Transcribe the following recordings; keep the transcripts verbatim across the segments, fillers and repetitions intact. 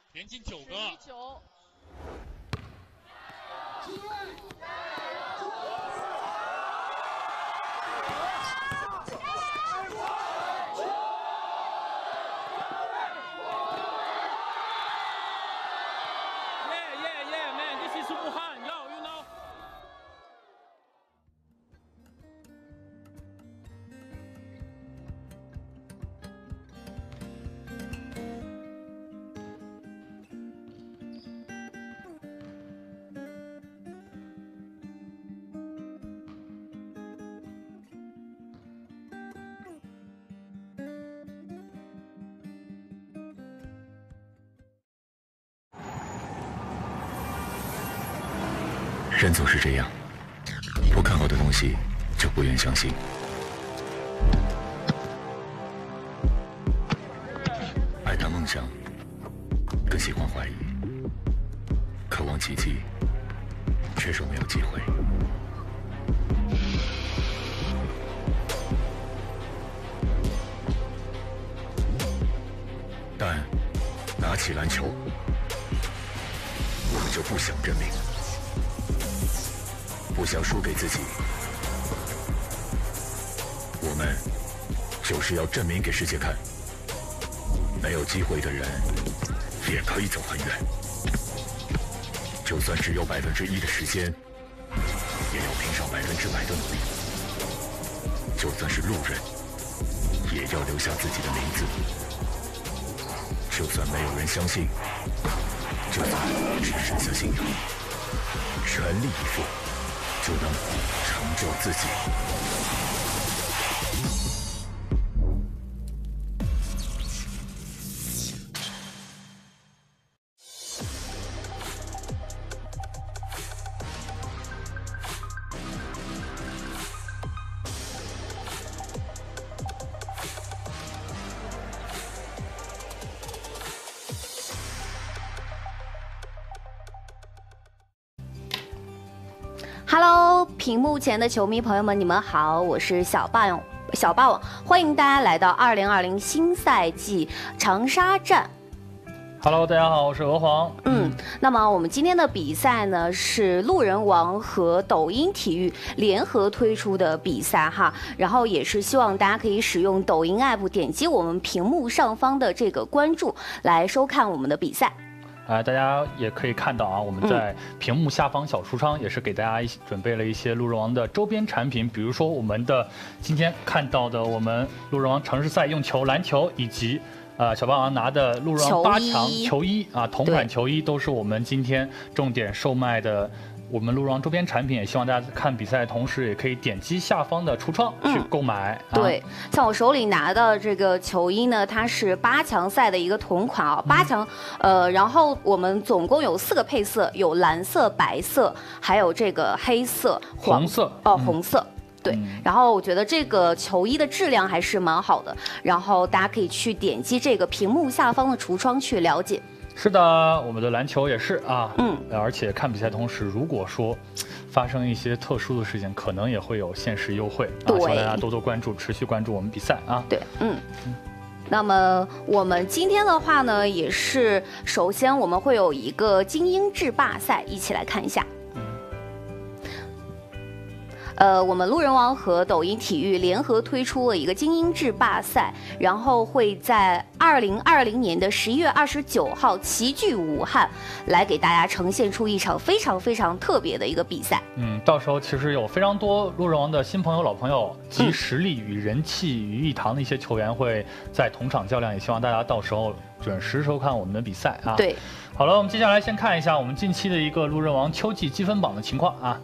连进九个。 九。 人总是这样，不看好的东西就不愿相信。爱谈梦想，更喜欢怀疑，渴望奇迹，却说没有机会。但拿起篮球，我们就不想认命。不想输给自己，我们就是要证明给世界看，没有机会的人也可以走很远。就算只有百分之一的时间，也要拼上百分之百的努力。就算是路人，也要留下自己的名字。就算没有人相信，就算只剩下信仰，全力以赴。就能成就自己。 Hello， 屏幕前的球迷朋友们，你们好，我是小霸王，小霸王，欢迎大家来到二零二零新赛季长沙站。 Hello， 大家好，我是鹅黄。 嗯，那么我们今天的比赛呢是路人王和抖音体育联合推出的比赛哈，然后也是希望大家可以使用抖音 app 点击我们屏幕上方的这个关注来收看我们的比赛。 啊，大家也可以看到啊，我们在屏幕下方小橱窗也是给大家准备了一些路人王的周边产品，比如说我们的今天看到的我们路人王城市赛用球篮球，以及呃小霸王拿的路人王八强球衣啊，同款球衣都是我们今天重点售卖的。我们路人王周边产品，也希望大家看比赛的同时，也可以点击下方的橱窗去购买。 嗯、对，像我手里拿的这个球衣呢，它是八强赛的一个同款啊，八强，嗯、呃，然后我们总共有四个配色，有蓝色、白色，还有这个黑色、 黄色哦、呃，红色。嗯对，然后我觉得这个球衣的质量还是蛮好的，然后大家可以去点击这个屏幕下方的橱窗去了解。 是的，我们的篮球也是啊，嗯，而且看比赛同时，如果说发生一些特殊的事情，可能也会有限时优惠啊，希望大家多多关注，持续关注我们比赛啊。 对，嗯。嗯那么我们今天的话呢，也是首先我们会有一个精英制霸赛，一起来看一下。呃，我们路人王和抖音体育联合推出了一个精英制霸赛，然后会在二零二零年的十一月二十九号齐聚武汉，来给大家呈现出一场非常非常特别的一个比赛。 嗯，到时候其实有非常多路人王的新朋友、老朋友，集实力与人气于一堂的一些球员会在同场较量，也希望大家到时候准时收看我们的比赛啊。 对， 好了，我们接下来先看一下我们近期的一个路人王秋季积分榜的情况啊。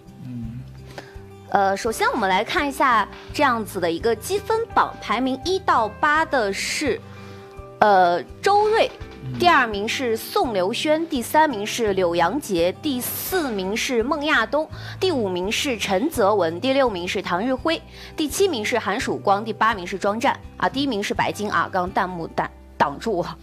呃，首先我们来看一下这样子的一个积分榜，排名一到八的是，呃，周睿，第二名是宋留轩，第三名是柳阳杰，第四名是孟亚东，第五名是陈泽文，第六名是唐日辉，第七名是韩曙光，第八名是庄战啊，第一名是白金啊，刚弹幕挡挡住我。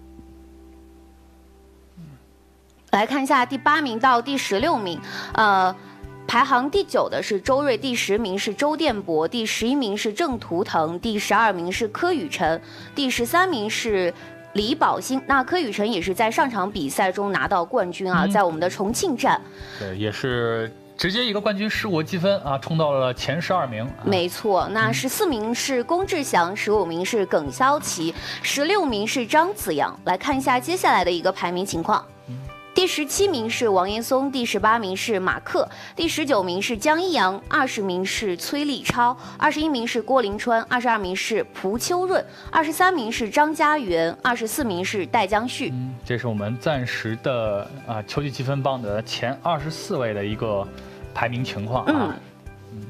来看一下第八名到第十六名，呃。排行第九的是周睿，第十名是周殿博，第十一名是郑图腾，第十二名是柯宇辰，第十三名是李宝兴。那柯宇辰也是在上场比赛中拿到冠军啊，嗯、在我们的重庆站。 对，也是。直接一个冠军十五积分啊，冲到了前十二名。啊、 没错，那十四名是龚志祥，十五名是耿潇奇，十六名是张子阳。来看一下接下来的一个排名情况。嗯、第十七名是王岩松，第十八名是马克，第十九名是江一阳，二十名是崔立超，二十一名是郭林川，二十二名是蒲秋润，二十三名是张家元，二十四名是戴江旭。 嗯，这是我们暂时的啊秋季积分榜的前二十四位的一个排名情况啊。 嗯。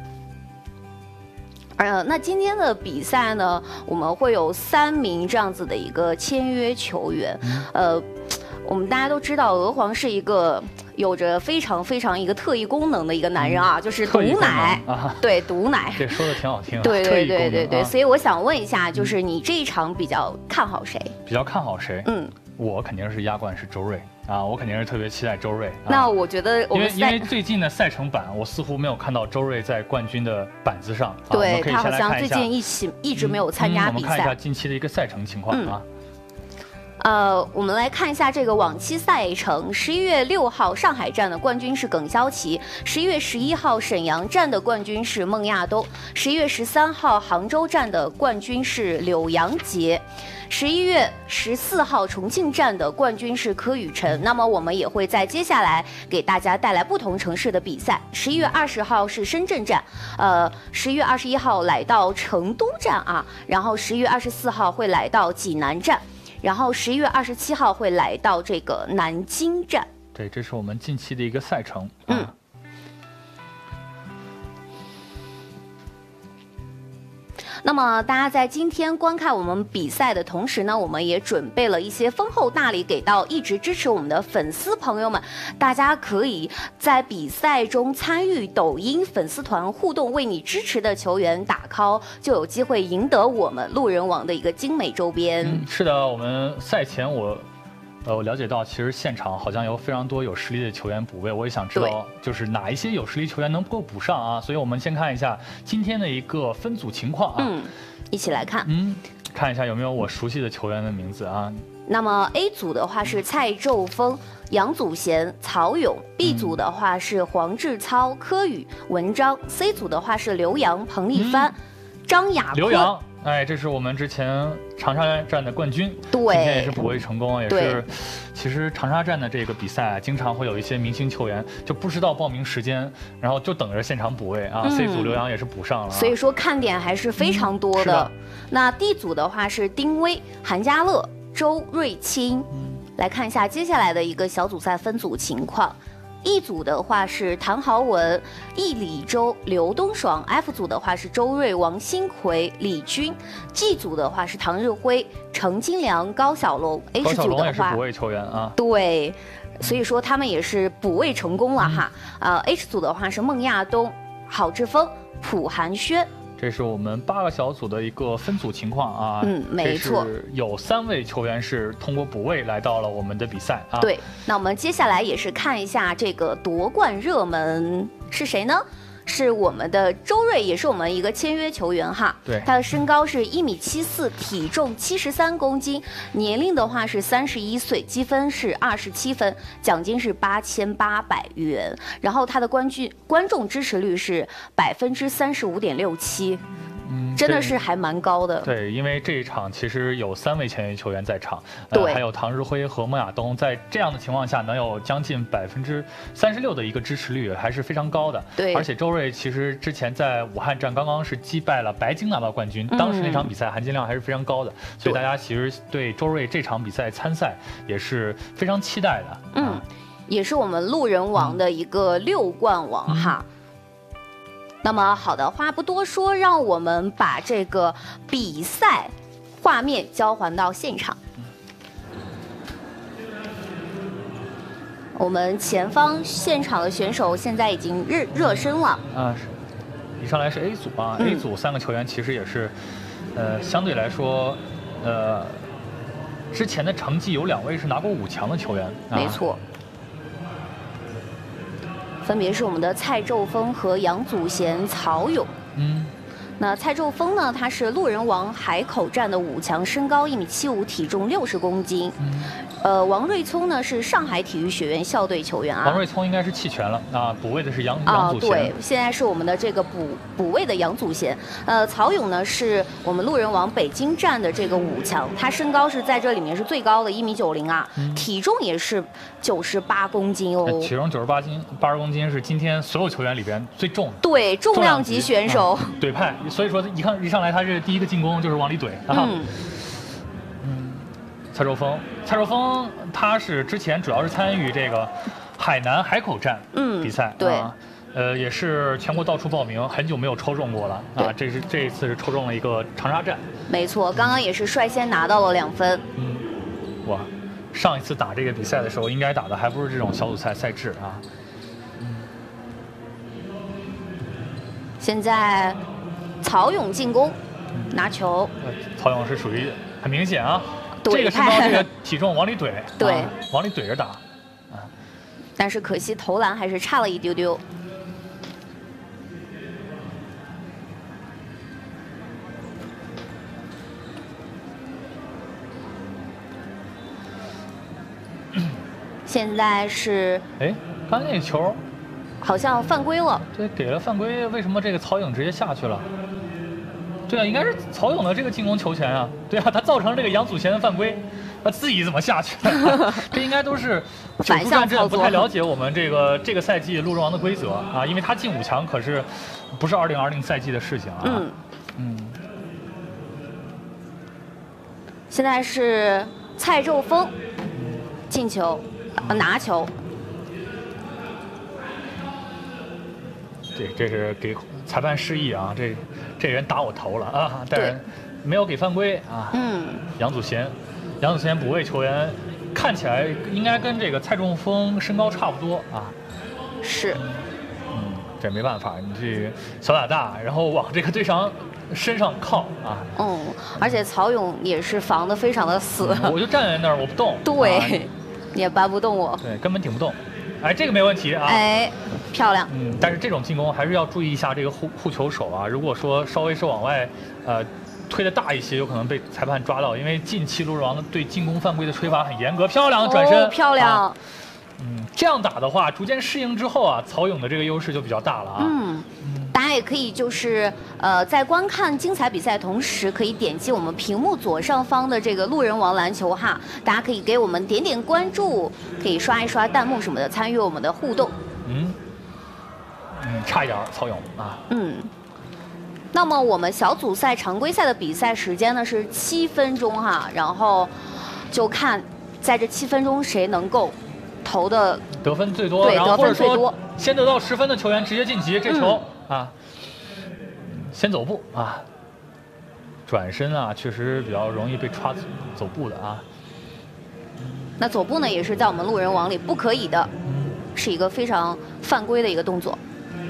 呃，那今天的比赛呢，我们会有三名这样子的一个签约球员。嗯、呃，我们大家都知道，娥皇是一个有着非常非常一个特异功能的一个男人啊，嗯、就是毒奶啊，对，毒奶。 这说的挺好听、啊。 对对对对对，啊、所以我想问一下，就是你这一场比较看好谁？ 比较看好谁？ 嗯， 我肯定是亚冠是周睿。啊，我肯定是特别期待周睿。啊、 那我觉得我们， 因为因为最近的赛程版，我似乎没有看到周睿在冠军的板子上。 对， 啊、 他好像最近一起一直没有参加比赛、嗯嗯。我们看一下近期的一个赛程情况啊。 嗯、呃，我们来看一下这个往期赛程。十一月六号上海站的冠军是耿潇奇，十一月十一号沈阳站的冠军是孟亚冬，十一月十三号杭州站的冠军是柳阳杰。十一月十四号重庆站的冠军是柯宇辰，那么我们也会在接下来给大家带来不同城市的比赛。十一月二十号是深圳站，呃，十一月二十一号来到成都站啊，然后十一月二十四号会来到济南站，然后十一月二十七号会来到这个南京站。 对，这是我们近期的一个赛程。 嗯。 啊那么大家在今天观看我们比赛的同时呢，我们也准备了一些丰厚大礼给到一直支持我们的粉丝朋友们。大家可以在比赛中参与抖音粉丝团互动，为你支持的球员打 call， 就有机会赢得我们路人王的一个精美周边。 嗯、是的，我们赛前我。呃，我了解到，其实现场好像有非常多有实力的球员补位，我也想知道，就是哪一些有实力球员能够补上啊？所以我们先看一下今天的一个分组情况啊。 嗯，一起来看。 嗯，看一下有没有我熟悉的球员的名字啊。 那么 A 组的话是蔡骤峰、杨祖贤、曹勇 ；B 组的话是黄志操、柯宇、文章 ；C 组的话是刘洋、彭丽帆、嗯、张雅坤。 刘洋。哎，这是我们之前长沙站的冠军， 对， 今天也是补位成功，也是。其实长沙站的这个比赛，经常会有一些明星球员就不知道报名时间，然后就等着现场补位啊。嗯、C 组刘洋也是补上了、啊， 所以说看点还是非常多的。嗯、那 D 组的话是丁威、韩家乐、周瑞清。嗯，来看一下接下来的一个小组赛分组情况。E 组的话是谭豪文、易礼周、刘东爽 ；F 组的话是周睿、王新奎、李军 ；G 组的话是唐日辉、程金良、高小龙 ；H 组的话， 也是补位球员啊。 对，所以说他们也是补位成功了哈。呃 ，H 组的话是孟亚冬、郝志峰、卜寒轩。 这是我们八个小组的一个分组情况啊， 嗯，没错， 有三位球员是通过补位来到了我们的比赛啊。 对，那我们接下来也是看一下这个夺冠热门是谁呢？是我们的周睿，也是我们一个签约球员哈。 对， 他的身高是一米七四，体重七十三公斤，年龄的话是三十一岁，积分是二十七分，奖金是八千八百元。然后他的观剧观众支持率是百分之三十五点六七。嗯，真的是还蛮高的。 对，因为这一场其实有三位签约球员在场，呃、 对， 还有唐日辉和孟亚冬，在这样的情况下能有将近百分之三十六的一个支持率，还是非常高的。 对， 而且周睿其实之前在武汉站刚刚是击败了白金拿到冠军，嗯、当时那场比赛含金量还是非常高的，所以大家其实对周睿这场比赛参赛也是非常期待的。 嗯，啊、也是我们路人王的一个六冠王哈。嗯，那么好的话不多说，让我们把这个比赛画面交还到现场。我们前方现场的选手现在已经热热身了。 啊，是，一上来是 A 组啊、嗯、，A 组三个球员其实也是，呃，相对来说，呃，之前的成绩有两位是拿过五强的球员。啊、 没错。分别是我们的蔡骤峰和杨祖贤、曹勇。 嗯， 那蔡宙峰呢？他是路人王海口站的五强，身高一米七五，体重六十公斤。嗯、呃，王瑞聪呢是上海体育学院校队球员啊。 王瑞聪应该是弃权了啊，补位的是杨杨祖贤。 啊，对，现在是我们的这个补补位的杨祖贤。呃，曹勇呢是我们路人王北京站的这个五强，他身高是在这里面是最高的，一米九零啊，嗯、体重也是九十八公斤哦。 体重九十八斤，八十公斤是今天所有球员里边最重的。 对，重量级选手。 啊、怼派。所以说，一看一上来，他是第一个进攻就是往里怼啊。 嗯， 嗯，蔡宙峰，蔡宙峰他是之前主要是参与这个海南海口站比赛， 嗯、对、 啊，呃，也是全国到处报名，很久没有抽中过了啊。这是这一次是抽中了一个长沙站。 没错，刚刚也是率先拿到了两分。 嗯，哇，上一次打这个比赛的时候，应该打的还不是这种小组赛赛制啊。嗯， 现在。曹勇进攻，拿球。 曹勇是属于很明显啊， 这个身高这个体重往里怼， 对、 啊，往里怼着打，啊。 但是可惜投篮还是差了一丢丢。现在是， 哎，刚才那个球。 好像犯规了， 对，给了犯规，为什么这个曹勇直接下去了？对啊，应该是曹勇的这个进攻球权啊，对啊，他造成这个杨祖贤的犯规，他自己怎么下去的？这应该都是反向操作。 不太了解我们这个这个赛季路人王的规则啊，因为他进五强可是不是二零二零赛季的事情啊。 嗯嗯。 现在是蔡宙峰进球，呃、拿球。 这这是给裁判示意啊，这这人打我头了啊，但是没有给犯规啊。 嗯， 杨祖贤，杨祖贤补位球员，看起来应该跟这个蔡仲峰身高差不多啊。 是。 嗯，这没办法，你这小打大，然后往这个对方身上靠啊。 嗯，而且曹勇也是防得非常的死。 嗯、我就站在那儿，我不动。 对， 啊、 你也搬不动我。 对，根本顶不动。哎，这个没问题啊！ 哎，漂亮。 嗯，但是这种进攻还是要注意一下这个护护球手啊。如果说稍微是往外，呃，推的大一些，有可能被裁判抓到。因为近期路人王对进攻犯规的吹罚很严格。漂亮的转身， 哦、漂亮、 啊。嗯，这样打的话，逐渐适应之后啊，曹勇的这个优势就比较大了啊。 嗯。大家也可以就是呃，在观看精彩比赛同时，可以点击我们屏幕左上方的这个路人王篮球哈，大家可以给我们点点关注，可以刷一刷弹幕什么的，参与我们的互动。 嗯，嗯，差一点，曹勇啊。 嗯。那么我们小组赛常规赛的比赛时间呢是七分钟哈，然后就看在这七分钟谁能够投的得分最多， 对， 然后得分最多， 先得到十分的球员直接晋级，这球。嗯啊，先走步啊，转身啊，确实比较容易被抓走步的啊。 那走步呢，也是在我们路人王里不可以的，是一个非常犯规的一个动作。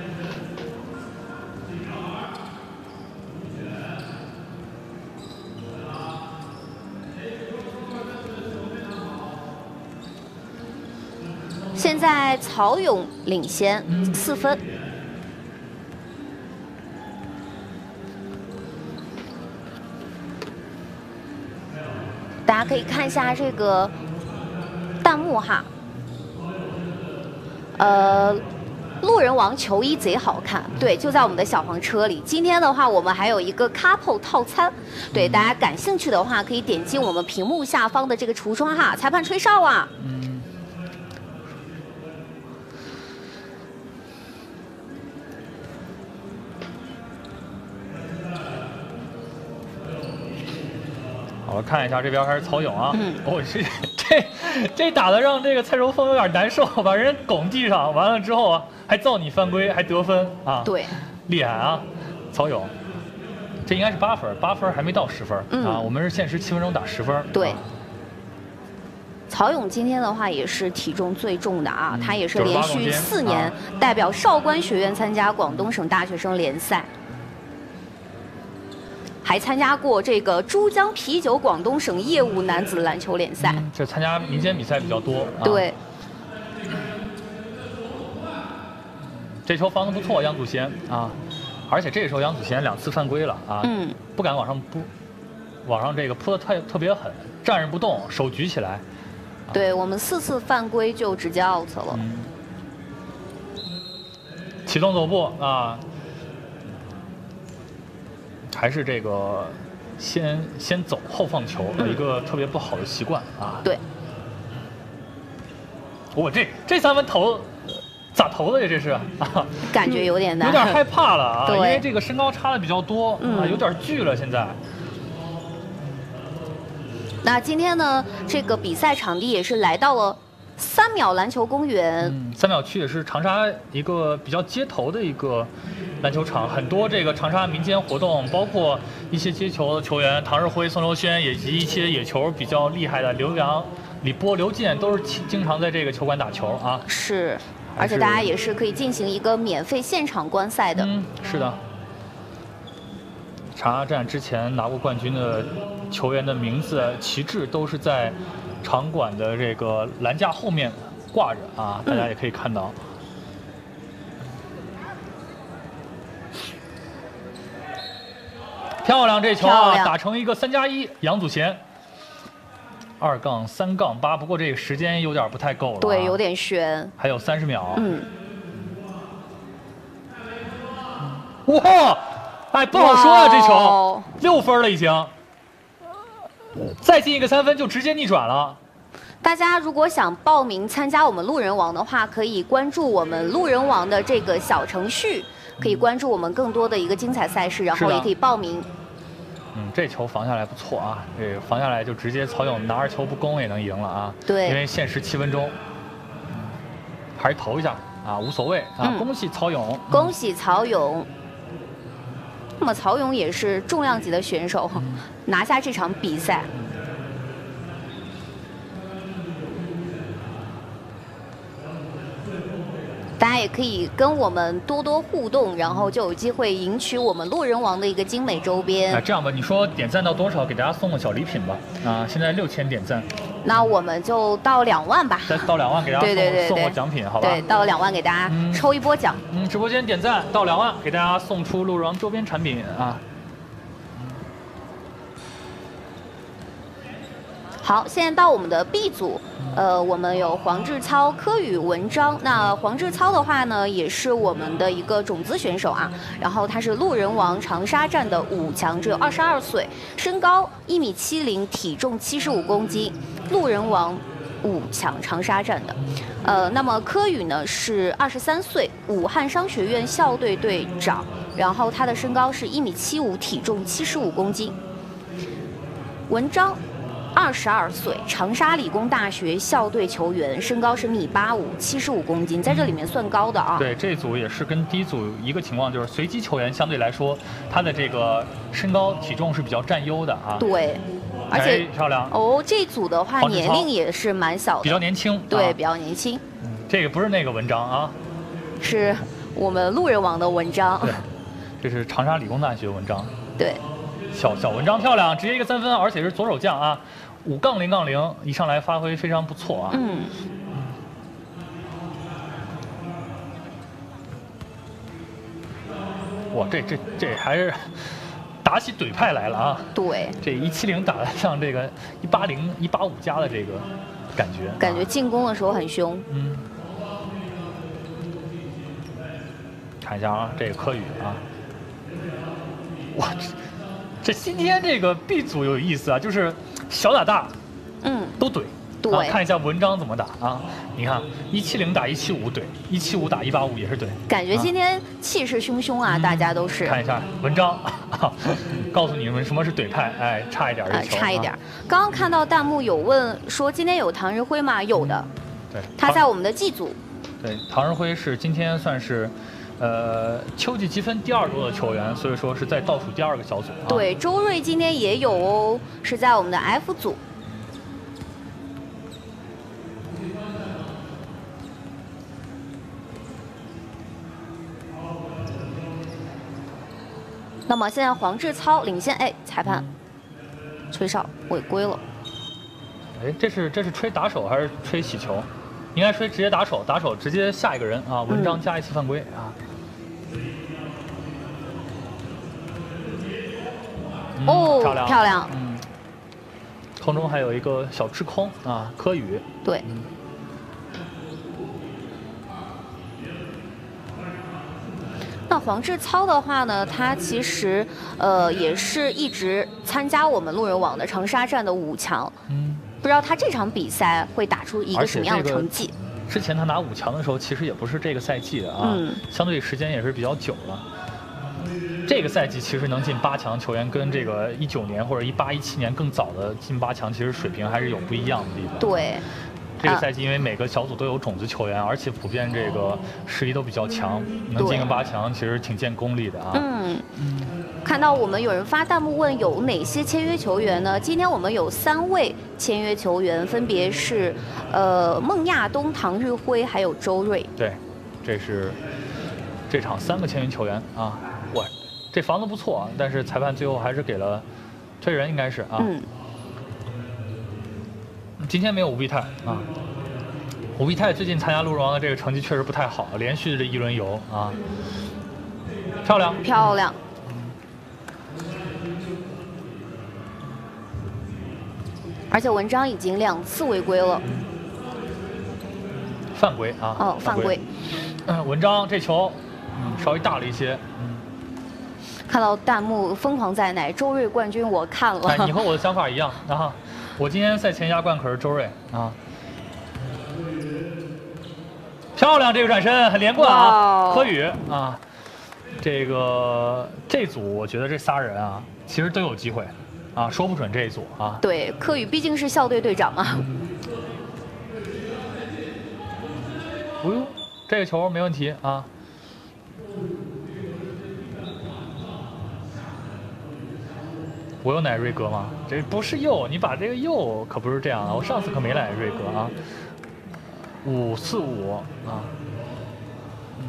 现在曹勇领先四分。大家可以看一下这个弹幕哈，呃，路人王球衣贼好看，对，就在我们的小黄车里。今天的话，我们还有一个 couple 套餐，对，大家感兴趣的话，可以点击我们屏幕下方的这个橱窗哈。裁判吹哨啊！ 嗯。我看一下这边还是曹勇啊， 嗯， 哦，这这这打的让这个蔡荣峰有点难受，把人拱地上，完了之后啊，还造你犯规，还得分啊， 对， 厉害啊，曹勇，这应该是八分，八分还没到十分、 嗯、 啊，我们是限时七分钟打十分， 对。 啊、 曹勇今天的话也是体重最重的啊， 嗯、 他也是连续四年代表少管学院参加广东省大学生联赛。还参加过这个珠江啤酒广东省业务男子篮球联赛， 嗯、这参加民间比赛比较多。啊、 对， 这球防得不错，杨祖贤啊， 而且这个时候杨祖贤两次犯规了啊， 嗯， 不敢往上扑，往上这个扑的特特别狠，站着不动，手举起来。 对我们四次犯规就直接 out 了。 嗯，启动走步啊，还是这个先先走后放球的一个特别不好的习惯啊。 对。 我这这三分投咋投的呀？这是啊， 感觉有点难， 有点害怕了啊， 对因为这个身高差的比较多、 嗯、 啊，有点巨了现在。 那今天呢，这个比赛场地也是来到了三秒篮球公园。 嗯，三秒区也是长沙一个比较街头的一个篮球场，很多这个长沙民间活动，包括一些接球的球员，唐日辉、宋留轩，以及一些野球比较厉害的刘洋、李波、刘健，都是经常在这个球馆打球啊。 是，而且大家也是可以进行一个免费现场观赛的。 嗯，是的。长沙站之前拿过冠军的球员的名字、旗帜都是在场馆的这个栏架后面挂着啊，大家也可以看到。嗯、漂亮，这球啊，打成一个三加一，杨祖贤。二杠三杠八，不过这个时间有点不太够了、啊， 对，有点悬， 还有三十秒。 嗯。 哇！哎，不好说啊，这球六分了已经，再进一个三分就直接逆转了。 大家如果想报名参加我们路人王的话，可以关注我们路人王的这个小程序，可以关注我们更多的一个精彩赛事，然后也可以报名。 嗯，这球防下来不错啊，这防下来就直接曹勇拿着球不攻也能赢了啊。 对， 因为限时七分钟，还是投一下啊，无所谓啊。嗯、恭喜曹勇， 恭喜曹勇。那么曹勇也是重量级的选手，嗯、拿下这场比赛。大家也可以跟我们多多互动，然后就有机会赢取我们路人王的一个精美周边。 啊，这样吧，你说点赞到多少，给大家送个小礼品吧。啊，现在六千点赞， 那我们就到两万吧。 再到两万，给大家送对对对对送个奖品，好吧？ 对，到两万给大家抽一波奖。 嗯，嗯直播间点赞到两万，给大家送出路人王周边产品啊。 好，现在到我们的 B 组，呃，我们有黄志操、柯宇、文章。那黄志操的话呢，也是我们的一个种子选手啊。然后他是路人王长沙站的五强，只有二十二岁，身高一米七零，体重七十五公斤，路人王五强长沙站的。呃，那么柯宇呢是二十三岁，武汉商学院校队队长，然后他的身高是一米七五，体重七十五公斤。文章。二十二岁，长沙理工大学校队球员，身高是米八五，七十五公斤，在这里面算高的啊。 对，这组也是跟第一组一个情况，就是随机球员相对来说，他的这个身高体重是比较占优的啊。 对，而且漂亮哦，这组的话年龄也是蛮小的， 比较年轻。 对， 啊、 比较年轻。 嗯，这个不是那个文章啊， 是我们路人王的文章。 对，这是长沙理工大学文章。 对， 小小文章漂亮，直接一个三分，而且是左手将啊。五杠零杠零，一上来发挥非常不错啊！ 嗯， 哇，这这这还是打起怼派来了啊！ 对， 这一七零打得像这个一八零、一八五加的这个感觉， 感觉进攻的时候很凶。 嗯，看一下啊，这个柯宇啊，哇，这这今天这个 B 组有意思啊，就是小打大， 嗯， 都怼。 对、 啊，看一下文章怎么打啊？你看一七零打一七五怼，一七五打一八五也是怼。 感觉今天气势汹汹啊，嗯、大家都是。 看一下文章，告诉你们什么是怼派。哎，差一点这球、 呃。差一点。啊、刚刚看到弹幕有问说今天有唐日辉吗？有的。 对。 他在我们的 G 组。 对，唐日辉是今天算是，呃，秋季积分第二多的球员，所以说是在倒数第二个小组、啊。 对，周睿今天也有哦，是在我们的 F 组。那么现在黄志操领先，哎，裁判吹哨违规了。 哎，这是这是吹打手还是吹洗球？应该吹直接打手，打手直接下一个人啊，文章加一次犯规、嗯、啊。 嗯、 哦， 漂亮， 漂亮。 嗯，空中还有一个小滞空啊，柯宇。 对。 嗯那黄志操的话呢，他其实呃也是一直参加我们路人网的长沙站的五强。嗯，不知道他这场比赛会打出一个什么样的成绩？ 之前他拿五强的时候，其实也不是这个赛季的啊，嗯、相对时间也是比较久了。这个赛季其实能进八强球员，跟这个一九年或者一八一七年更早的进八强，其实水平还是有不一样的地方。 对。 这个赛季因为每个小组都有种子球员，而且普遍这个实力都比较强，能进个八强其实挺见功力的啊。 嗯，看到我们有人发弹幕问有哪些签约球员呢？今天我们有三位签约球员，分别是呃孟亚冬、唐日辉还有周睿。 对，这是这场三个签约球员啊。哇，这防得不错啊，但是裁判最后还是给了推人，应该是啊。嗯。今天没有吴必泰啊，吴必泰最近参加路人王的这个成绩确实不太好，连续的一轮游啊，漂亮漂亮。而且文章已经两次违规了， 犯规啊！ 哦，犯规。 嗯，文章这球，嗯，稍微大了一些。嗯， 看到弹幕疯狂在奶周睿冠军，我看了。 哎，你和我的想法一样啊。我今天赛前压冠可是周睿啊，漂亮这个转身很连贯啊，柯宇啊，这个这组我觉得这仨人啊，其实都有机会啊，说不准这一组啊。 对，柯宇毕竟是校队队长嘛。 哦呦，这个球没问题啊。我有奶瑞格吗？这不是右，你把这个右可不是这样的。我上次可没奶瑞格啊。五四五啊。嗯。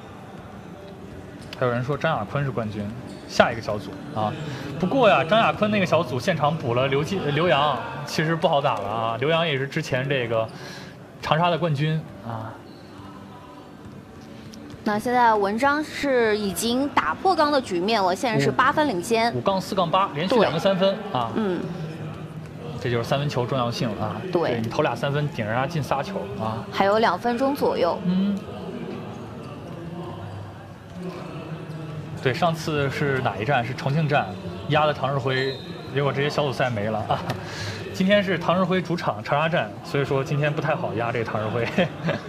还有人说张亚坤是冠军，下一个小组啊。不过呀，张亚坤那个小组现场补了刘继刘洋，其实不好打了啊。刘洋也是之前这个长沙的冠军啊。 那现在文章是已经打破刚的局面了，现在是八分领先， 五杠四杠八，连续两个三分啊。 嗯， 这就是三分球重要性啊。 对， 你投俩三分，顶人家进仨球啊。 还有两分钟左右。 嗯。对，上次是哪一站？是重庆站压的唐日辉，结果这些小组赛没了啊。今天是唐日辉主场长沙站，所以说今天不太好压这个唐日辉。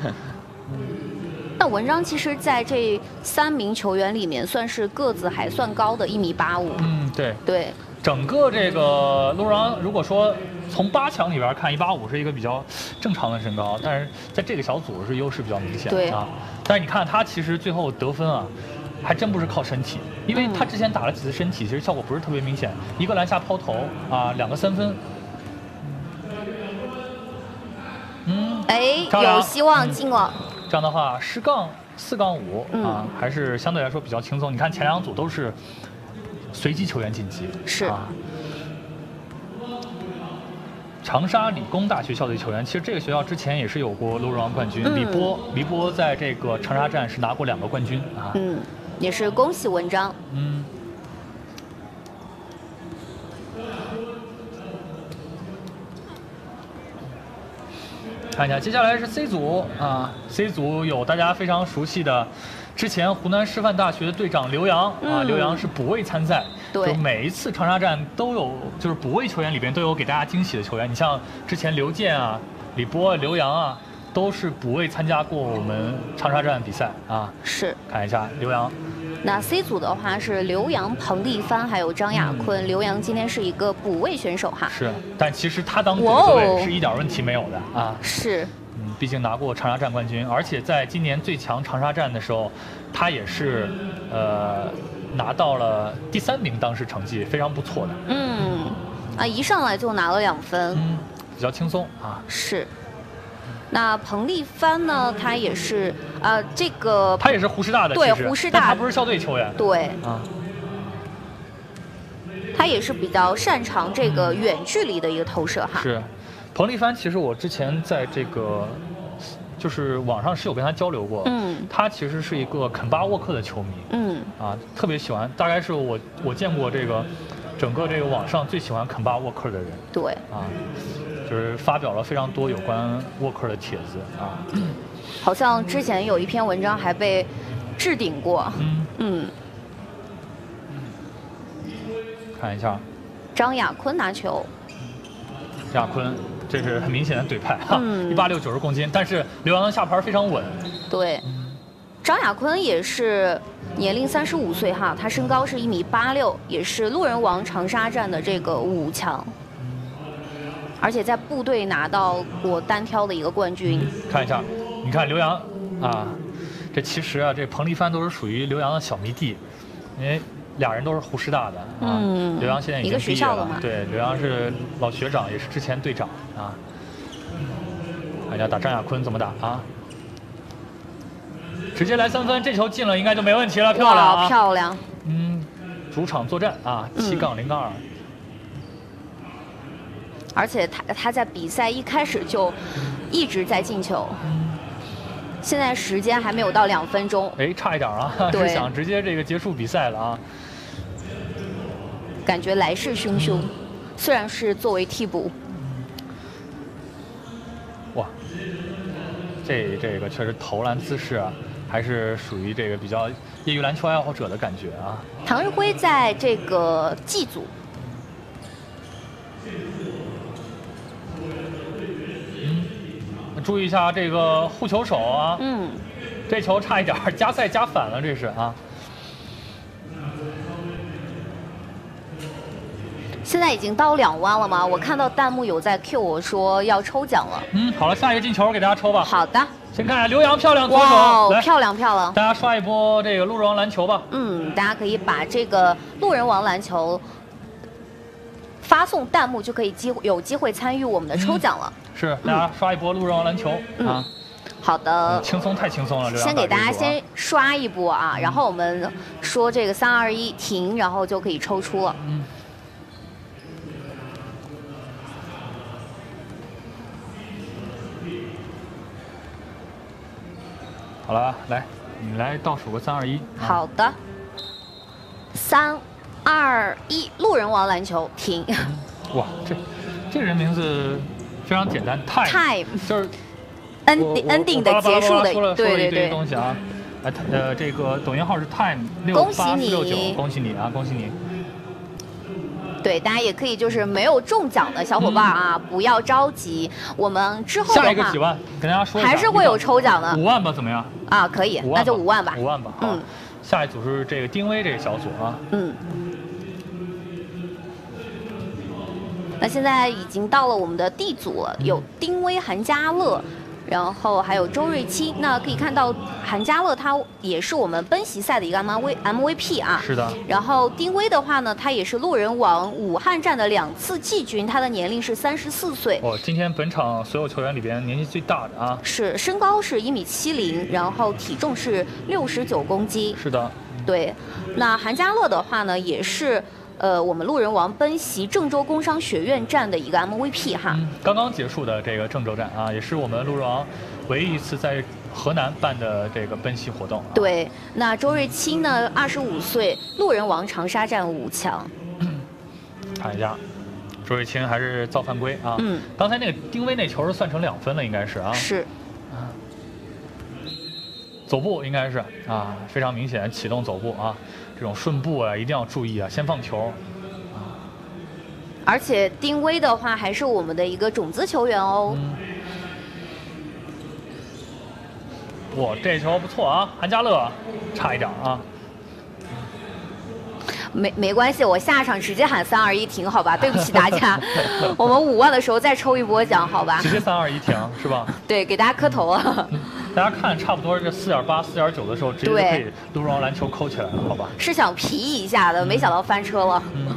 那文章其实在这三名球员里面算是个子还算高的，一米八五。 嗯，对对。 整个这个路人王，如果说从八强里边看，一八五是一个比较正常的身高，但是在这个小组是优势比较明显对啊。但是你看他其实最后得分啊，还真不是靠身体，因为他之前打了几次身体，其实效果不是特别明显。一个篮下抛投啊，两个三分。嗯， 哎，有希望进了。 嗯这样的话，十杠四杠五啊，还是相对来说比较轻松。你看前两组都是随机球员晋级， 是啊。 长沙理工大学校队球员，其实这个学校之前也是有过路人王冠军， 嗯、 李波，李波在这个长沙站是拿过两个冠军啊。 嗯，也是恭喜文章。 嗯。看一下，接下来是 C 组啊 ，C 组有大家非常熟悉的，之前湖南师范大学的队长刘洋啊， 嗯、 刘洋是补位参赛， 对， 就每一次长沙站都有，就是补位球员里边都有给大家惊喜的球员。你像之前刘健啊、李波、刘洋啊，都是补位参加过我们长沙站比赛啊。 是， 看一下刘洋。 那 C 组的话是刘洋、彭丽帆还有张亚坤。嗯、刘洋今天是一个补位选手哈。 是，但其实他当主子位是一点问题没有的啊。 是。 嗯，毕竟拿过长沙站冠军，而且在今年最强长沙站的时候，他也是呃拿到了第三名，当时成绩非常不错的。 嗯，啊，一上来就拿了两分。 嗯，比较轻松啊。 是。那彭丽帆呢？他也是呃，这个他也是湖师大的， 对，湖师大， 他不是校队球员。 对啊， 他也是比较擅长这个远距离的一个投射哈。 是，彭丽帆其实我之前在这个就是网上是有跟他交流过， 嗯， 他其实是一个肯巴沃克的球迷， 嗯， 啊，特别喜欢，大概是我我见过这个整个这个网上最喜欢肯巴沃克的人。 对啊，就是发表了非常多有关沃克的帖子啊。 好像之前有一篇文章还被置顶过。 嗯嗯。 看一下， 张亚坤拿球。 亚坤，这是很明显的怼派哈， 嗯一八六九十公斤，但是刘洋的下盘非常稳。 对，张亚坤也是年龄三十五岁哈，他身高是一米八六，也是路人王长沙站的这个五强，而且在部队拿到过单挑的一个冠军。 看一下，你看刘洋啊，这其实啊，这彭丽帆都是属于刘洋的小迷弟，因为俩人都是湖师大的啊。 嗯， 刘洋现在已经一个学毕业了校的嘛。 对，刘洋是老学长，也是之前队长啊。看一下打张亚坤怎么打啊？直接来三分，这球进了应该就没问题了，漂亮啊！ 哇，漂亮。 嗯，主场作战啊，七杠零杠二。 而且他他在比赛一开始就一直在进球。现在时间还没有到两分钟。 哎，差一点啊，是想直接这个结束比赛了啊。 感觉来势汹汹，虽然是作为替补。 哇，这这个确实投篮姿势啊，还是属于这个比较业余篮球爱好者的感觉啊。 唐日辉在这个 G 组。 嗯，注意一下这个护球手啊。 嗯， 这球差一点加赛加反了，这是啊。 现在已经到两万了吗？我看到弹幕有在 Q 我说要抽奖了。 嗯，好了，下一个进球给大家抽吧。 好的。 先看下刘洋漂亮左手， 哇，漂亮漂亮！ 大家刷一波这个路人王篮球吧。 嗯，大家可以把这个路人王篮球发送弹幕，就可以机会有机会参与我们的抽奖了。 嗯、是，大家刷一波路人王篮球、嗯、啊。 好的， 轻松太轻松了。 先给大家先刷一波啊，嗯、然后我们说这个三二一停，然后就可以抽出了。 嗯。好了，来，你来倒数个三二一。 好的，三二一，路人王篮球停。 哇，这这个人名字非常简单 ，Time， 就是 ending ending 的结束的，对对对。 东西啊，呃呃，这个抖音号是 Time 六八四六九，恭喜你啊，恭喜你。 对，大家也可以就是没有中奖的小伙伴啊，嗯、不要着急，我们之后的话下一个几万，跟大家说一下， 还是会有抽奖的。 五万吧，怎么样？ 啊，可以，那就五万吧。 五万吧，好。嗯。下一组是这个丁威这个小组啊。 嗯。那现在已经到了我们的 D 组了，有丁威、韩家乐。然后还有周瑞清，那可以看到韩家乐他也是我们奔袭赛的一个 M V M V P 啊。 是的。 然后丁威的话呢，他也是路人王武汉站的两次季军，他的年龄是三十四岁。 哦，今天本场所有球员里边年纪最大的啊。 是，身高是一米七零，然后体重是六十九公斤。 是的。 对，那韩家乐的话呢，也是。呃，我们路人王奔袭郑州工商学院站的一个 M V P 哈、 嗯，刚刚结束的这个郑州站啊，也是我们路人王唯一一次在河南办的这个奔袭活动、啊。 对，那周瑞清呢，二十五岁，路人王长沙站五强。 看一下，周瑞清还是造犯规啊。嗯。刚才那个丁威那球是算成两分了，应该是啊。 是。 啊。走步应该是啊，非常明显启动走步啊。这种顺步啊，一定要注意啊，先放球。 而且丁威的话，还是我们的一个种子球员哦。 嗯、哇，这球不错啊，韩家乐差一点啊。 没没关系，我下场直接喊三二一停，好吧？对不起大家，我们五万的时候再抽一波奖，好吧？ 直接三二一停是吧？ 对，给大家磕头了。 嗯大家看，差不多这四点八、四点九的时候，直接就可以路人王篮球扣起来了，好吧？ 是想皮一下的，没想到翻车了。 嗯。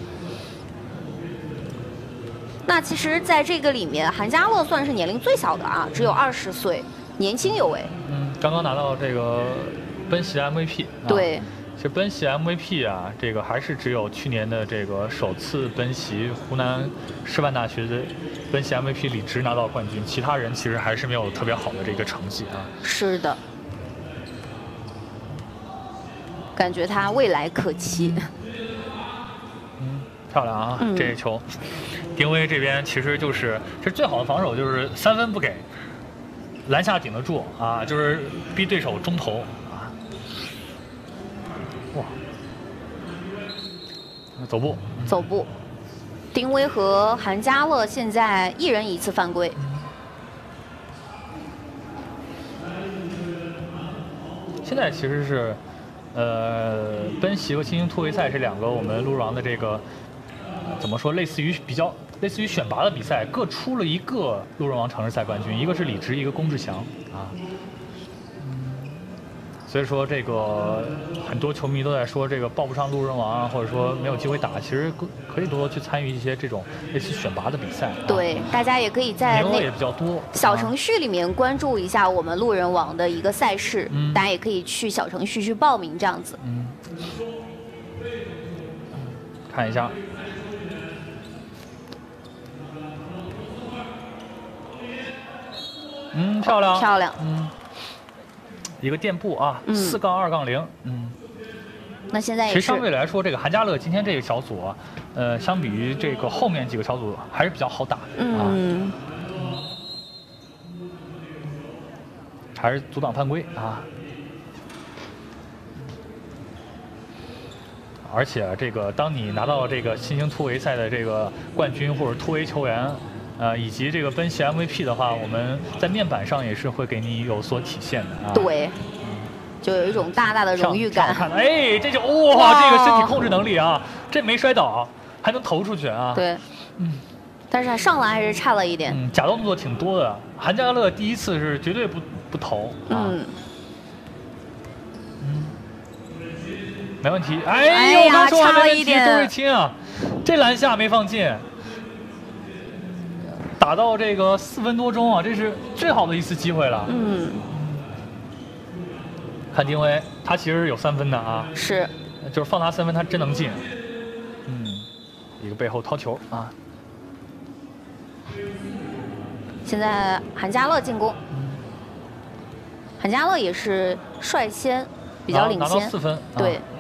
那其实，在这个里面，韩家乐算是年龄最小的啊，只有二十岁，年轻有为。 嗯，刚刚拿到这个奔袭 M V P。 对。 其实奔袭 M V P 啊，这个还是只有去年的这个首次奔袭湖南师范大学的奔袭 M V P 李直拿到冠军，其他人其实还是没有特别好的这个成绩啊。 是的，感觉他未来可期。 嗯， 漂亮啊！ 嗯、 这一球，丁威这边其实就是这最好的防守就是三分不给，篮下顶得住啊，就是逼对手中投啊。哇！走步， 走步。丁威和韩家乐现在一人一次犯规。 现在其实是，呃，奔袭和新兴突围赛是两个我们鹿王的这个，呃、怎么说，类似于比较类似于选拔的比赛，各出了一个鹿人王城市赛冠军，一个是李直，一个龚志祥啊。所以说，这个很多球迷都在说，这个报不上鹿人王啊，或者说没有机会打，其实可以多多去参与一些这种类似选拔的比赛。 对，啊、大家也可以在名额也比较多， 小程序里面关注一下我们鹿人王的一个赛事， 嗯、 大家也可以去小程序去报名这样子。 嗯，看一下。嗯，漂亮， 漂亮。 嗯。一个垫步啊，四杠二杠零，嗯， 那现在也其实相对来说，这个韩家乐今天这个小组啊，呃，相比于这个后面几个小组还是比较好打的嗯、 啊，还是阻挡犯规啊，而且这个当你拿到这个新兴突围赛的这个冠军或者突围球员。呃，以及这个奔袭 M V P 的话，我们在面板上也是会给你有所体现的啊。 对，就有一种大大的荣誉感。 看，哎，这就哇，哇这个身体控制能力啊，这没摔倒，还能投出去啊。 对， 嗯， 但是上篮还是差了一点。 嗯，假动作挺多的。韩家乐第一次是绝对不不投。啊、 嗯。 嗯，没问题。哎呦，刚说完没问题，周瑞清啊，这篮下没放进。打到这个四分多钟啊，这是最好的一次机会了。 嗯， 看丁威，他其实有三分的啊。 是， 就是放他三分，他真能进。嗯，一个背后掏球啊。 现在韩家乐进攻，韩家乐也是率先比较领先， 拿到四分。 对。 啊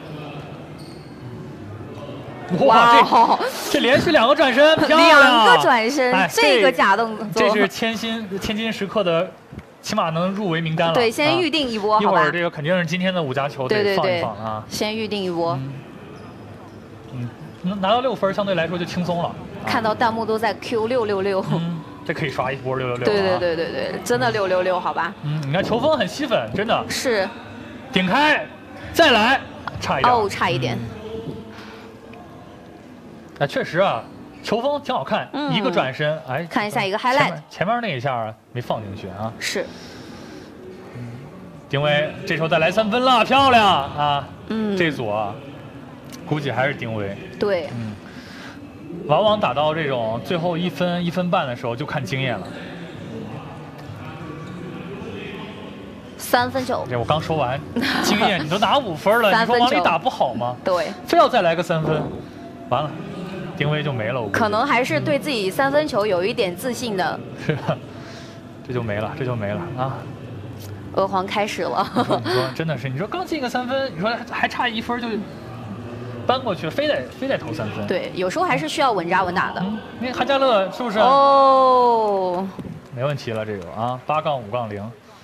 哇，这这连续两个转身，漂亮！ 两个转身，哎、这个假动作， 这是千金千金时刻的，起码能入围名单了。 对，先预定一波， 啊、一会儿这个肯定是今天的五家球得放一放啊。 对对对先预定一波。 嗯，能拿到六分，相对来说就轻松了。 看到弹幕都在 Q 六六六， 嗯，这可以刷一波六六六。 对对对对对，真的六六六，好吧？ 嗯，你看球风很吸粉，真的是。 顶开，再来，差一点。 哦，差一点。嗯哎，确实啊，球风挺好看，嗯、一个转身，哎， 看一下一个 highlight， 前, 前面那一下没放进去啊。 是。 丁威这时候再来三分了，漂亮啊！ 嗯， 这组啊，估计还是丁威。 对。 嗯。往往打到这种最后一分一分半的时候，就看经验了。 三分球。 这我刚说完，经验你都拿五分了，你说往里打不好吗？ 对。 非要再来个三分，完了。丁威就没了，我可能还是对自己三分球有一点自信的。 是啊，这就没了，这就没了啊！ 娥皇开始了。 你说真的是，你说刚进个三分，你说还差一分就搬过去，非得非得投三分。 对，有时候还是需要稳扎稳打的。 嗯，那韩家乐是不是？ 哦， 没问题了，这个啊，八杠五杠零。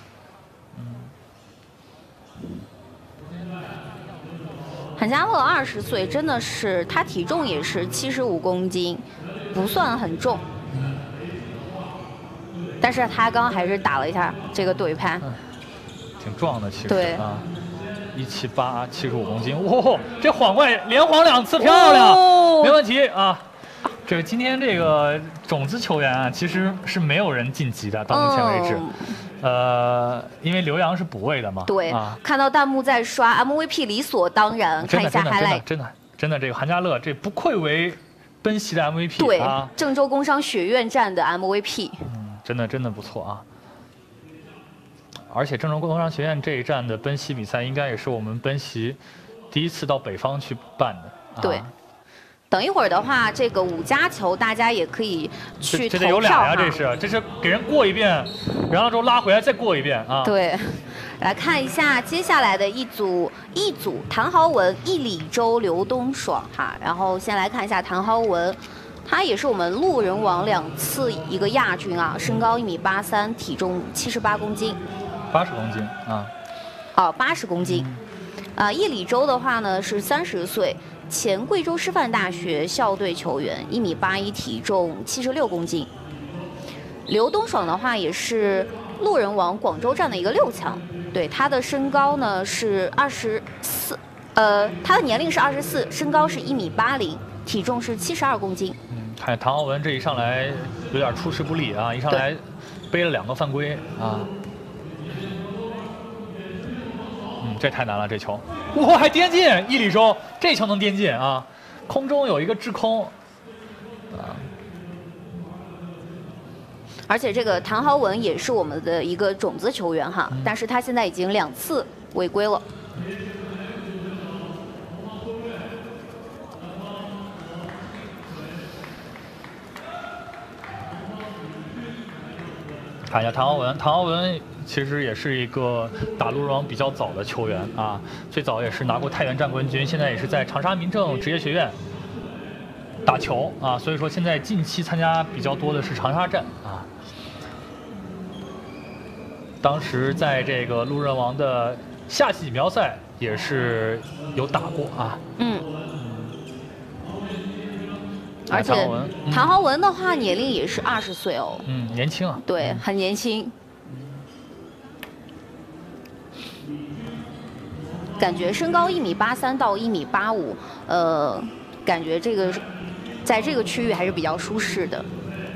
韩家乐二十岁，真的是他体重也是七十五公斤，不算很重。但是他刚刚还是打了一下这个对拍， 嗯、挺壮的，其实对啊，一七八，七十五公斤，哇、哦，这晃怪连晃两次，漂亮，哦、没问题啊。这个今天这个种子球员啊，其实是没有人晋级的，到目前为止。嗯呃，因为刘洋是补位的嘛。 对， 啊、 看到弹幕在刷 M V P 理所当然，看一下 highlight。 真的真的，这个韩家乐这不愧为奔袭的 M V P 对啊！ 郑州工商学院站的 M V P。 嗯，真的真的不错啊！而且郑州工商学院这一站的奔袭比赛，应该也是我们奔袭第一次到北方去办的。 对。 啊等一会儿的话，这个五家球大家也可以去这投票得有俩呀， 哈这是这是给人过一遍，然后之后拉回来再过一遍啊。 对，来看一下接下来的一组一组谭豪文、易礼周、刘东爽哈。然后先来看一下谭豪文，他也是我们路人王两次一个亚军啊，身高一米八三，体重七十八公斤， 八十公斤啊。 哦，八十公斤。啊，易礼周的话呢是三十岁。前贵州师范大学校队球员，一米八一，体重七十六公斤。刘东爽的话也是路人王广州站的一个六强，对他的身高呢是二十四，呃，他的年龄是二十四，身高是一米八零，体重是七十二公斤。 嗯，看唐浩文这一上来有点出师不利啊，一上来背了两个犯规啊。嗯，这太难了，这球，哇，还颠进！易礼周这球能颠进啊，空中有一个滞空啊。 而且这个谭豪文也是我们的一个种子球员哈， 嗯、 但是他现在已经两次违规了。 看一下谭豪文，谭豪文。其实也是一个打路人王比较早的球员啊，最早也是拿过太原站冠军，现在也是在长沙民政职业学院打球啊，所以说现在近期参加比较多的是长沙站啊。当时在这个路人王的夏季锦标赛也是有打过啊。 嗯。而且谭豪文的话年龄也是二十岁哦。 嗯，年轻啊。 对，很年轻。感觉身高一米八三到一米八五，呃，感觉这个在这个区域还是比较舒适的。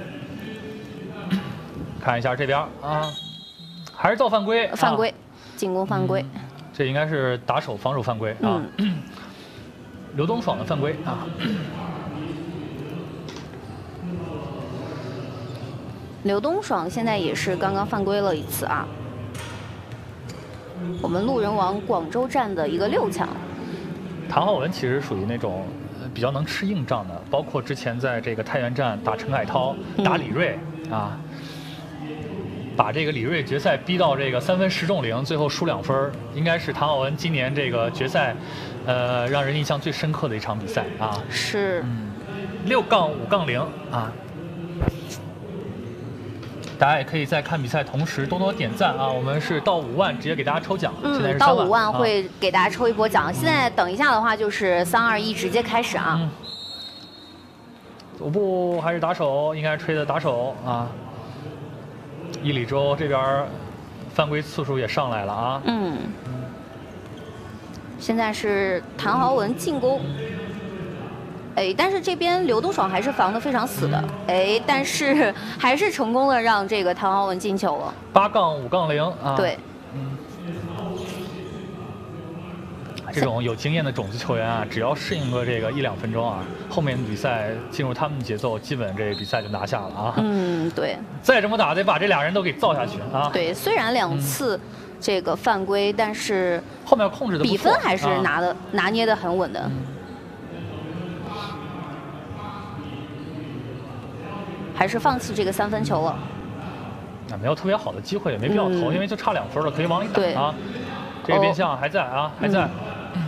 看一下这边啊，还是造犯规， 犯规，进攻犯规。 嗯、这应该是打手防守犯规啊。嗯、刘东爽的犯规啊。 刘东爽现在也是刚刚犯规了一次啊。我们路人王广州站的一个六强， 谭浩文其实属于那种比较能吃硬仗的，包括之前在这个太原站打陈凯涛、打李锐、嗯、啊，把这个李锐决赛逼到这个三分十中零，最后输两分，应该是谭浩文今年这个决赛，呃，让人印象最深刻的一场比赛啊。 是。 嗯，六杠五杠零啊。大家也可以在看比赛同时多多点赞啊！我们是到五万直接给大家抽奖， 嗯， 现在是到五万会给大家抽一波奖。啊、现在等一下的话就是三二一直接开始啊！ 嗯、左部还是打手，应该吹的打手啊。易礼周这边犯规次数也上来了啊。 嗯。现在是谭豪文进攻。哎，但是这边刘东爽还是防得非常死的，哎，但是还是成功的让这个谭豪文进球了。 八杠五杠零啊。 对。 嗯。这种有经验的种子球员啊，只要适应个这个一两分钟啊，后面比赛进入他们的节奏，基本这比赛就拿下了啊。 嗯，对。 再这么打，得把这俩人都给造下去啊。 对，虽然两次这个犯规，嗯、但是后面控制的比分还是拿的、啊、拿捏的很稳的。嗯还是放弃这个三分球了。 啊，没有特别好的机会，也没必要投，嗯、因为就差两分了，可以往里打啊。这个变向还在啊，还在。嗯、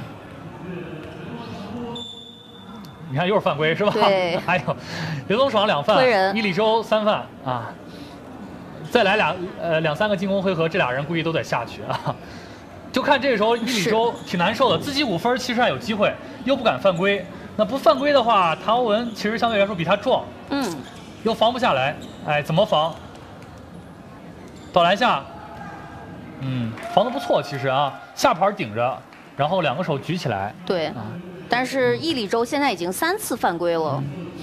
你看又是犯规是吧？ 对。 还有刘东爽两犯，易礼周三犯啊。再来俩呃两三个进攻回合，这俩人估计都得下去啊。就看这个时候易礼周挺难受的，自己五分其实还有机会，又不敢犯规。那不犯规的话，谭豪文其实相对来说比他壮。 嗯。 又防不下来，哎，怎么防？倒篮下，嗯，防得不错，其实啊，下盘顶着，然后两个手举起来。 对，啊、但是易礼周现在已经三次犯规了。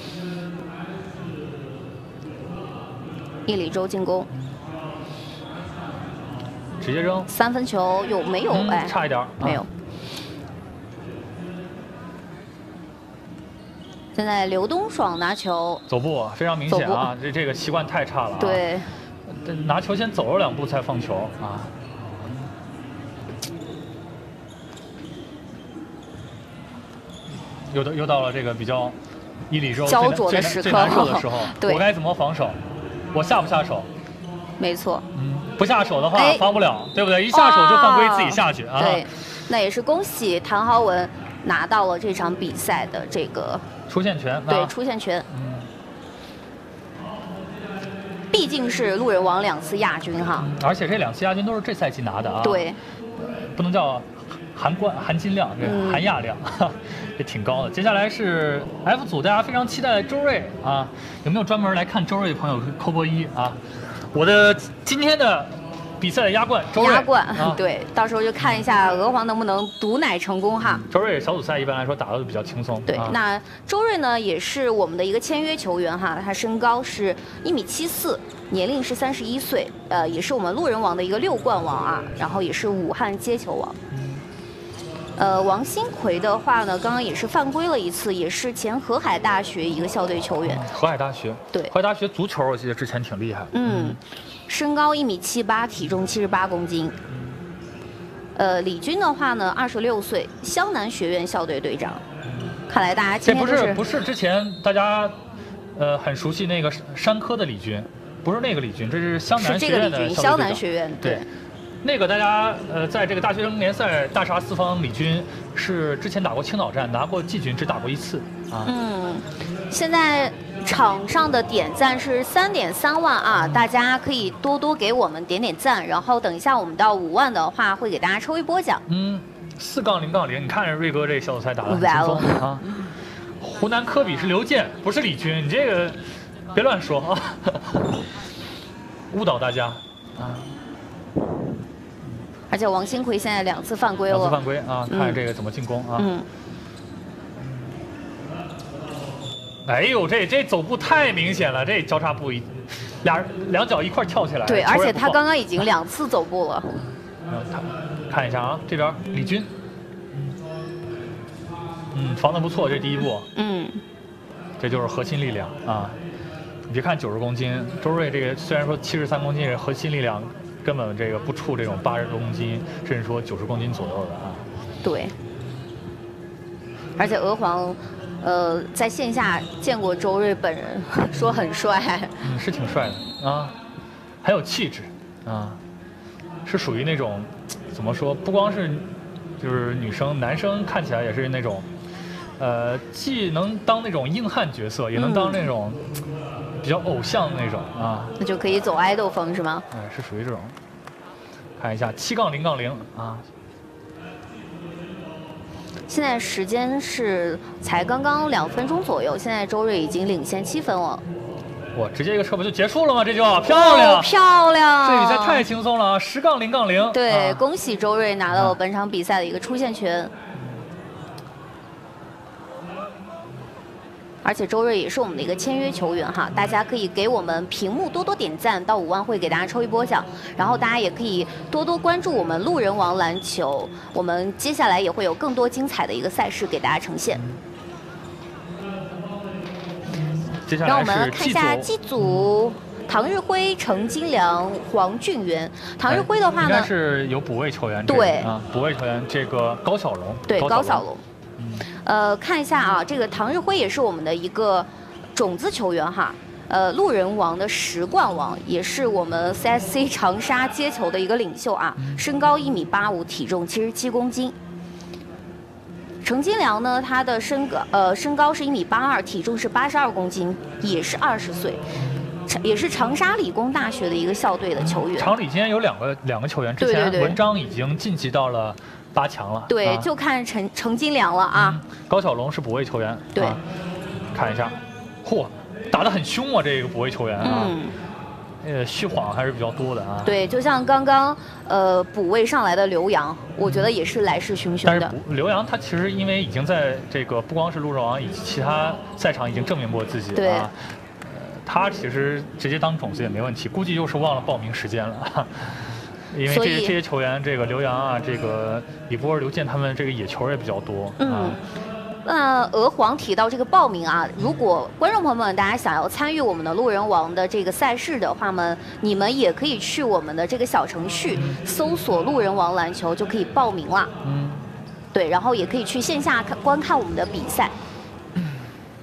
易礼周进攻， 直接扔三分球有没有？嗯、哎， 差一点，啊、 没有。现在刘东爽拿球， 走步非常明显啊，这这个习惯太差了啊。 对， 拿球先走了两步才放球啊。又到又到了这个比较伊里周焦灼的时刻最难受的时候， 对我该怎么防守？我下不下手？ 没错。 嗯，不下手的话哎防不了，对不对？一下手就犯规，自己下去啊。 对，那也是恭喜唐豪文拿到了这场比赛的这个出线权。 对啊出线权。 嗯， 毕竟是路人王两次亚军哈。 而且这两次亚军都是这赛季拿的啊。 对， 不能叫含冠含金量，这嗯含亚量，也挺高的。接下来是 F 组，大家非常期待的周睿啊，有没有专门来看周睿的朋友扣波一啊？我的今天的比赛的亚冠周睿， 亚冠、 啊、 对，到时候就看一下娥皇能不能毒奶成功哈。 周睿小组赛一般来说打得比较轻松。 对， 啊、 那周睿呢也是我们的一个签约球员哈，他身高是一米七四，年龄是三十一岁，呃，也是我们路人王的一个六冠王啊，然后也是武汉接球王。呃，王新奎的话呢，刚刚也是犯规了一次，也是前河海大学一个校队球员。 河海大学， 对， 河海大学足球我记得之前挺厉害的。 嗯，身高一米七八，体重七十八公斤。呃，李军的话呢，二十六岁，湘南学院校队队长。看来大家今这不天就是不是之前大家呃很熟悉那个山科的李军，不是那个李军，这是湘南是学院的这个李军， 校队队长湘南学院对。那个大家呃，在这个大学生联赛大杀四方，李军是之前打过青岛站，拿过季军，只打过一次啊。 嗯，现在场上的点赞是三点三万啊，大家可以多多给我们点点赞，然后等一下我们到五万的话，会给大家抽一波奖。 嗯，四杠零杠零，你看瑞哥这小组赛打得很轻松啊。湖南科比是刘健，不是李军，你这个别乱说啊，误导大家啊。 而且王新奎现在两次犯规了， 两次犯规啊！看这个怎么进攻啊！ 嗯， 哎呦，这这走步太明显了，这交叉步一，俩两脚一块跳起来。 对，而且他刚刚刚已经两次走步了。 看看一下啊，这边李军，嗯，防得不错，这第一步。 嗯， 这就是核心力量啊！你别看九十公斤，周睿这个虽然说七十三公斤，核心力量根本这个不怵这种八十多公斤，甚至说九十公斤左右的啊。 对。而且娥皇，呃，在线下见过周睿本人，说很帅。 嗯，是挺帅的啊，很有气质啊，是属于那种怎么说？不光是就是女生，男生看起来也是那种，呃，既能当那种硬汉角色，也能当那种。嗯比较偶像的那种啊， 那就可以走爱豆风是吗？ 哎，是属于这种。看一下七杠零杠零啊。 现在时间是才刚刚两分钟左右，现在周睿已经领先七分了。 哇，直接一个车不就结束了吗？这就漂亮、 哦，漂亮！ 这比赛太轻松了啊，十杠零杠零。 对， 啊、 恭喜周睿拿到了本场比赛的一个出线权。而且周睿也是我们的一个签约球员哈，大家可以给我们屏幕多多点赞，到五万会给大家抽一波奖。然后大家也可以多多关注我们路人王篮球，我们接下来也会有更多精彩的一个赛事给大家呈现。 接下来让我们是看一下 G 组。唐日辉、程金良、黄俊元。唐日辉的话呢， 应该是有补位球员。 对啊，补位球员这个高小龙。 对，高小龙。 嗯、 呃，看一下啊，这个唐日辉也是我们的一个种子球员哈。呃，路人王的十冠王，也是我们 C S C 长沙接球的一个领袖啊。身高一米八五，体重七十七公斤。程金良呢，他的身高呃身高是一米八二，体重是八十二公斤，也是二十岁。也是长沙理工大学的一个校队的球员。 长理今天有两个两个球员，之前文章已经晋级到了八强了。 对， 啊、 就看程程金良了啊、 嗯。高小龙是补位球员。 对， 啊、看一下，嚯，打得很凶啊！这个补位球员啊， 嗯， 呃，虚晃还是比较多的啊。 对，就像刚刚呃补位上来的刘洋，我觉得也是来势汹汹的。 但是刘洋他其实因为已经在这个不光是路人王，以及其他赛场已经证明过自己对啊。他其实直接当种子也没问题，估计就是忘了报名时间了，因为这些这些球员，这个刘洋啊，这个李波、刘健他们这个野球也比较多。 嗯， 啊、 那娥皇提到这个报名啊，如果观众朋友们大家想要参与我们的路人王的这个赛事的话呢，你们也可以去我们的这个小程序搜索“路人王篮球”就可以报名了。 嗯， 对，然后也可以去线下看观看我们的比赛。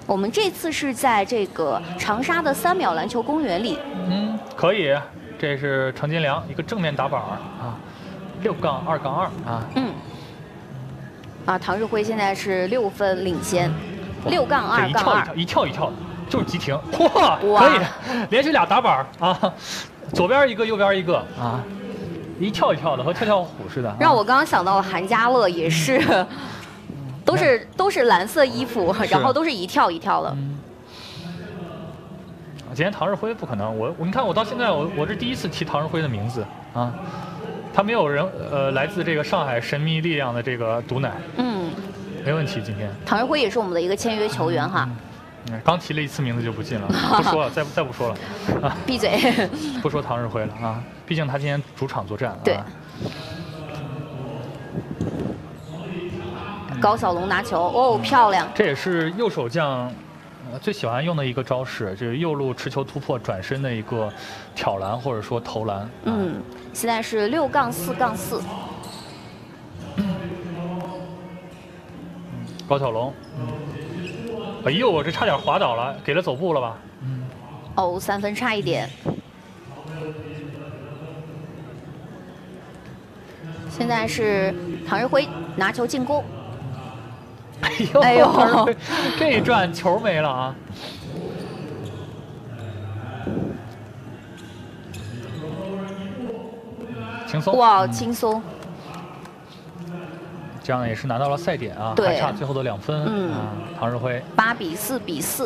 我们这次是在这个长沙的三秒篮球公园里。 嗯，可以。这是程金良一个正面打板啊，六杠二杠二啊。 嗯。啊，唐日辉现在是六分领先，六杠二杠二。 一跳一跳一跳的，就是急停。哇，可以，连续俩打板啊，左边一个，右边一个啊，一跳一跳的，和跳跳虎似的。啊、 让我刚刚想到韩家乐也是。都是都是蓝色衣服，然后都是一跳一跳的。 嗯、今天唐日辉不可能，我我你看我到现在我我是第一次提唐日辉的名字啊，他没有人呃来自这个上海神秘力量的这个毒奶， 嗯， 没问题。今天唐日辉也是我们的一个签约球员哈。 嗯，刚提了一次名字就不进了，不说了，再再不说了啊， 闭嘴， 不说唐日辉了啊，毕竟他今天主场作战啊。 对。高小龙拿球哦，漂亮！ 这也是右手将呃最喜欢用的一个招式，就是右路持球突破转身的一个挑篮或者说投篮。 嗯，现在是六杠四杠四。 高小龙，嗯，哎呦，我这差点滑倒了，给了走步了吧？ 嗯。哦，三分差一点。现在是唐日辉拿球进攻。 哎呦，哎呦这一转球没了啊！轻松哇，轻松！ 这样也是拿到了赛点啊，还差最后的两分。嗯，啊、唐日辉八比四比四，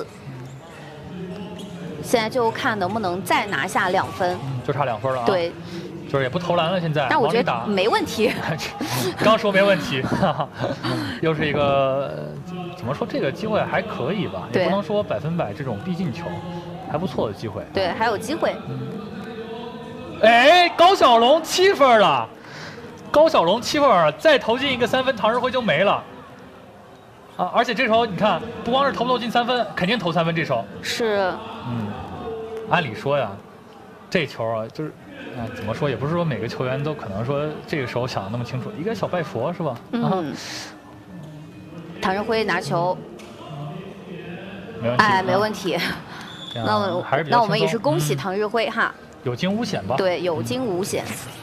现在就看能不能再拿下两分。 嗯、就差两分了啊！ 对。 就是也不投篮了，现在。 但我觉得没问题。 刚说没问题，又是一个怎么说？这个机会还可以吧，也不能说百分百这种必进球，还不错的机会。 对，还有机会。 嗯、哎，高小龙七分了，高小龙七分了，再投进一个三分，唐日辉就没了。啊，而且这时候你看，不光是投不投进三分，肯定投三分。这时候是。 嗯，按理说呀，这球啊，就是。啊，怎么说也不是说每个球员都可能说这个时候想的那么清楚，一个小拜佛是吧？ 嗯。 啊、 唐日辉拿球， 没问题。 哎，没问题。那我还是比较那我们也是恭喜唐日辉、嗯、哈。 有惊无险吧？ 对，有惊无险。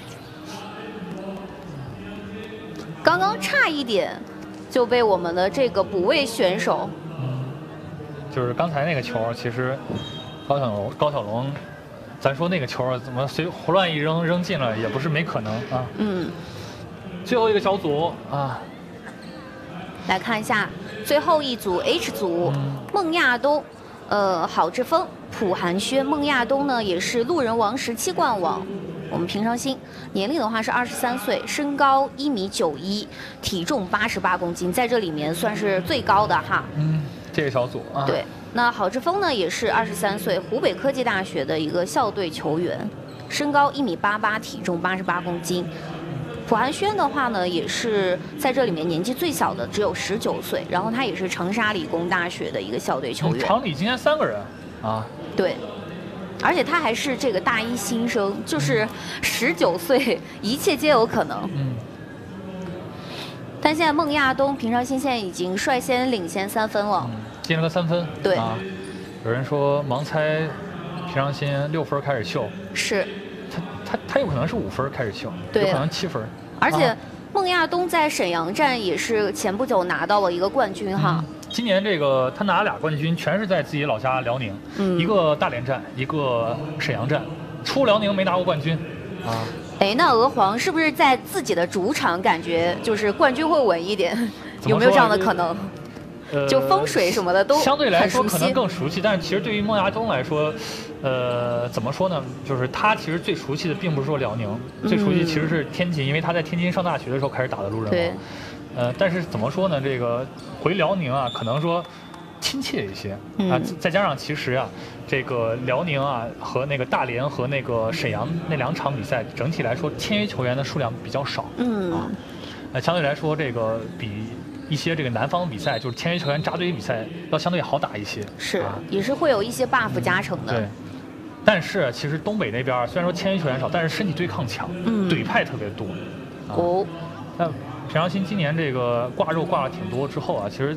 刚刚差一点就被我们的这个补位选手， 嗯，就是刚才那个球，其实高小龙高小龙。咱说那个球怎么随胡乱一扔扔进了，也不是没可能啊。 嗯。 最后一个小组啊， 来看一下最后一组 H 组， 嗯、 孟亚东、呃郝志峰、朴寒轩。孟亚东呢也是路人王十七冠王。我们平常心，年龄的话是二十三岁，身高一米九一，体重八十八公斤，在这里面算是最高的哈。 嗯，这个小组啊。 对。那郝志峰呢，也是二十三岁，湖北科技大学的一个校队球员，身高一米八八，体重八十八公斤。朴寒轩的话呢，也是在这里面年纪最小的，只有十九岁，然后他也是长沙理工大学的一个校队球员。 厂里今天三个人啊。 对，而且他还是这个大一新生，就是十九岁，一切皆有可能。 嗯。 但现在孟亚东、平常心现在已经率先领先三分了。 嗯，进了个三分。 对。 啊，有人说盲猜平常心六分开始秀。 是。 他他他有可能是五分开始秀， 对， 有可能七分。 而且孟亚东在沈阳站也是前不久拿到了一个冠军哈。 嗯、今年这个他拿俩冠军，全是在自己老家辽宁， 嗯、 一个大连站，一个沈阳站，出辽宁没拿过冠军，啊。 哎，那娥皇是不是在自己的主场感觉就是冠军会稳一点？有没有这样的可能？ 呃， 就风水什么的都相对来说可能更熟悉，但是其实对于孟亚东来说，呃，怎么说呢？就是他其实最熟悉的并不是说辽宁， 嗯、 最熟悉其实是天津，因为他在天津上大学的时候开始打的路人王。 对。 呃，但是怎么说呢？这个回辽宁啊，可能说亲切一些啊、 嗯， 再加上其实啊，这个辽宁啊和那个大连和那个沈阳那两场比赛，整体来说签约球员的数量比较少。 嗯。 啊，呃，相对来说这个比一些这个南方比赛，就是签约球员扎堆比赛要相对好打一些。 是， 啊、 也是会有一些 buff 加成的。 嗯、对。但是其实东北那边虽然说签约球员少，但是身体对抗强， 嗯， 怼派特别多。啊、 哦。 那平常心今年这个挂肉挂了挺多之后啊，其实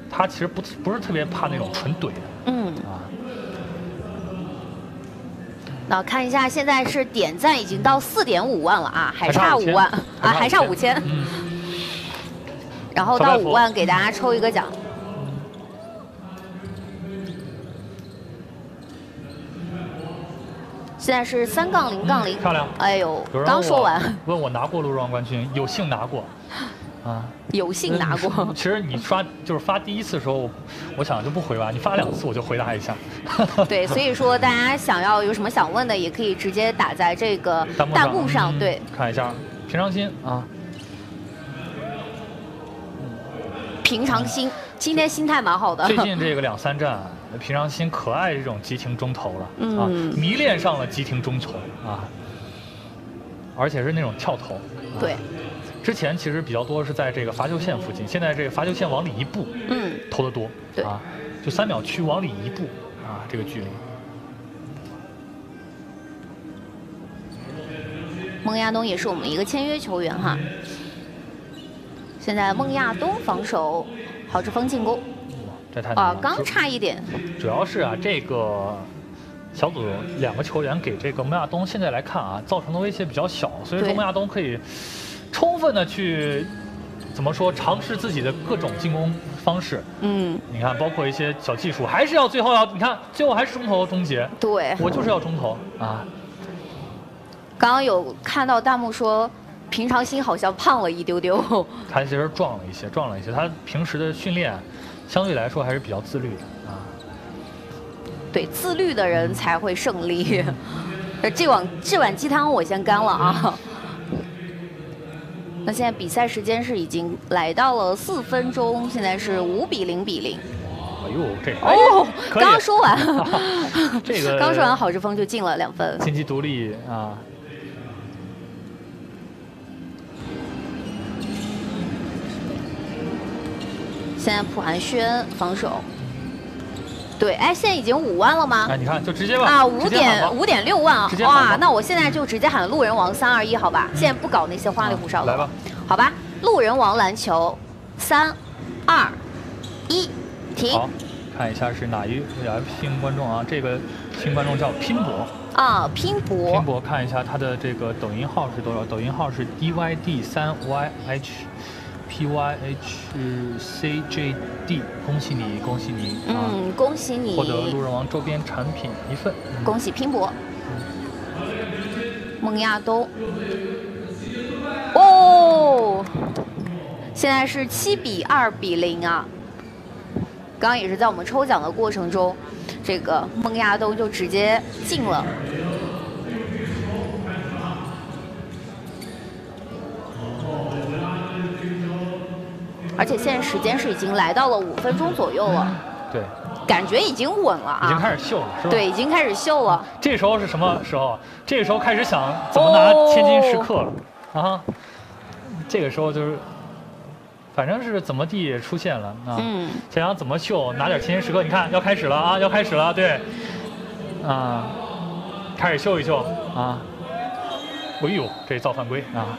他其实不不是特别怕那种纯怼的。 嗯啊。 那看一下，现在是点赞已经到四点五万了啊，还差差五万啊，还差五千。 嗯。 然后到五万给大家抽一个奖。现在是三杠零杠零， 漂亮。 哎呦，刚说完。 问我拿过路人王冠军，有幸拿过。啊， 有幸拿过。 其实你刷就是发第一次的时候，我我想就不回吧，你发两次我就回答一下。 对，所以说大家想要有什么想问的，也可以直接打在这个弹幕上。对， 看一下平常心啊。 平常心，今天心态蛮好的。 最近这个两三战，平常心可爱这种急停中投了、嗯、啊，迷恋上了急停中投啊，而且是那种跳投。啊、 对。 之前其实比较多是在这个罚球线附近，现在这个罚球线往里一步， 嗯， 投得多， 对啊，就三秒区往里一步，啊，这个距离。 孟亚东也是我们的一个签约球员哈。现在孟亚东防守，郝志峰进攻， 这太难了啊，刚差一点。 主要是啊，这个小组两个球员给这个孟亚东现在来看啊，造成的威胁比较小，所以说孟亚东可以充分的去怎么说尝试自己的各种进攻方式。嗯，你看，包括一些小技术，还是要最后要你看，最后还是中投终结。 对， 我就是要中投啊。 刚刚有看到弹幕说，平常心好像胖了一丢丢。 他其实壮了一些，壮了一些。他平时的训练相对来说还是比较自律的啊。 对，自律的人才会胜利。这碗这碗鸡汤我先干了啊。那现在比赛时间是已经来到了四分钟，现在是五比零比零。 哎呦，这哦，刚刚说完， 这个刚说完，郝志峰就进了两分。 晋级独立啊。 现在蒲寒轩防守。对，哎，现在已经五万了吗？ 哎，你看，就直接吧。 啊，五点五点六万啊！哇，那我现在就直接喊路人王三二一，好吧？ 嗯、 现在不搞那些花里胡哨的。 来吧， 好吧，路人王篮球，三、二、一，停。 好，看一下是哪一哪一新观众啊？这个新观众叫拼搏。 啊，拼搏。 拼搏，看一下他的这个抖音号是多少？抖音号是 D Y D 三 Y H。P Y H C J D， 恭喜你，恭喜你！ 嗯，啊、恭喜你获得路人王周边产品一份。 嗯、恭喜拼搏！孟亚东，哦，现在是七比二比零啊！刚刚也是在我们抽奖的过程中，这个孟亚东就直接进了。而且现在时间是已经来到了五分钟左右了， 对， 感觉已经稳了啊， 已经开始秀了，是吧？ 对，已经开始秀了。 这时候是什么时候？这个时候开始想怎么拿千金时刻了、哦、啊！这个时候就是，反正是怎么地也出现了啊。嗯。想想怎么秀，拿点千金时刻，你看要开始了啊，要开始了，对，啊，开始秀一秀啊！哎呦，这造犯规啊！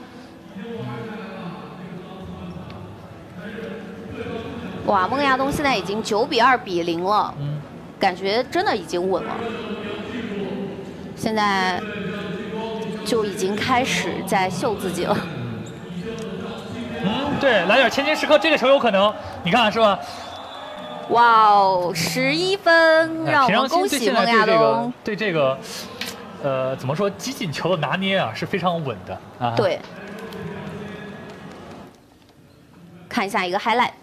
哇，孟亚东现在已经九比二比零了，嗯，感觉真的已经稳了。现在就已经开始在秀自己了。 嗯，对，来点千金时刻，这个球有可能，你看是吧？ 哇哦，十一分，让我们恭喜孟亚东。 对这个，呃，怎么说，击进球的拿捏啊是非常稳的啊。 对。看一下一个 highlight。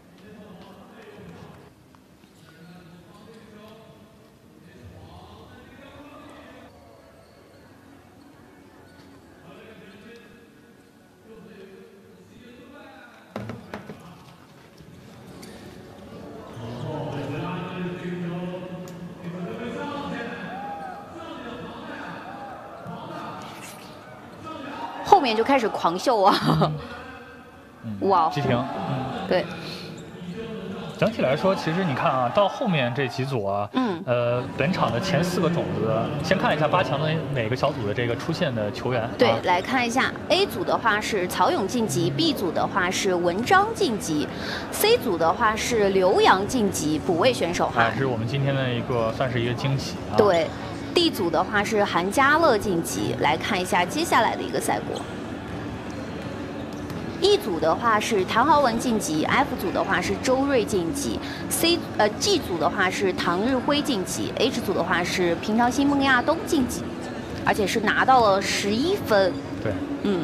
后面就开始狂秀啊！ 嗯、 哇， 急停，嗯， 对。 整体来说，其实你看啊，到后面这几组啊， 嗯， 呃，本场的前四个种子，先看一下八强的每个小组的这个出现的球员。 对， 啊、 来看一下 A 组的话是曹勇晋级 ，B 组的话是文章晋级 ，C 组的话是刘洋晋级，补位选手哈。 啊，是我们今天的一个算是一个惊喜啊。 对 ，D 组的话是韩家乐晋级，来看一下接下来的一个赛果。E 组的话是谭豪文晋级 ，F 组的话是周睿晋级 ，C 呃 G 组的话是唐日辉晋级 ，H 组的话是平常心孟亚冬晋级，而且是拿到了十一分。 对， 嗯，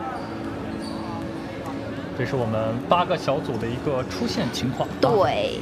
这是我们八个小组的一个出现情况。啊、 对。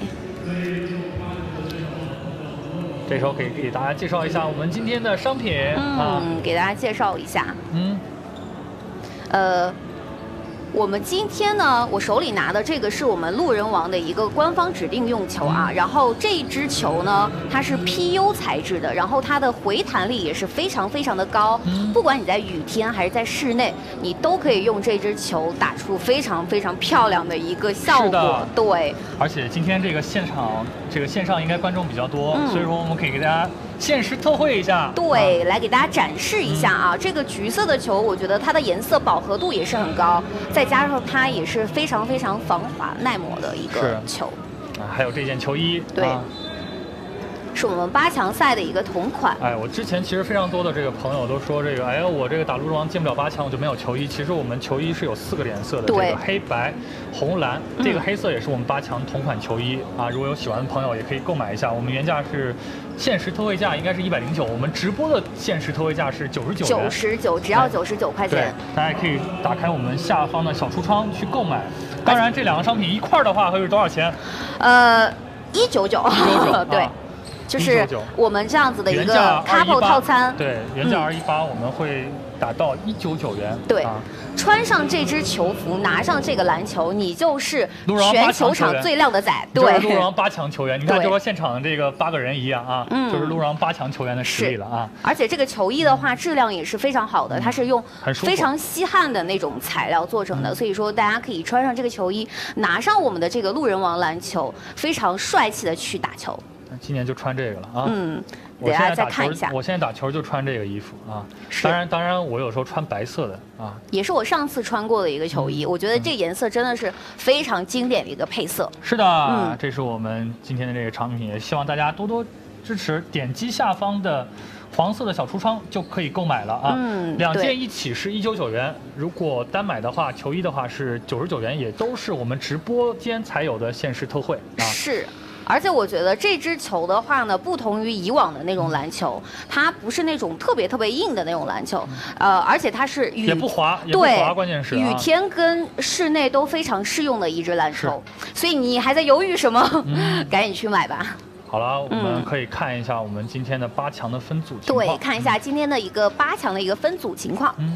这时候可以给大家介绍一下我们今天的商品。 嗯， 啊、 给大家介绍一下。 嗯， 呃。我们今天呢，我手里拿的这个是我们路人王的一个官方指定用球啊。然后这一支球呢，它是 P U 材质的，然后它的回弹力也是非常非常的高。不管你在雨天还是在室内，你都可以用这支球打出非常非常漂亮的一个效果。对。 而且今天这个现场，这个线上应该观众比较多， 嗯、 所以说我们可以给大家限时特惠一下。 对， 啊、 来给大家展示一下啊，嗯、这个橘色的球，我觉得它的颜色饱和度也是很高，再加上它也是非常非常防滑耐磨的一个球。 啊，还有这件球衣， 对， 啊、 是我们八强赛的一个同款。 哎，我之前其实非常多的这个朋友都说这个，哎呀，我这个打路人王进不了八强，我就没有球衣。其实我们球衣是有四个颜色的，这个黑白、红蓝， 嗯、 这个黑色也是我们八强同款球衣啊。如果有喜欢的朋友，也可以购买一下。我们原价是限时特惠价，应该是一百零九，我们直播的限时特惠价是九十九元。 九十九，只要九十九块钱。 对，大家可以打开我们下方的小橱窗去购买。当然，这两个商品一块儿的话会是多少钱？ 呃，一九九。对。 啊就是我们这样子的一个 couple 套餐， 对，原价二一八，我们会打到一九九元。 对， 啊、 穿上这支球服，拿上这个篮球，你就是全球场最靓的仔。对， 路人王八强球员，你看，就和现场的这个八个人一样啊， 嗯， 就是路人王八强球员的实力了啊。 而且这个球衣的话，质量也是非常好的，它是用非常吸汗的那种材料做成的， 嗯、 所以说大家可以穿上这个球衣，拿上我们的这个路人王篮球，非常帅气的去打球。 今年就穿这个了啊！ 嗯， 我现在再看一下。 我现在打球就穿这个衣服啊。 是。 当然，当然，我有时候穿白色的啊。 也是我上次穿过的一个球衣，嗯、我觉得这颜色真的是非常经典的一个配色。 是的，嗯，这是我们今天的这个产品，也希望大家多多支持，点击下方的黄色的小橱窗就可以购买了啊。 嗯， 两件一起是一九九元，如果单买的话，球衣的话是九十九元，也都是我们直播间才有的限时特惠啊。 是。而且我觉得这支球的话呢，不同于以往的那种篮球，它不是那种特别特别硬的那种篮球，呃，而且它是雨也不滑，也不滑，关键是、啊、 雨天跟室内都非常适用的一支篮球。所以你还在犹豫什么？嗯、赶紧去买吧。 好了，我们可以看一下我们今天的八强的分组情况。 对，看一下今天的一个八强的一个分组情况。 嗯。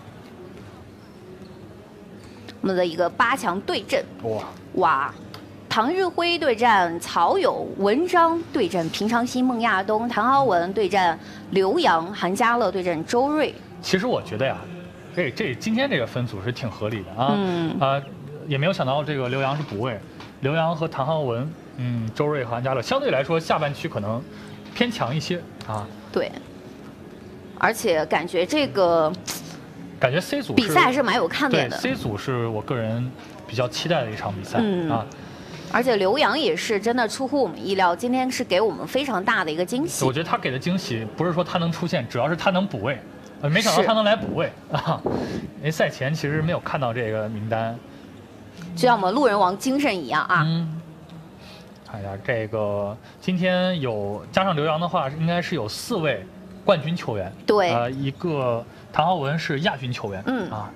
我们的一个八强对阵。 哇。 哇。唐日辉对战曹勇，文章对战平常心孟亚冬，谭豪文对战刘洋，韩家乐对战周睿。 其实我觉得呀，这这今天这个分组是挺合理的啊。 嗯。 啊、呃，也没有想到这个刘洋是补位，刘洋和谭豪文，嗯，周睿和韩家乐相对来说下半区可能偏强一些啊。 对。而且感觉这个， 感觉 C 组比赛还是蛮有看点的。 对 C 组是我个人比较期待的一场比赛、 嗯、 啊。 而且刘洋也是真的出乎我们意料，今天是给我们非常大的一个惊喜。 我觉得他给的惊喜不是说他能出现，主要是他能补位，呃，没想到他能来补位啊！因为赛前其实没有看到这个名单， 就像我们路人王精神一样啊。 嗯。看一下这个，今天有加上刘洋的话，应该是有四位冠军球员。 对。 呃，一个谭豪文是亚军球员。 嗯。 啊。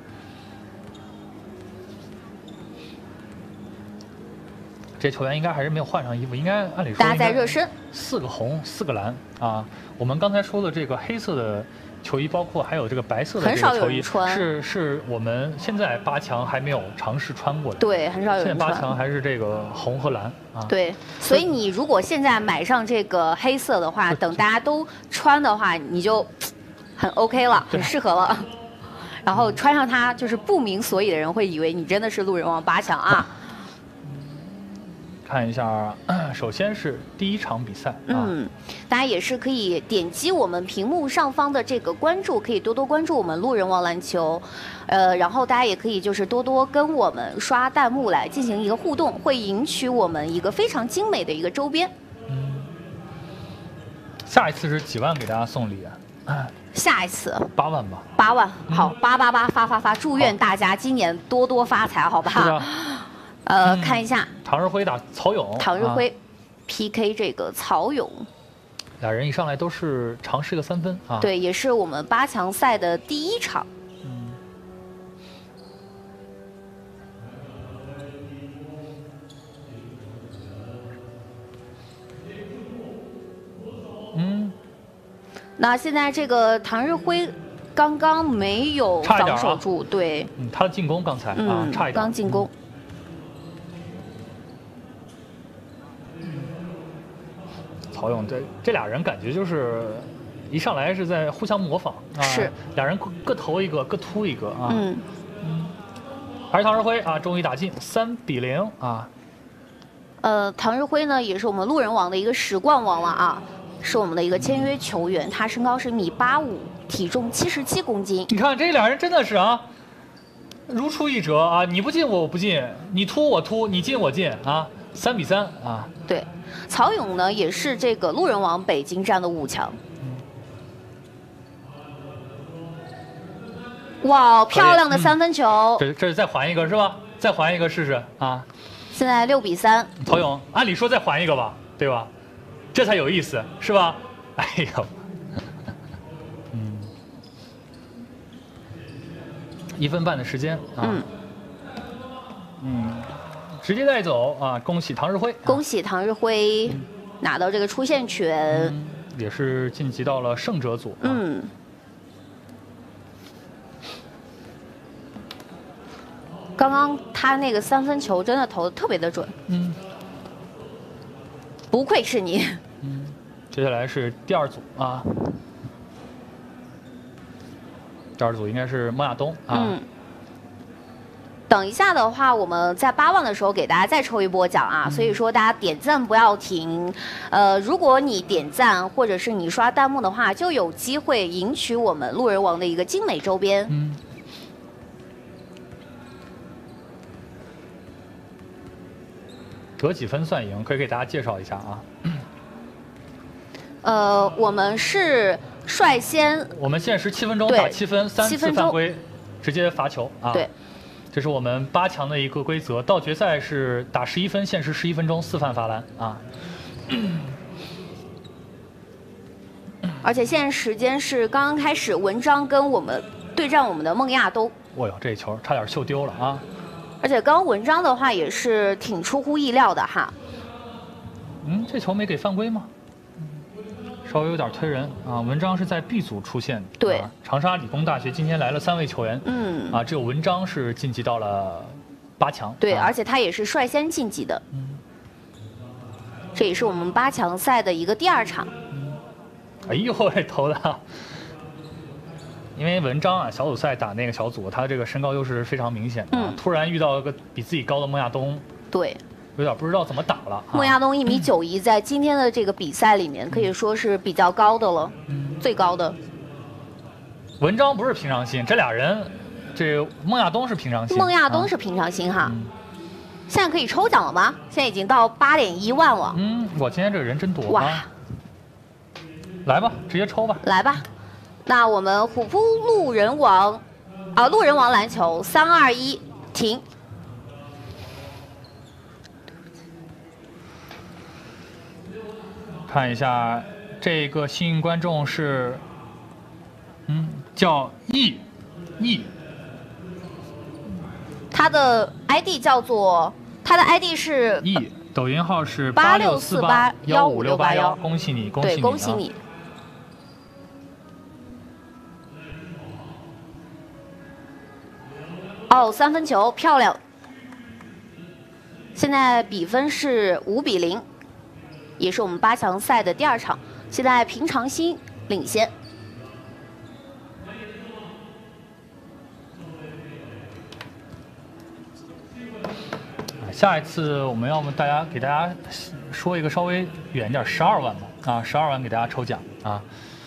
这球员应该还是没有换上衣服，应该按理说大家在热身， 四个红，四个蓝啊。我们刚才说的这个黑色的球衣，包括还有这个白色的这个球衣，是是我们现在八强还没有尝试穿过的。 对，很少有人穿。 现在八强还是这个红和蓝啊。 对，所以你如果现在买上这个黑色的话，等大家都穿的话，你就很 OK 了，很适合了。然后穿上它，就是不明所以的人会以为你真的是路人王八强啊。 看一下，首先是第一场比赛啊， 嗯，大家也是可以点击我们屏幕上方的这个关注，可以多多关注我们路人王篮球，呃，然后大家也可以就是多多跟我们刷弹幕来进行一个互动，会赢取我们一个非常精美的一个周边。 嗯，下一次是几万给大家送礼啊？ 下一次八万吧。 八万，好，八八八发发发，祝愿大家今年多多发财，好吧？ 是的。 呃，嗯、看一下唐日辉打曹勇， 唐日辉、啊、P K 这个曹勇， 俩人一上来都是尝试个三分啊。 对，也是我们八强赛的第一场。 嗯。嗯。 那现在这个唐日辉刚刚没有防守住，啊、对， 嗯，他的进攻刚才、嗯、啊差一点， 刚进攻。 曹勇这这俩人感觉就是一上来是在互相模仿，啊、 是俩人各投一个，各突一个啊。 嗯。 嗯。而唐日辉啊，终于打进三比零啊。 呃，唐日辉呢也是我们路人王的一个实冠王了啊，是我们的一个签约球员，他身高是米八五，体重七十七公斤。 你看这俩人真的是啊，如出一辙啊！你不进我不进，你突我突，你进我进啊，三比三啊。 对。曹勇呢，也是这个路人王北京站的五强。哇，漂亮的三分球！ 嗯、这这再还一个是吧？再还一个试试啊！ 现在六比三。 曹勇，按理说再还一个吧，对吧？这才有意思，是吧？哎呦，嗯，一分半的时间啊。嗯。嗯。直接带走啊！恭喜唐日辉， 恭喜唐日辉、嗯、拿到这个出线权、 嗯，也是晋级到了胜者组。啊、 嗯，刚刚他那个三分球真的投的特别的准， 嗯， 不愧是你。 嗯，接下来是第二组啊，第二组应该是孟亚东啊。 嗯。等一下的话，我们在八万的时候给大家再抽一波奖啊，嗯、所以说大家点赞不要停。呃，如果你点赞或者是你刷弹幕的话，就有机会赢取我们路人王的一个精美周边。 嗯。得几分算赢？可以给大家介绍一下啊。 呃，我们是率先， 我们限时七分钟打七分，三次犯规，直接罚球啊。 对。 这是我们八强的一个规则，到决赛是打十一分，限时十一分钟，四犯罚篮啊。 而且现在时间是刚刚开始，文章跟我们对战我们的孟亚东。 哦呦，这球差点秀丢了啊！ 而且刚刚文章的话也是挺出乎意料的哈。 嗯，这球没给犯规吗？稍微有点推人啊！文章是在 B 组出现， 对、 啊，长沙理工大学今天来了三位球员， 嗯， 啊，只有文章是晋级到了八强， 对， 啊、 而且他也是率先晋级的，嗯，这也是我们八强赛的一个第二场。 嗯、哎呦，这投的，因为文章啊，小组赛打那个小组，他这个身高优势非常明显的、啊，嗯、突然遇到一个比自己高的孟亚东， 对。 有点不知道怎么打了。 孟亚东一米九一，在今天的这个比赛里面可以说是比较高的了，嗯、最高的。 文章不是平常心，这俩人，这孟亚东是平常心。 孟亚东是平常心哈。啊嗯、现在可以抽奖了吗？现在已经到八点一万了。 嗯，我今天这个人真多。 哇！ 啊、来吧，直接抽吧。 来吧，那我们虎扑路人王，啊，路人王篮球，三二一，停。 看一下，这个幸运观众是，嗯，叫 E E， 他的 I D 叫做，他的 I D 是 E， 抖音号是八六四八幺五六八幺，恭喜你，恭喜你， 对，恭喜你。哦，三分球漂亮，现在比分是五比零。也是我们八强赛的第二场，现在平常心领先。 下一次我们要么大家给大家说一个稍微远一点，十二万吧，啊，十二万给大家抽奖啊。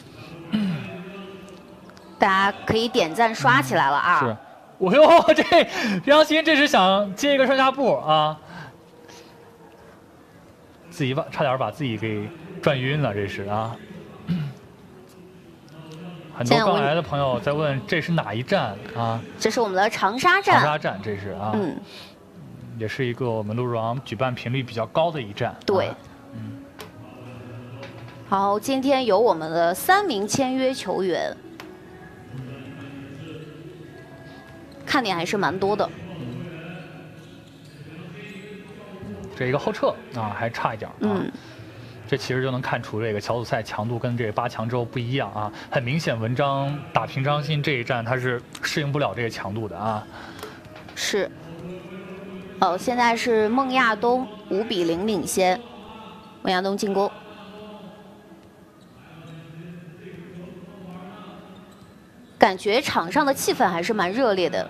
大家可以点赞刷起来了啊！ 是，我哟，这平常心这是想接一个上下步啊，自己把差点把自己给转晕了，这是啊。很多刚来的朋友在问这是哪一站啊？ 这是我们的长沙站。 长沙站这是啊，嗯，也是一个我们鹿日王举办频率比较高的一站。 对， 啊、嗯。 好，今天有我们的三名签约球员。看点还是蛮多的， 这一个后撤啊，还差一点啊。嗯，这其实就能看出这个小组赛强度跟这个八强之后不一样啊。很明显，文章打平常心这一战他是适应不了这个强度的啊。 是。哦，现在是孟亚东五比零领先，孟亚东进攻。感觉场上的气氛还是蛮热烈的。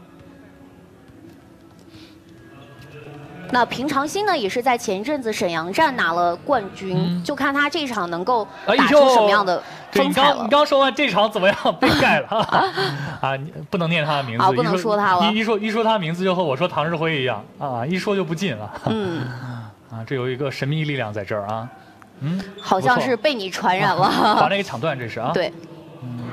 那平常心呢，也是在前一阵子沈阳站拿了冠军，嗯、就看他这场能够打出什么样的风采了。 你刚你刚说完这场怎么样？被盖了啊！你不能念他的名字， 啊，不能说他了。 一一说一说他名字，就和我说唐日辉一样啊，一说就不进了。 嗯， 啊，这有一个神秘力量在这儿啊。嗯， 好像是被你传染了。 啊、把那个抢断，这是啊。 对。 嗯。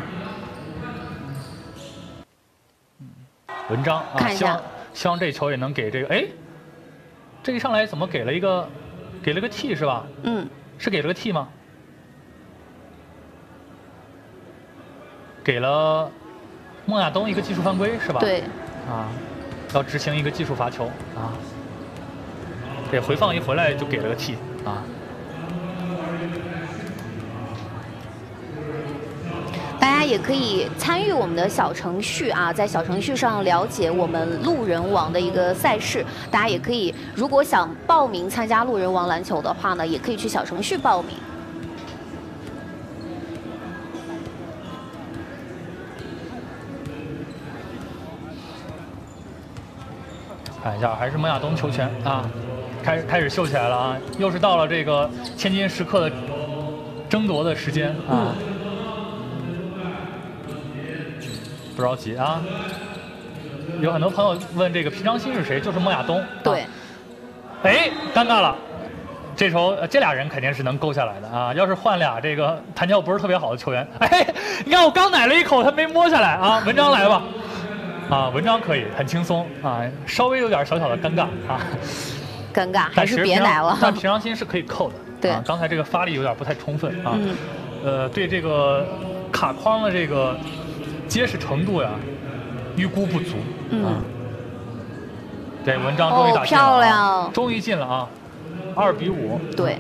文章啊， 看一下， 希望这球也能给这个哎。这一上来怎么给了一个，给了个 T 是吧？ 嗯， 是给了个 T 吗？给了孟亚东一个技术犯规是吧？ 对。 啊，要执行一个技术罚球啊。这回放一回来就给了个 T 啊。 大家也可以参与我们的小程序啊，在小程序上了解我们路人王的一个赛事。大家也可以，如果想报名参加路人王篮球的话呢，也可以去小程序报名。 看一下，还是孟亚东球权啊，开始开始秀起来了啊，又是到了这个千金时刻的争夺的时间啊。嗯，不着急啊，有很多朋友问这个平常心是谁，就是孟亚东。 对。 哎，尴尬了，这球这俩人肯定是能勾下来的啊。要是换俩这个弹跳不是特别好的球员，哎，你看我刚奶了一口，他没摸下来啊。文章来吧，啊，文章可以很轻松啊，稍微有点小小的尴尬啊。 尴尬，还是别奶了。 但平常心是可以扣的。 对。 啊，刚才这个发力有点不太充分啊。 嗯。 呃，对这个卡框的这个结实程度呀，预估不足。 嗯。 啊、对，文章终于打进了、啊， 哦、漂亮， 终于进了啊，二比五。 对。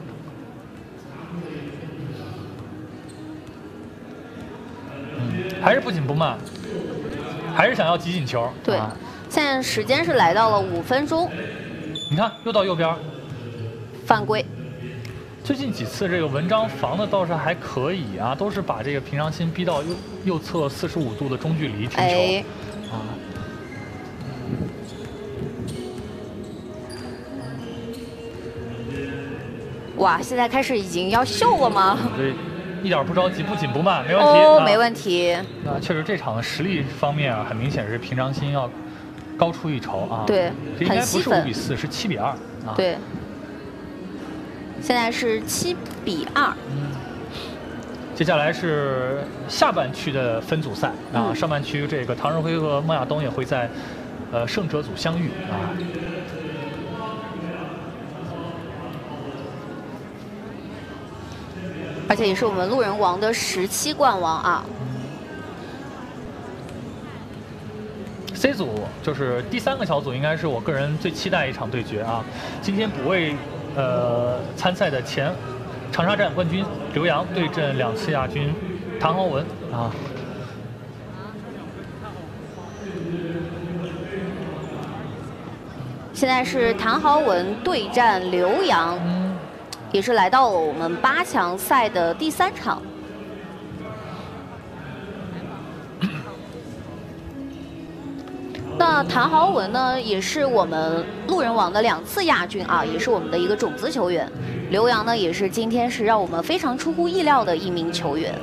嗯，还是不紧不慢，还是想要挤进球。 对。啊、现在时间是来到了五分钟。 你看，又到右边。 犯规。 最近几次这个文章防的倒是还可以啊，都是把这个平常心逼到右右侧四十五度的中距离停球、哎、啊。 哇，现在开始已经要秀了吗？ 对，一点不着急，不紧不慢，没问题。 哦，没问题。 那确实这场的实力方面啊，很明显是平常心要高出一筹啊。 对， 这应该不是五比四，是七比二啊。 对。现在是七比二。 嗯。接下来是下半区的分组赛啊，嗯、上半区这个唐日辉和孟亚东也会在呃胜者组相遇啊。 而且也是我们路人王的十七冠王啊。 C 组就是第三个小组，应该是我个人最期待一场对决啊。今天补位呃参赛的前长沙站冠军刘洋对阵两次亚军唐豪文啊。 现在是唐豪文对战刘洋，嗯、也是来到了我们八强赛的第三场。那那谭豪文呢，也是我们路人王的两次亚军啊，也是我们的一个种子球员。刘洋呢，也是今天是让我们非常出乎意料的一名球员。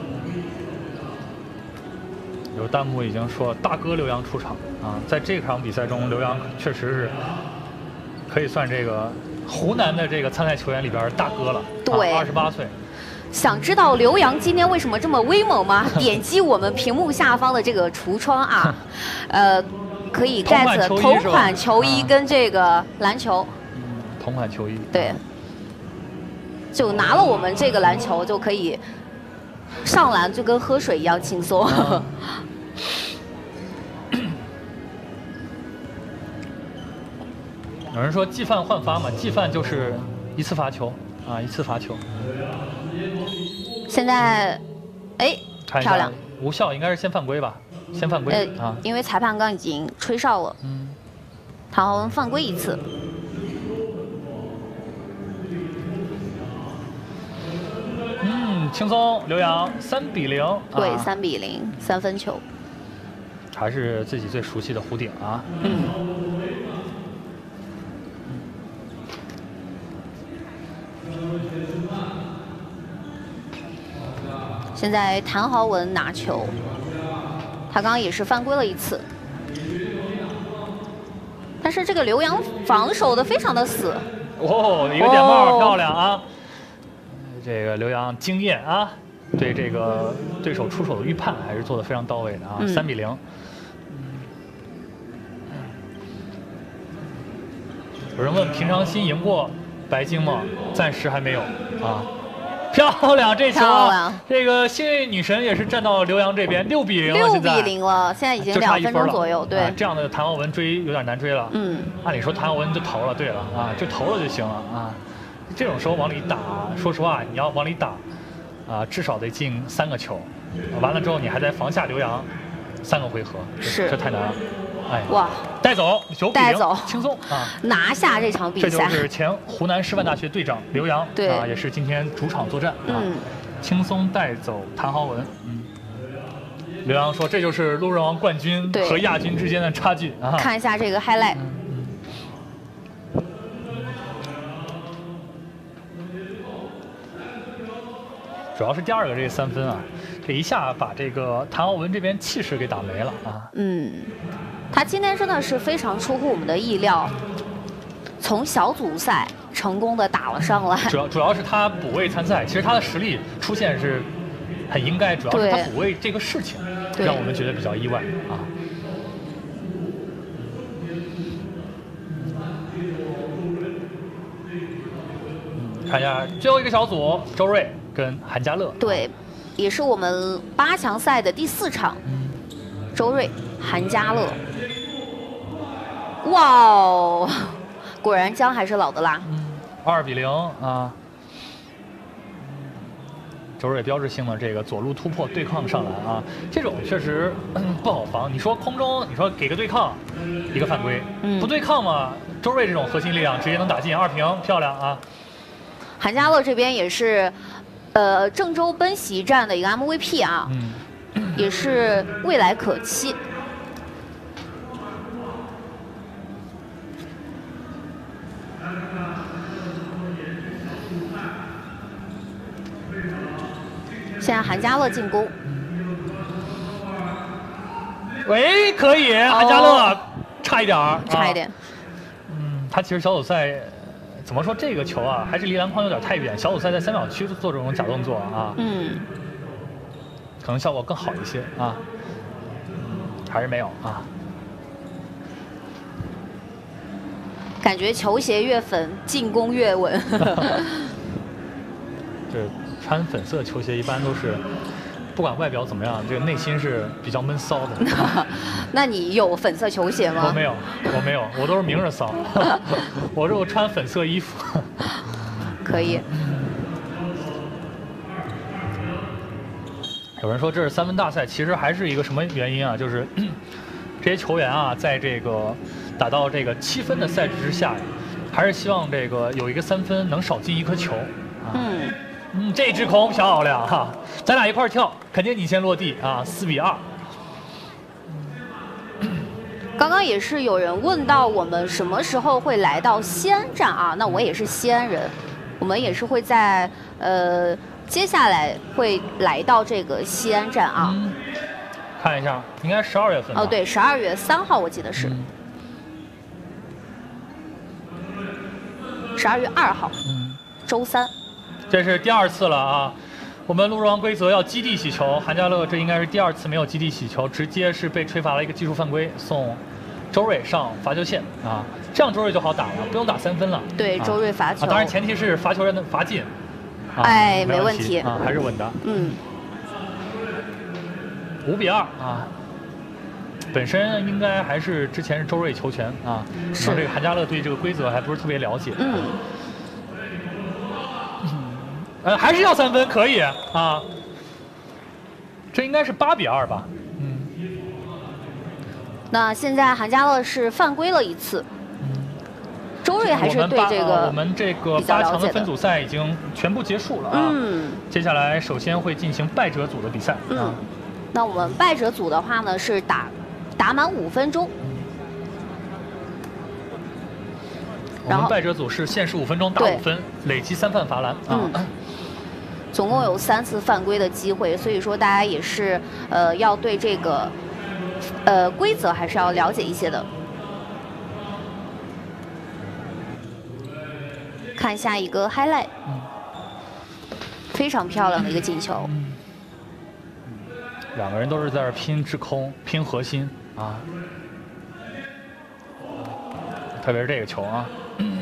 有弹幕已经说大哥刘洋出场啊，在这场比赛中，刘洋确实是可以算这个湖南的这个参赛球员里边大哥了。 对， 二十八岁。 想知道刘洋今天为什么这么威猛吗？点击我们屏幕下方的这个橱窗啊，呃，可以 get 同款球衣跟这个篮球。 嗯，同款球衣。 对。就拿了我们这个篮球就可以上篮，就跟喝水一样轻松。啊有人说既犯换罚嘛，既犯就是一次罚球啊，一次罚球。 现在，哎，漂亮， 无效，应该是先犯规吧？先犯规、呃、啊， 因为裁判刚已经吹哨了。嗯，谭豪文犯规一次。 嗯，轻松，刘洋三比零。 对，三、啊、比零，三分球。 还是自己最熟悉的弧顶啊。嗯。 现在谭豪文拿球，他刚刚也是犯规了一次，但是这个刘洋防守的非常的死。 哦，一个点帽、哦、漂亮啊！这个刘洋经验啊，对这个对手出手的预判还是做的非常到位的啊，三、嗯、比零。有人问平常心赢过白鲸吗？暂时还没有啊。漂亮，这球啊！这个幸运女神也是站到刘洋这边，六比零了， 六比零了，现在已经两分钟左右。对、 啊，这样的谭豪文追有点难追了。嗯，按理说谭豪文就投了，对了啊，就投了就行了啊。这种时候往里打，说实话，你要往里打，啊，至少得进三个球，完了之后你还在防下刘洋三个回合， 是这太难了。哎， 哇！ 带走，九比零，轻松啊！ 拿下这场比赛。 这就是前湖南师范大学队长刘洋， 对啊，也是今天主场作战啊，嗯、轻松带走谭豪文。嗯，刘洋说这就是路人王冠军和亚军之间的差距啊！ 看一下这个 highlight。嗯嗯、 主要是第二个这个三分啊，这一下把这个谭豪文这边气势给打没了啊。 嗯。他今天真的是非常出乎我们的意料，从小组赛成功的打了上来。 主要主要是他补位参赛，其实他的实力出现是很应该，主要是他补位这个事情让我们觉得比较意外啊。嗯，看一下最后一个小组，周睿跟韩家乐。 对，也是我们八强赛的第四场。嗯、周睿、韩家乐。哇哦，果然姜还是老的辣。 嗯，二比零啊。周睿标志性的这个左路突破对抗上篮啊，这种确实、嗯、不好防。你说空中，你说给个对抗，一个犯规，嗯、不对抗嘛，周睿这种核心力量直接能打进，二平，漂亮啊。 韩家乐这边也是，呃，郑州奔袭战的一个 M V P 啊，嗯、也是未来可期。现在韩家乐进攻， 喂，可以，韩家乐、哦、差一点儿， 差一点。啊、 嗯，他其实小组赛怎么说这个球啊，还是离篮筐有点太远。小组赛在三秒区做这种假动作啊，嗯，可能效果更好一些啊，还是没有啊。 感觉球鞋越粉，进攻越稳。 这穿粉色球鞋一般都是，不管外表怎么样，这个内心是比较闷骚的。 那你有粉色球鞋吗？ 我没有，我没有，我都是明着骚。我是我穿粉色衣服。 可以。 有人说这是三分大赛，其实还是一个什么原因啊？就是这些球员啊，在这个打到这个七分的赛制之下，还是希望这个有一个三分能少进一颗球。啊、嗯。嗯，这支空漂亮哈！咱俩一块儿跳，肯定你先落地啊，四比二。 刚刚也是有人问到我们什么时候会来到西安站啊？那我也是西安人，我们也是会在呃接下来会来到这个西安站啊。 嗯、看一下，应该十二月份吧。 哦，对，十二月三号我记得是。十二、嗯、月二号，嗯，周三。 这是第二次了啊。我们鹿肉王规则要基地洗球，韩家乐这应该是第二次没有基地洗球，直接是被吹罚了一个技术犯规，送周睿上罚球线啊，这样周睿就好打了，不用打三分了。 对，啊、周睿罚球、 啊，当然前提是罚球人的罚进。 啊、哎， 没问题啊，还是稳的。 嗯， 五比二啊，本身应该还是之前是周睿球权啊，是这个韩家乐对这个规则还不是特别了解。 嗯。 呃，还是要三分，可以啊。这应该是八比二吧？嗯。 那现在韩家乐是犯规了一次。嗯。周睿还是对这个、 呃、我们这个八强的分组赛已经全部结束了啊。 嗯。 接下来首先会进行败者组的比赛。 嗯。 啊、 那我们败者组的话呢是打打满五分钟。 我们败者组是限时五分钟打五分，累积三犯罚篮啊。 嗯。总共有三次犯规的机会，所以说大家也是呃要对这个呃规则还是要了解一些的。看下一个 highlight，、嗯、非常漂亮的一个进球。 嗯、两个人都是在这拼制空、拼核心啊，特别是这个球啊。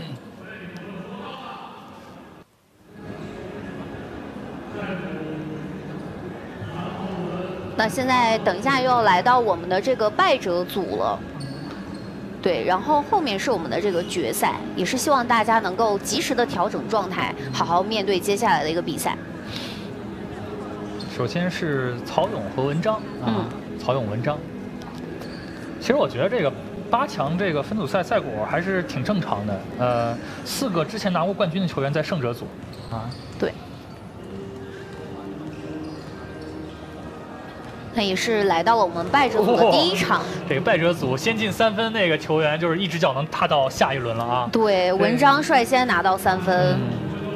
那现在等一下又要来到我们的这个败者组了，对，然后后面是我们的这个决赛，也是希望大家能够及时的调整状态，好好面对接下来的一个比赛。 首先是曹勇和文章啊，嗯、曹勇、文章。其实我觉得这个八强这个分组赛赛果还是挺正常的，呃，四个之前拿过冠军的球员在胜者组啊， 对。那也是来到了我们败者组的第一场。哦、 这个败者组先进三分那个球员，就是一只脚能踏到下一轮了啊！ 对，文章率先拿到三分。嗯、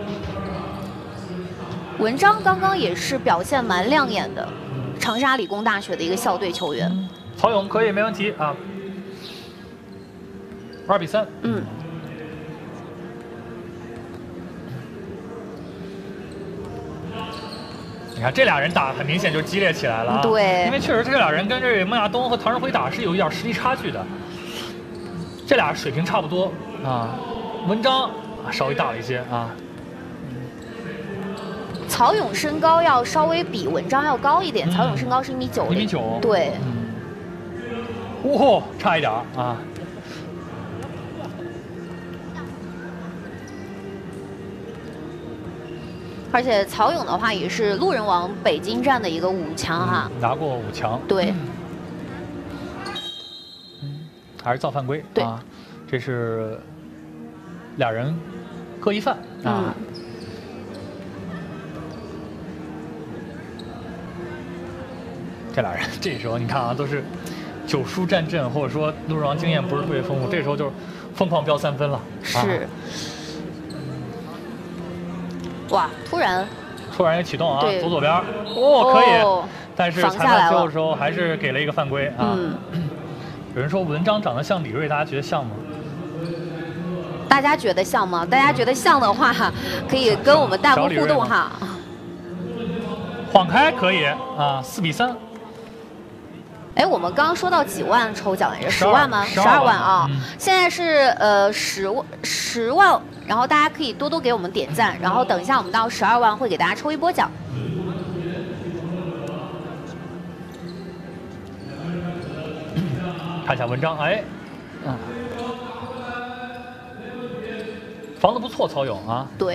文章刚刚也是表现蛮亮眼的，嗯、长沙理工大学的一个校队球员。 嗯、曹勇可以，没问题啊。二比三。 嗯。 你看这俩人打很明显就激烈起来了啊！ 对， 因为确实这俩人跟这孟亚东和唐胜辉打是有一点实力差距的，这俩水平差不多啊。文章稍微大了一些啊。 曹勇身高要稍微比文章要高一点，嗯、曹勇身高是一米九零。 一米九。 对。 嗯、哦，差一点啊。 而且曹勇的话也是路人王北京站的一个五强哈、啊嗯，拿过五强。 对， 嗯，还是造犯规。 对啊，这是俩人各一犯啊。嗯、这俩人这时候你看啊，都是久疏战阵，或者说路人王经验不是特别丰富，这时候就是疯狂飙三分了。 是。啊哇！突然， 突然一启动啊，左左边，哦，可以， 哦、 但是裁判最后的时候还是给了一个犯规啊。嗯、有人说文章长得像李锐，大家觉得像吗？ 大家觉得像吗？大家觉得像的话，可以跟我们弹幕互动哈。 晃开可以啊，四比三。 哎，我们刚刚说到几万抽奖来着？十万吗？十二万啊！嗯、现在是呃十万十万，然后大家可以多多给我们点赞，然后等一下我们到十二万会给大家抽一波奖。 看一下文章，哎，嗯，防得不错，曹勇啊。 对。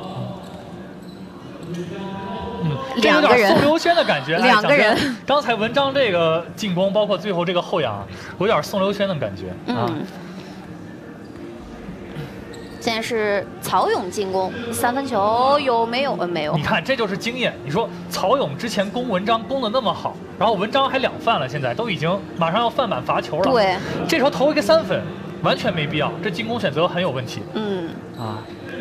嗯，这有点宋刘轩的感觉。 两个人， 刚才文章这个进攻，包括最后这个后仰，有点宋刘轩的感觉啊。嗯。 现在是曹勇进攻，三分球有没有？呃，没有。 你看，这就是经验。你说曹勇之前攻文章攻的那么好，然后文章还两犯了，现在都已经马上要犯满罚球了。 对， 这时候投一个三分，完全没必要，这进攻选择很有问题。 嗯啊。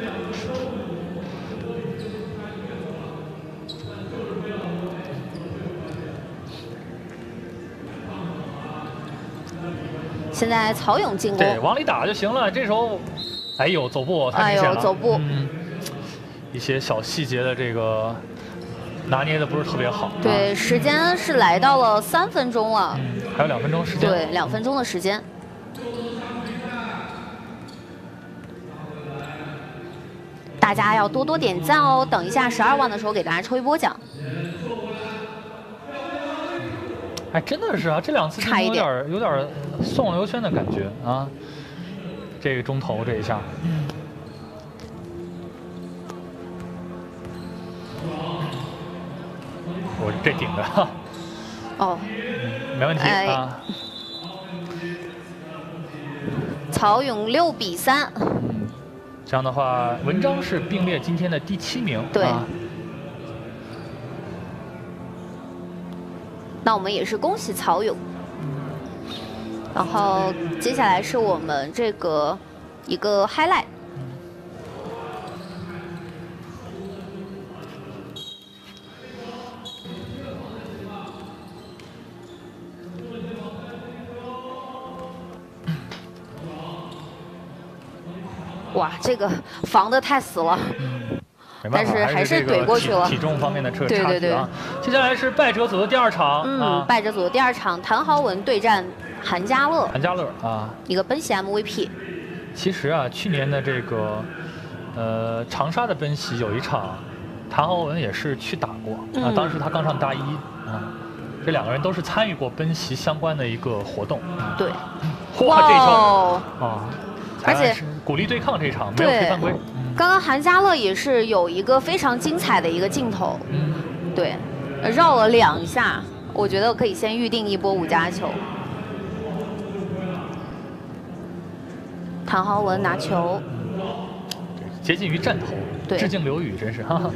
现在曹勇进攻， 对，往里打就行了。这时候，哎呦，走步太明显了。 哎呦，走步。 嗯，一些小细节的这个拿捏的不是特别好。 对， 啊、 时间是来到了三分钟了。 嗯，还有两分钟时间。 对，两分钟的时间。大家要多多点赞哦！等一下十二万的时候给大家抽一波奖。 哎，真的是啊，这两次差一点有点有点宋刘轩的感觉啊。这个中投这一下，我这顶着， 哦， 嗯，没问题、哎、啊。 曹勇六比三。 嗯，这样的话，文章是并列今天的第七名。 对。 啊、 那我们也是恭喜曹勇。然后接下来是我们这个一个 highlight。哇，这个防的太死了。但是还是怼过去了。 体重方面的这个差距啊。 接下来是败者组的第二场。 嗯， 啊、 败者组的第二场，谭豪文对战韩家乐。 韩家乐啊， 一个奔袭 M V P。 其实啊，去年的这个呃长沙的奔袭有一场，谭豪文也是去打过、嗯、啊，当时他刚上大一啊，这两个人都是参与过奔袭相关的一个活动。 对。 哇，这一球啊！ 而且鼓励对抗这一场没有吹犯规。 刚刚韩家乐也是有一个非常精彩的一个镜头， 嗯， 对，绕了两下，我觉得可以先预定一波五加球。谭豪文拿球， 接近于战头， 对， 致敬刘宇，真是哈哈。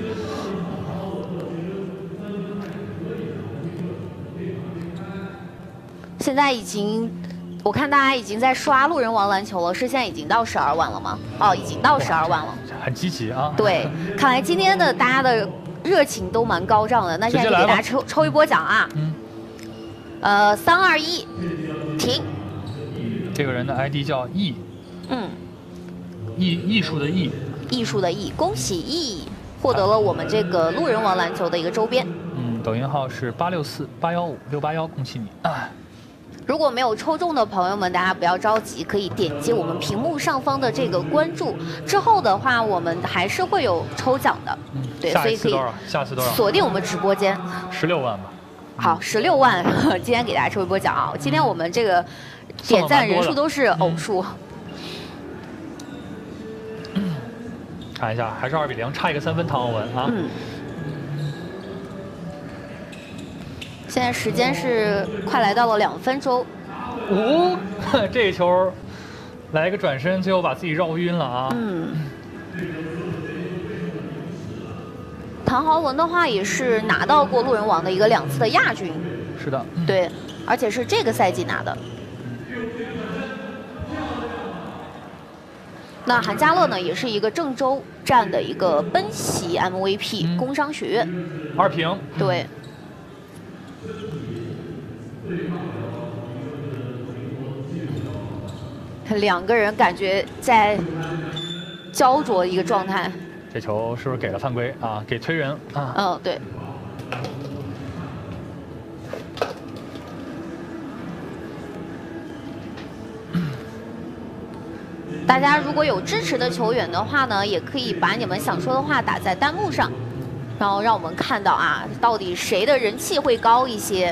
现在已经。我看大家已经在刷路人王篮球了，是现在已经到十二万了吗？哦，已经到十二万了， 很积极啊。 对，看来今天的大家的热情都蛮高涨的。那现在就给大家抽抽一波奖啊！ 嗯。 呃，三二一，停。 这个人的 I D 叫 E。 嗯。 艺艺术的艺。 艺术的艺，恭喜 E 获得了我们这个路人王篮球的一个周边。 嗯，抖音号是八六四八幺五六八幺，恭喜你啊！ 如果没有抽中的朋友们，大家不要着急，可以点击我们屏幕上方的这个关注。之后的话，我们还是会有抽奖的。 嗯， 对，所以可以下次多少？ 锁定我们直播间。 十六万吧。 好，十六万，今天给大家抽一波奖啊！今天我们这个点赞人数都是偶数。 嗯、看一下，还是二比零，差一个三分，唐浩文啊。 嗯。现在时间是快来到了两分钟。 哦，这球来一个转身，最后把自己绕晕了啊。 嗯。谭豪文的话也是拿到过路人王的一个两次的亚军。 是的。嗯、 对，而且是这个赛季拿的。那韩家乐呢，也是一个郑州站的一个奔袭 M V P，、嗯、工商学院。 二平。 对。两个人感觉在焦灼的一个状态。 这球是不是给了犯规啊？给推人啊？ 嗯，对。大家如果有支持的球员的话呢，也可以把你们想说的话打在弹幕上，然后让我们看到啊，到底谁的人气会高一些。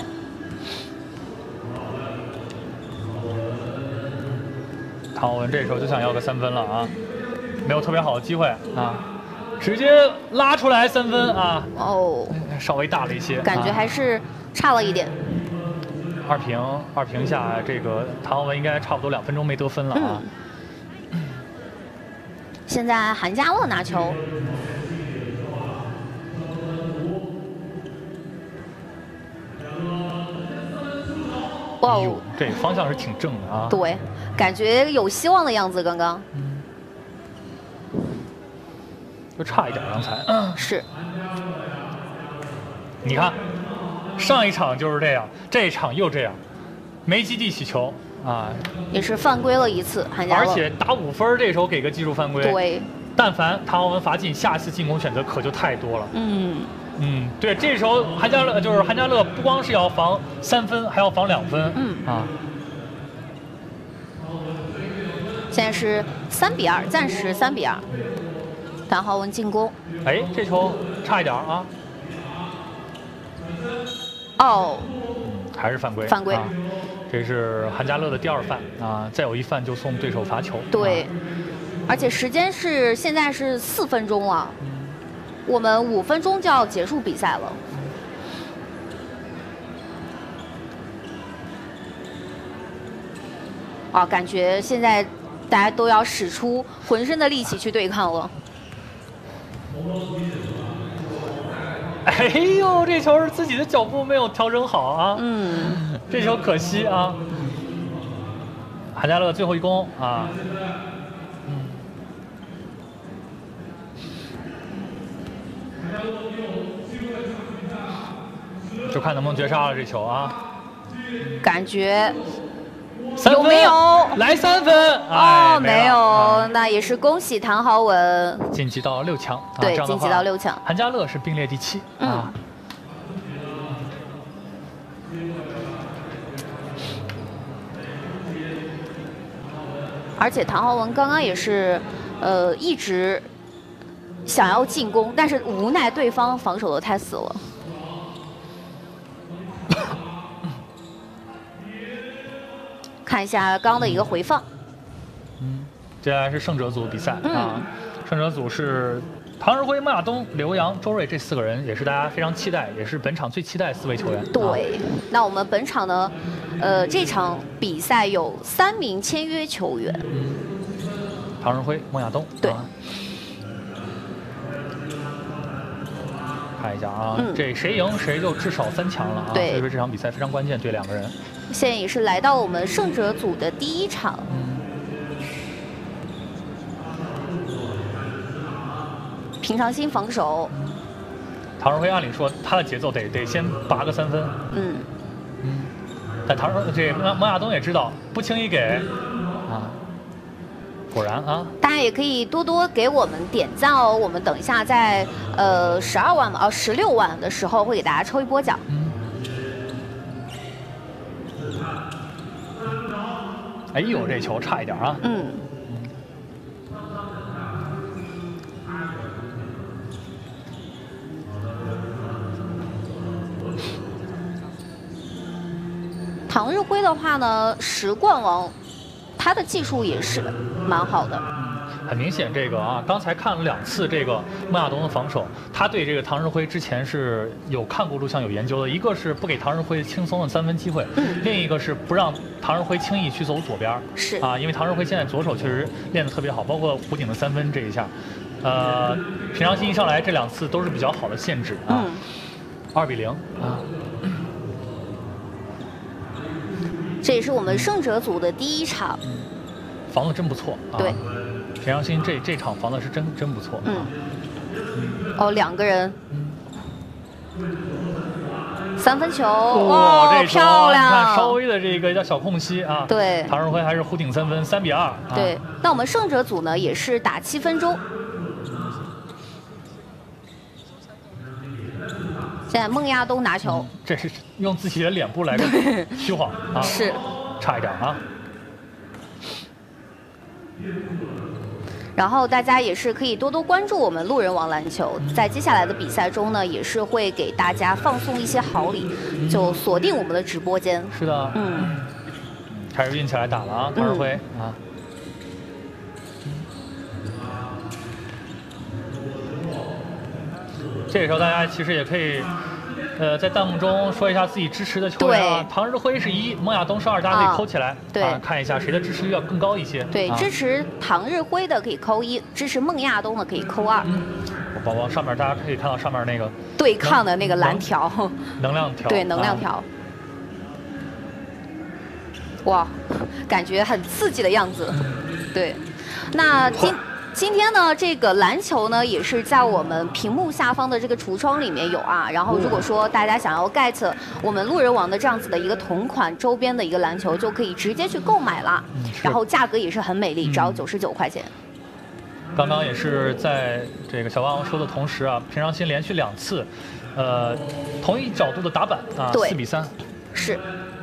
唐浩文这时候就想要个三分了啊，没有特别好的机会啊，直接拉出来三分啊。 哦， 稍微大了一些， 感觉还是差了一点。 二平二平下，这个唐浩文应该差不多两分钟没得分了啊。 嗯、 现在韩家乐拿球。哇哦， 这方向是挺正的啊。 对，感觉有希望的样子。刚刚， 嗯，就差一点，刚才。 是。 你看，上一场就是这样，这一场又这样，没基地起球啊。 也是犯规了一次，韩家乐。 而且打五分，这时候给个技术犯规。 对。 但凡唐浩文罚进，下次进攻选择可就太多了。 嗯。 嗯，对，这时候韩家乐就是韩家乐，不光是要防三分，还要防两分。 嗯啊。 现在是三比二，暂时三比二。谭浩文进攻。 哎，这球差一点啊。 哦。 嗯，还是犯规。 犯规。 啊、这是韩家乐的第二犯啊，再有一犯就送对手罚球。 对。 啊、 而且时间是现在是四分钟了。嗯，我们五分钟就要结束比赛了。啊，感觉现在大家都要使出浑身的力气去对抗了。 哎呦，这球是自己的脚步没有调整好啊！ 嗯， 这球可惜啊。韩家乐最后一攻啊。就看能不能绝杀了这球啊！ 感觉有没有来三分？ 哦，没有，啊、那也是恭喜谭浩文晋级到六强。 对， 啊、 晋级到六强。 韩家乐是并列第七。嗯。啊、 而且谭浩文刚刚也是，呃，一直想要进攻，但是无奈对方防守的太死了。看一下刚刚的一个回放。 嗯，接下来是胜者组比赛、 嗯、 啊，胜者组是唐日辉、孟亚东、刘洋、周睿这四个人，也是大家非常期待，也是本场最期待四位球员。 对， 啊、 那我们本场呢，呃，这场比赛有三名签约球员。 嗯，唐日辉、孟亚东。 对。 啊、看一下啊， 嗯、 这谁赢谁就至少三强了啊！ 对， 所以说这场比赛非常关键，对两个人。 现在也是来到我们胜者组的第一场。 嗯。 平常心防守。 唐日辉按理说他的节奏得得先拔个三分。 嗯。 嗯。但唐这孟孟亚东也知道不轻易给啊。果然啊。 大家也可以多多给我们点赞哦，我们等一下在呃十二万嘛，哦十六万的时候会给大家抽一波奖。 嗯。哎呦，这球差一点啊！ 嗯。唐日辉的话呢，十冠王，他的技术也是蛮好的。 很明显，这个啊，刚才看了两次这个孟亚东的防守，他对这个唐日辉之前是有看过录像、有研究的。一个是不给唐日辉轻松的三分机会， 嗯、 另一个是不让唐日辉轻易去走左边。 是啊，因为唐日辉现在左手确实练得特别好，包括弧顶的三分这一下，呃，平常心一上来这两次都是比较好的限制啊。二、嗯、比零啊。 这也是我们胜者组的第一场。 嗯、防得真不错啊。 对。 平常心这这场防的是真真不错。 嗯。哦，两个人。 嗯。 三分球。 哦，这漂亮！ 你看稍微的这个叫小空隙啊。 对。 唐日辉还是弧顶三分，三比二。 对。那我们胜者组呢，也是打七分钟。现在孟亚东拿球。 嗯、这是用自己的脸部来虚晃啊。 是。 差一点啊。 然后大家也是可以多多关注我们路人王篮球，在接下来的比赛中呢，也是会给大家放送一些好礼，就锁定我们的直播间。 是的， 嗯， 开始运起来打了啊，唐日辉、嗯、啊。这个时候大家其实也可以呃，在弹幕中说一下自己支持的球员啊。唐日辉是一，蒙亚东是二，大家可以扣起来。啊、 对、 啊，看一下谁的支持率要更高一些。 对， 啊、 支持唐日辉的可以扣一，支持孟亚东的可以扣二。 嗯，宝宝上面大家可以看到上面那个对抗的那个蓝条， 能量条。 对，能量条。啊、哇，感觉很刺激的样子。对，那今。今天呢，这个篮球呢也是在我们屏幕下方的这个橱窗里面有啊。然后如果说大家想要 get 我们路人王的这样子的一个同款周边的一个篮球，就可以直接去购买啦。嗯、然后价格也是很美丽，只要九十九块钱。 刚刚也是在这个小霸王说的同时啊，平常心连续两次，呃，同一角度的打板啊，四比三。 是。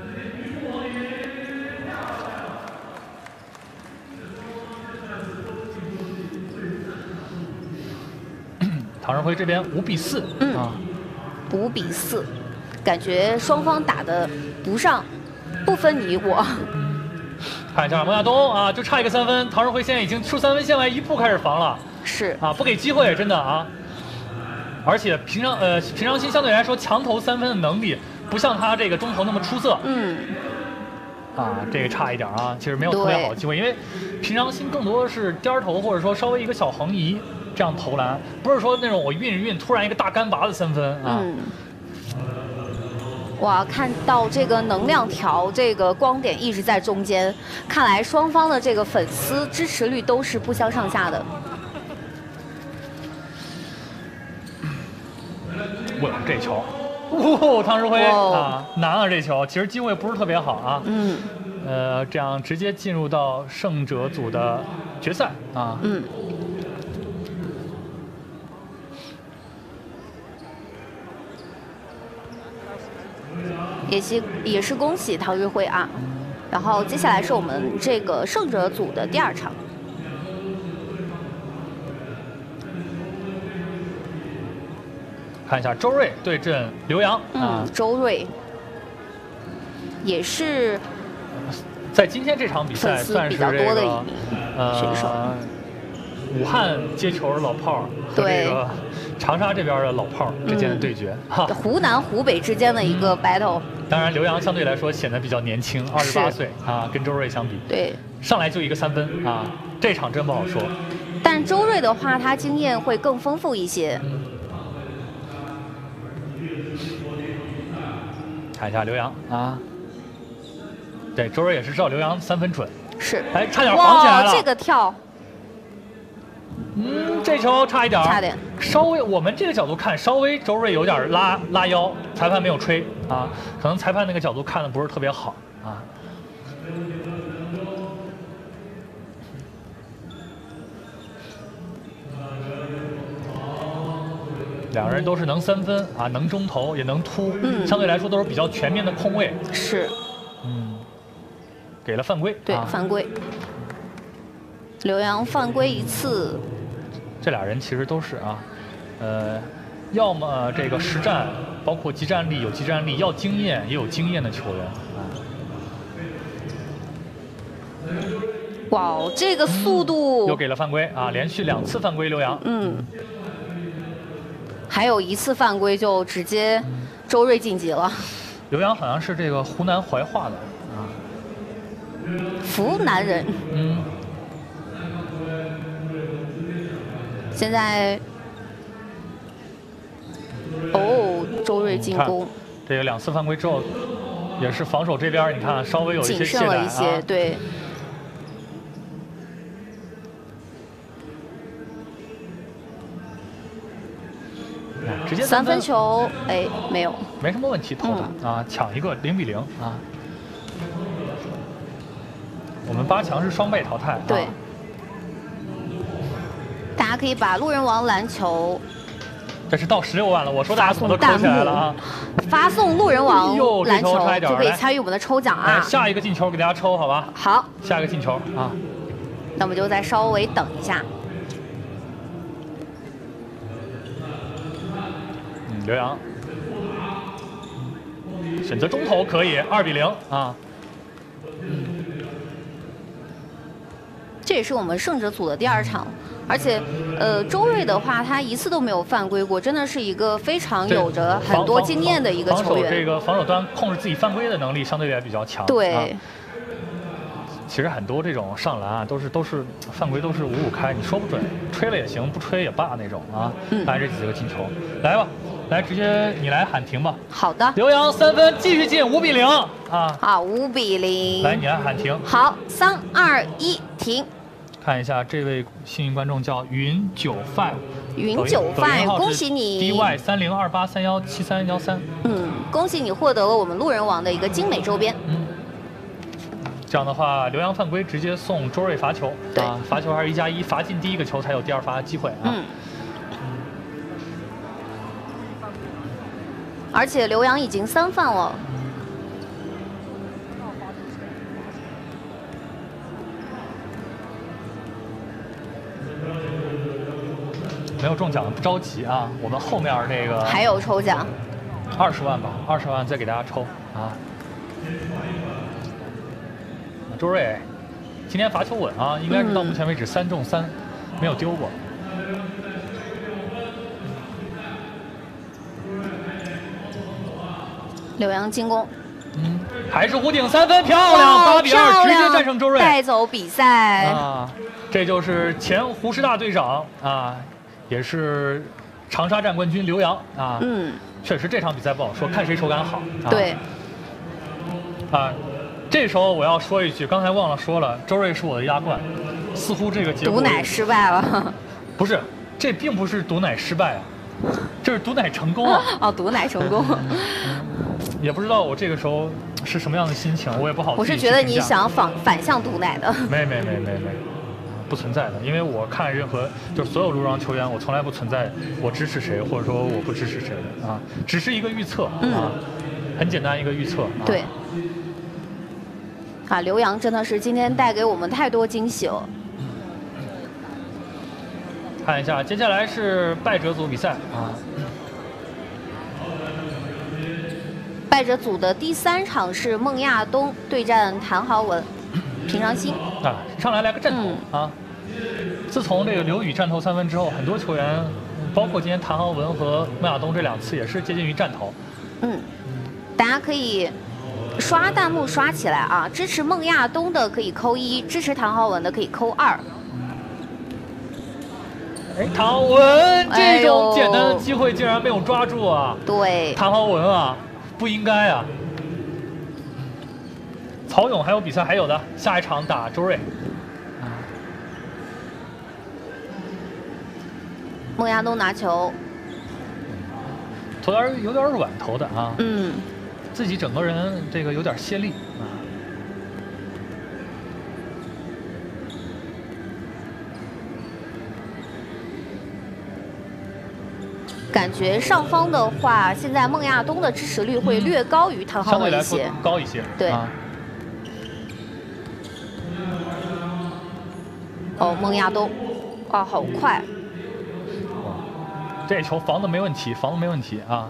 唐日辉这边五比四， 嗯，啊，五比四，感觉双方打的不上，不分你我。 看一下蒙亚东啊，就差一个三分，唐日辉现在已经出三分线外一步开始防了， 是啊，不给机会，真的啊。而且平常呃平常心相对来说强投三分的能力不像他这个中投那么出色， 嗯， 啊，这个差一点啊，其实没有特别好的机会，因为平常心更多的是颠投或者说稍微一个小横移。这样投篮，不是说那种我运着运，突然一个大干拔的三分啊！ 嗯，哇，看到这个能量条，这个光点一直在中间，看来双方的这个粉丝支持率都是不相上下的。 我这球，哦，唐日辉啊，难啊这球，其实机会不是特别好啊。 嗯。 呃，这样直接进入到胜者组的决赛啊。 嗯。也是也是恭喜唐日辉啊，然后接下来是我们这个胜者组的第二场， 看一下周睿对阵刘洋啊， 嗯，周睿也是在今天这场比赛算是这个呃选手， 武汉接球老炮和这个长沙这边的老炮之间的对决， 哈、嗯，湖南湖北之间的一个 battle。 当然，刘洋相对来说显得比较年轻，二十八岁啊，跟周睿相比， 对， 上来就一个三分啊，这场真不好说。 但周睿的话，他经验会更丰富一些。 嗯、看一下刘洋啊，对，周睿也是知道刘洋三分准， 是， 哎，差点防起来了， 哇，这个跳。 嗯，这球差一点， 差点， 稍微我们这个角度看，稍微周睿有点拉拉腰，裁判没有吹啊，可能裁判那个角度看的不是特别好啊。两个人都是能三分啊，能中投也能突，嗯，相对来说都是比较全面的控卫。 是， 嗯，给了犯规， 对，啊、犯规。刘洋犯规一次。 这俩人其实都是啊，呃，要么这个实战，包括技战力有技战力，要经验也有经验的球员啊。 哇哦，这个速度、 嗯、又给了犯规啊，连续两次犯规，刘洋。 嗯。还有一次犯规就直接周睿晋级了。 刘洋好像是这个湖南怀化的啊， 湖南人。 嗯。 现在，哦，周睿进攻， 这个两次犯规之后，也是防守这边你看稍微有一些懈怠啊， 谨慎了一些，对。 直接三分球，哎，没有， 没什么问题，投的、嗯、啊，抢一个零比零啊。我们八强是双倍淘汰， 对。 啊大家可以把路人王篮球， 这是到十六万了，我说大家怎么都扣起来了啊！ 发送路人王篮球就可以参与我们的抽奖啊！ 下一个进球给大家抽，好吧？ 好， 下一个进球啊！ 那我们就再稍微等一下。 嗯，刘洋选择中投可以，二比零啊！ 这也是我们胜者组的第二场。 而且，呃，周睿的话，他一次都没有犯规过，真的是一个非常有着很多经验的一个球员。 防守这个防守端控制自己犯规的能力相对也比较强。 对。 啊其实很多这种上篮啊，都是都是犯规，都是五五开，你说不准，吹了也行，不吹也罢那种啊。 嗯。 来这几个进球，来吧，来直接你来喊停吧。 好的。 刘洋三分继续进，五比零啊。 好，五比零。 来，你来喊停。 好，三二一，停。 看一下这位幸运观众叫云九 five， 云九 five， 恭喜你 D Y 三零二八三幺七三幺三。 嗯，恭喜你获得了我们路人王的一个精美周边。 嗯。这样的话，刘洋犯规直接送周睿罚球， 对啊，罚球还是一加一，罚进第一个球才有第二罚的机会啊。 嗯。而且刘洋已经三犯了。 没有中奖不着急啊，我们后面这个还有抽奖， 二十万吧，二十万再给大家抽啊。周睿今天罚球稳啊，应该是到目前为止三中三，没有丢过。 刘洋进攻， 嗯，还是弧顶三分，漂亮，八比二，直接战胜周睿， 带走比赛啊！这就是前湖师大队长啊，也是长沙站冠军刘洋啊。 嗯， 确实这场比赛不好说，看谁手感好。啊、 对。 啊。这时候我要说一句，刚才忘了说了，周睿是我的亚冠，似乎这个结果毒奶失败了。 不是，这并不是毒奶失败啊，这是毒奶成功啊。 哦，毒奶成功。 也不知道我这个时候是什么样的心情，我也不好。 我是觉得你想反反向毒奶的。 没没没没没，不存在的，因为我看任何就是所有路上球员，我从来不存在我支持谁或者说我不支持谁啊，只是一个预测啊， 嗯、 很简单一个预测。啊、 对。啊，刘洋真的是今天带给我们太多惊喜了。 看一下，接下来是败者组比赛啊。 败者组的第三场是孟亚东对战谭豪文，平常心啊，上来来个战头、嗯、啊。自从这个刘宇战投三分之后，很多球员，包括今天谭豪文和孟亚东这两次也是接近于战头。 嗯，大家可以。刷弹幕刷起来啊！支持孟亚东的可以扣一，支持谭豪文的可以扣二。 哎，谭豪文这种简单的机会竟然没有抓住啊！ 对， 谭豪文啊，不应该啊！曹勇还有比赛还有的，下一场打周睿。 孟亚东拿球， 投点有点软投的啊。 嗯。 自己整个人这个有点泄力啊， 感觉上方的话，现在孟亚东的支持率会略高于谭豪文一些， 相对来说高一些。 对。 啊、 哦，孟亚东，啊，好快！ 这球防的没问题，防的没问题啊。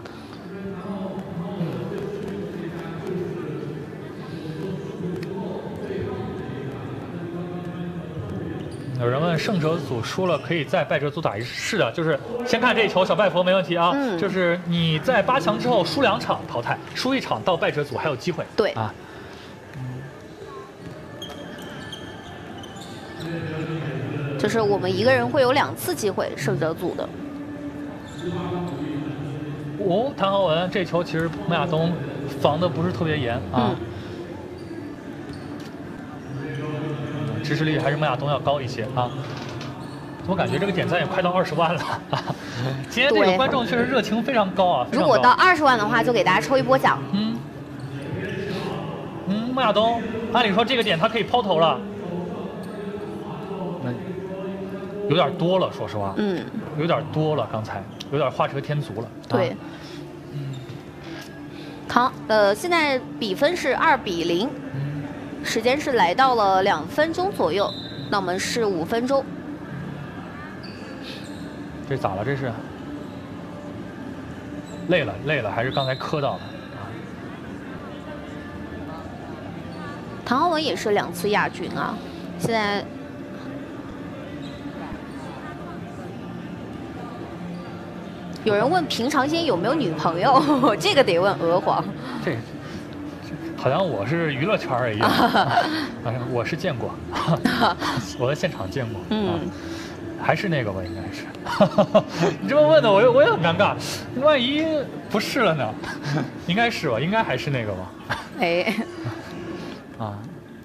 有人问胜者组输了可以在败者组打一是的，就是先看这一球，小拜佛没问题啊。 嗯、 就是你在八强之后输两场淘汰，输一场到败者组还有机会。 对啊。 就是我们一个人会有两次机会，胜者组的。 哦，谭豪文这球其实孟亚东防的不是特别严啊。嗯支持率还是孟亚东要高一些啊！怎么感觉这个点赞也快到二十万了啊？今天这个观众确实热情非常高啊！ 如果到二十万的话，就给大家抽一波奖。 嗯嗯，孟亚东，按理说这个点他可以抛投了，那有点多了，说实话， 嗯， 有点多了，刚才有点画蛇添足了。 对， 啊、 嗯，好，呃，现在比分是二比零。时间是来到了两分钟左右，那我们是五分钟。 这咋了？这是累了，累了，还是刚才磕到了？ 唐浩文也是两次亚军啊，现在有人问平常心有没有女朋友，这个得问娥皇。 这好像我是娱乐圈儿一样，反正我是见过，我在现场见过。嗯。还是那个吧，应该是。你这么问的，我也我也很尴尬，万一不是了呢？应该是吧，应该还是那个吧。 哎， 啊，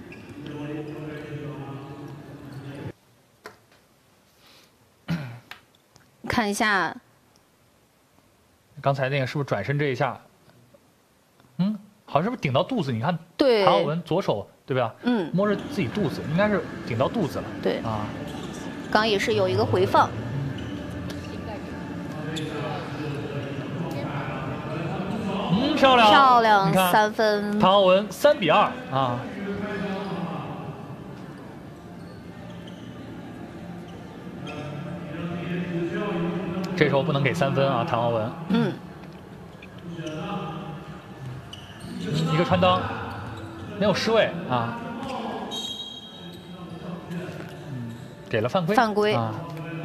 看一下， 刚才那个是不是转身这一下？嗯，好像是不是顶到肚子？你看， 对， 唐浩文左手对吧？ 嗯， 摸着自己肚子，应该是顶到肚子了。 对啊。 刚也是有一个回放， 嗯，漂亮， 漂亮，三分。 唐浩文三比二啊！这时候不能给三分啊，唐浩文。 嗯。 一个穿裆，没有失位啊。给了犯规， 犯规啊！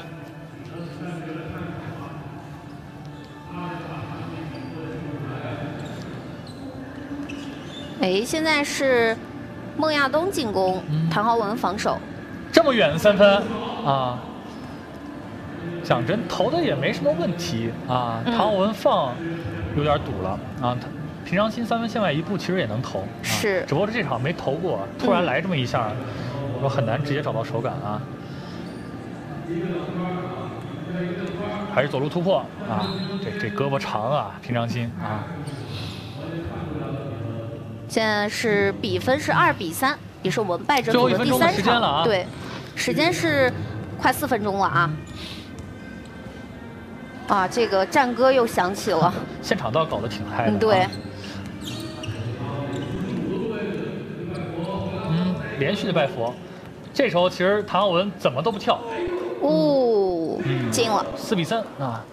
哎，现在是孟亚冬进攻， 嗯、 唐浩文防守。 这么远的三分啊！讲真，投的也没什么问题啊。 嗯、 唐浩文放有点堵了啊。他平常心三分线外一步其实也能投，啊、 是， 只不过这场没投过，突然来这么一下，嗯、我很难直接找到手感啊。还是走路突破啊！这这胳膊长啊，平常心啊。 现在是比分是二比三，也是我们败者组的第三场。 最后一分钟的时间了啊！ 对，时间是快四分钟了啊！啊，这个战歌又响起了。 现场倒搞得挺嗨的。 嗯，对。 嗯，连续的拜佛。这时候其实唐浩文怎么都不跳。 哦，嗯、进了， 四比三啊！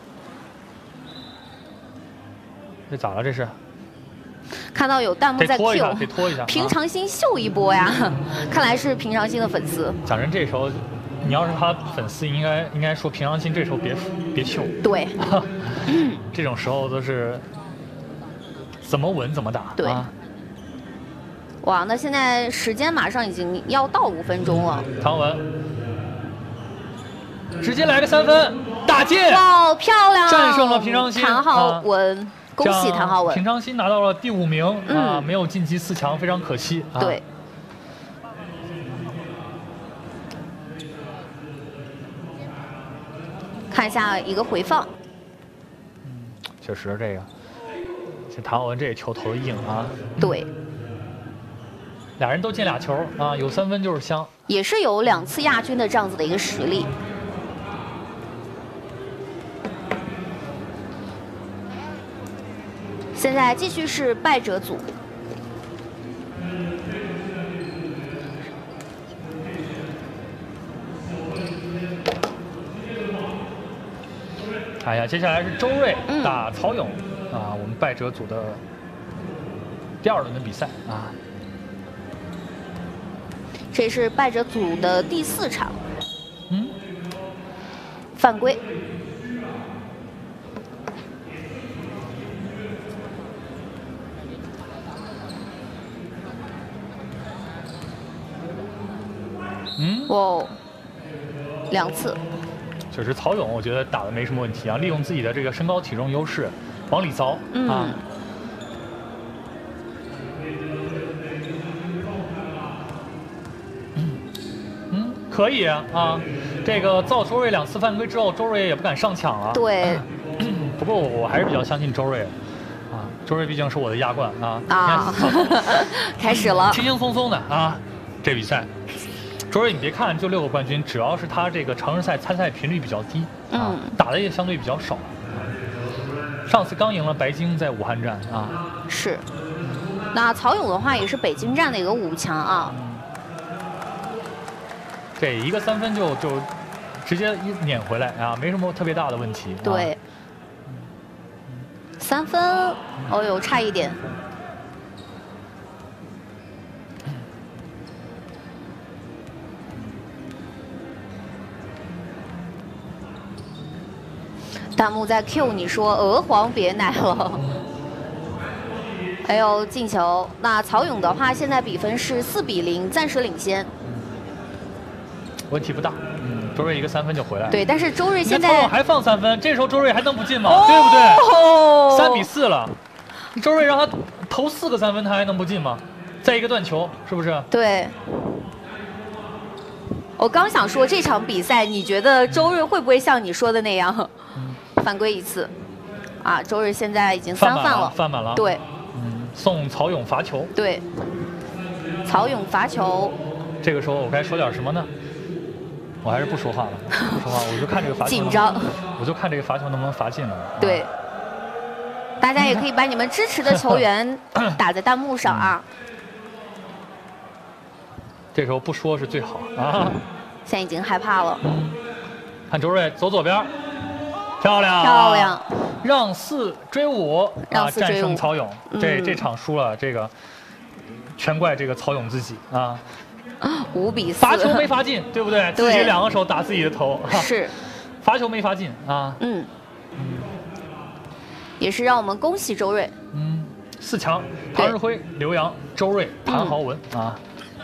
这咋了？这是？ 看到有弹幕在 Q， 得拖一下， 平常心秀一波呀！啊、看来是平常心的粉丝。 讲真，这时候你要是他粉丝，应该应该说平常心这时候别别秀。 对， 这种时候都是怎么稳怎么打。 对。啊、哇，那现在时间马上已经要到五分钟了。 唐文。直接来个三分，打进！ 哇，漂亮！ 战胜了平常心， 唐浩文，啊、恭喜唐浩文！ 平常心拿到了第五名、 嗯、 啊，没有晋级四强，非常可惜。啊、 对。看一下一个回放。 嗯，确实这个，这唐浩文这球投的硬啊。 对。 俩人都进俩球啊，有三分就是香。 也是有两次亚军的这样子的一个实力。现在继续是败者组。 哎呀，接下来是周睿打曹勇、嗯、啊，我们败者组的第二轮的比赛啊。 这是败者组的第四场。 嗯， 犯规。 嗯， 哇，两次。 确实，曹勇我觉得打的没什么问题啊，利用自己的这个身高体重优势往里凿、嗯、啊。嗯，可以啊，这个造周睿两次犯规之后，周睿也不敢上抢了。 对。 不过我还是比较相信周睿。啊，周睿毕竟是我的亚冠啊。 啊。开始了。 轻轻松松的啊，这比赛。周睿，你别看就六个冠军，主要是他这个常规赛参赛频率比较低，啊，嗯、打的也相对比较少。上次刚赢了白鲸在武汉站啊。 是。那曹勇的话也是北京站的一个五强啊。 这一个三分就就直接一撵回来啊，没什么特别大的问题。 对。 啊、 三分，哦呦，差一点。 弹幕在 Q 你说鹅黄别奶了。还有进球，那曹勇的话，现在比分是四比零，暂时领先。 问题不大，嗯，周睿一个三分就回来了。 对，但是周睿现在曹勇还放三分，这时候周睿还能不进吗？哦、对不对？三比四了，周睿让他投四个三分，他还能不进吗？再一个断球，是不是？ 对。我刚想说这场比赛，你觉得周睿会不会像你说的那样，嗯、犯规一次？啊，周睿现在已经三犯了， 犯满了。 对。 嗯，送曹勇罚球。 对，曹勇罚球。 这个时候我该说点什么呢？我还是不说话了，不说话，我就看这个罚球。 紧张。 我就看这个罚球能不能罚进了。 对。大家也可以把你们支持的球员打在弹幕上啊。 这时候不说是最好啊。 现在已经害怕了。 嗯。看周睿走左边，漂亮。 漂亮。 让四追五啊，战胜曹勇。 嗯、 这这场输了，这个全怪这个曹勇自己啊。 五比四。 罚球没罚进，对不对？ 对。 自己两个手打自己的头。 是。 罚球没罚进啊。 嗯。也是让我们恭喜周睿。 嗯。四强：唐日辉、刘洋、周睿、谭豪文、嗯、啊。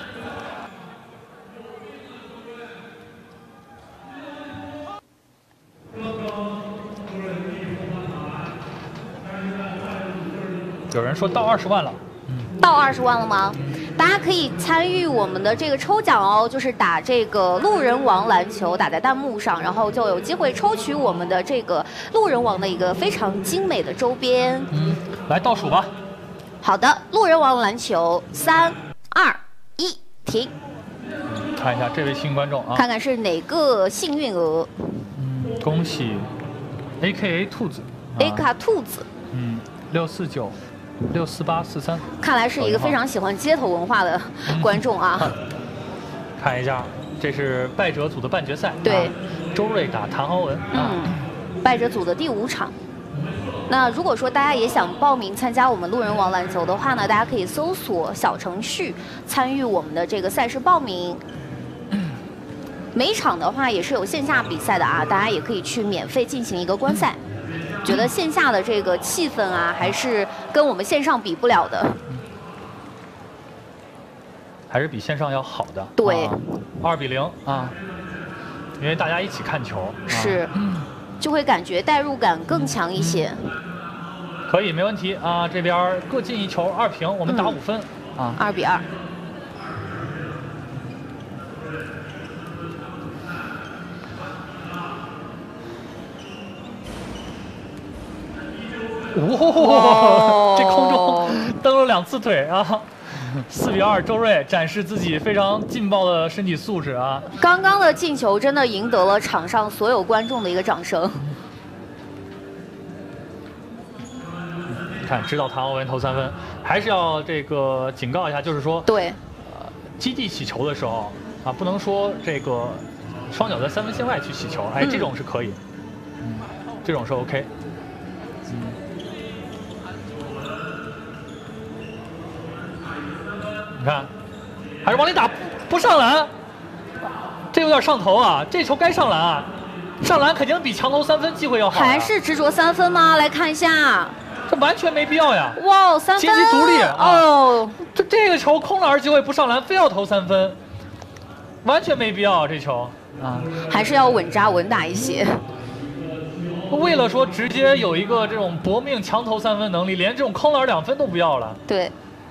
有人说到二十万了， 嗯，到二十万了吗？大家可以参与我们的这个抽奖哦，就是打这个路人王篮球，打在弹幕上，然后就有机会抽取我们的这个路人王的一个非常精美的周边。 嗯，来倒数吧。 好的，路人王篮球，三、二、一，停。 看一下这位幸运观众啊， 看看是哪个幸运儿。 嗯，恭喜 A K A 兔子 ，A 卡兔子。 嗯，六四九。六四八四三， 看来是一个非常喜欢街头文化的观众啊。嗯、 看一下，这是败者组的半决赛， 对， 啊、周睿打谭豪文， 嗯，啊、败者组的第五场。那如果说大家也想报名参加我们路人王篮球的话呢，大家可以搜索小程序参与我们的这个赛事报名。每场的话也是有线下比赛的啊，大家也可以去免费进行一个观赛。觉得线下的这个气氛啊，还是跟我们线上比不了的， 还是比线上要好的。 对， 二、啊、比零啊，因为大家一起看球， 是，啊、就会感觉代入感更强一些。 可以，没问题啊，这边各进一球，二平，我们打五分、嗯、啊， 二比二。 哇，这空中蹬了两次腿啊！四比二，周睿展示自己非常劲爆的身体素质啊！ 刚刚的进球真的赢得了场上所有观众的一个掌声。 看，知道谭豪文投三分，还是要这个警告一下，就是说， 对， 呃，基地起球的时候啊，不能说这个双脚在三分线外去起球，哎，这种是可以，嗯，这种是 OK。你看，还是往里打，不上篮，这有点上头啊！这球该上篮啊，上篮肯定比强投三分机会要好、啊。 还是执着三分吗？来看一下， 这完全没必要呀！ 哇，三分， 积极独立啊！ 哦， 这这个球空篮机会不上篮，非要投三分，完全没必要、啊、这球啊！ 还是要稳扎稳打一些。 为了说直接有一个这种搏命强投三分能力，连这种空篮两分都不要了。 对。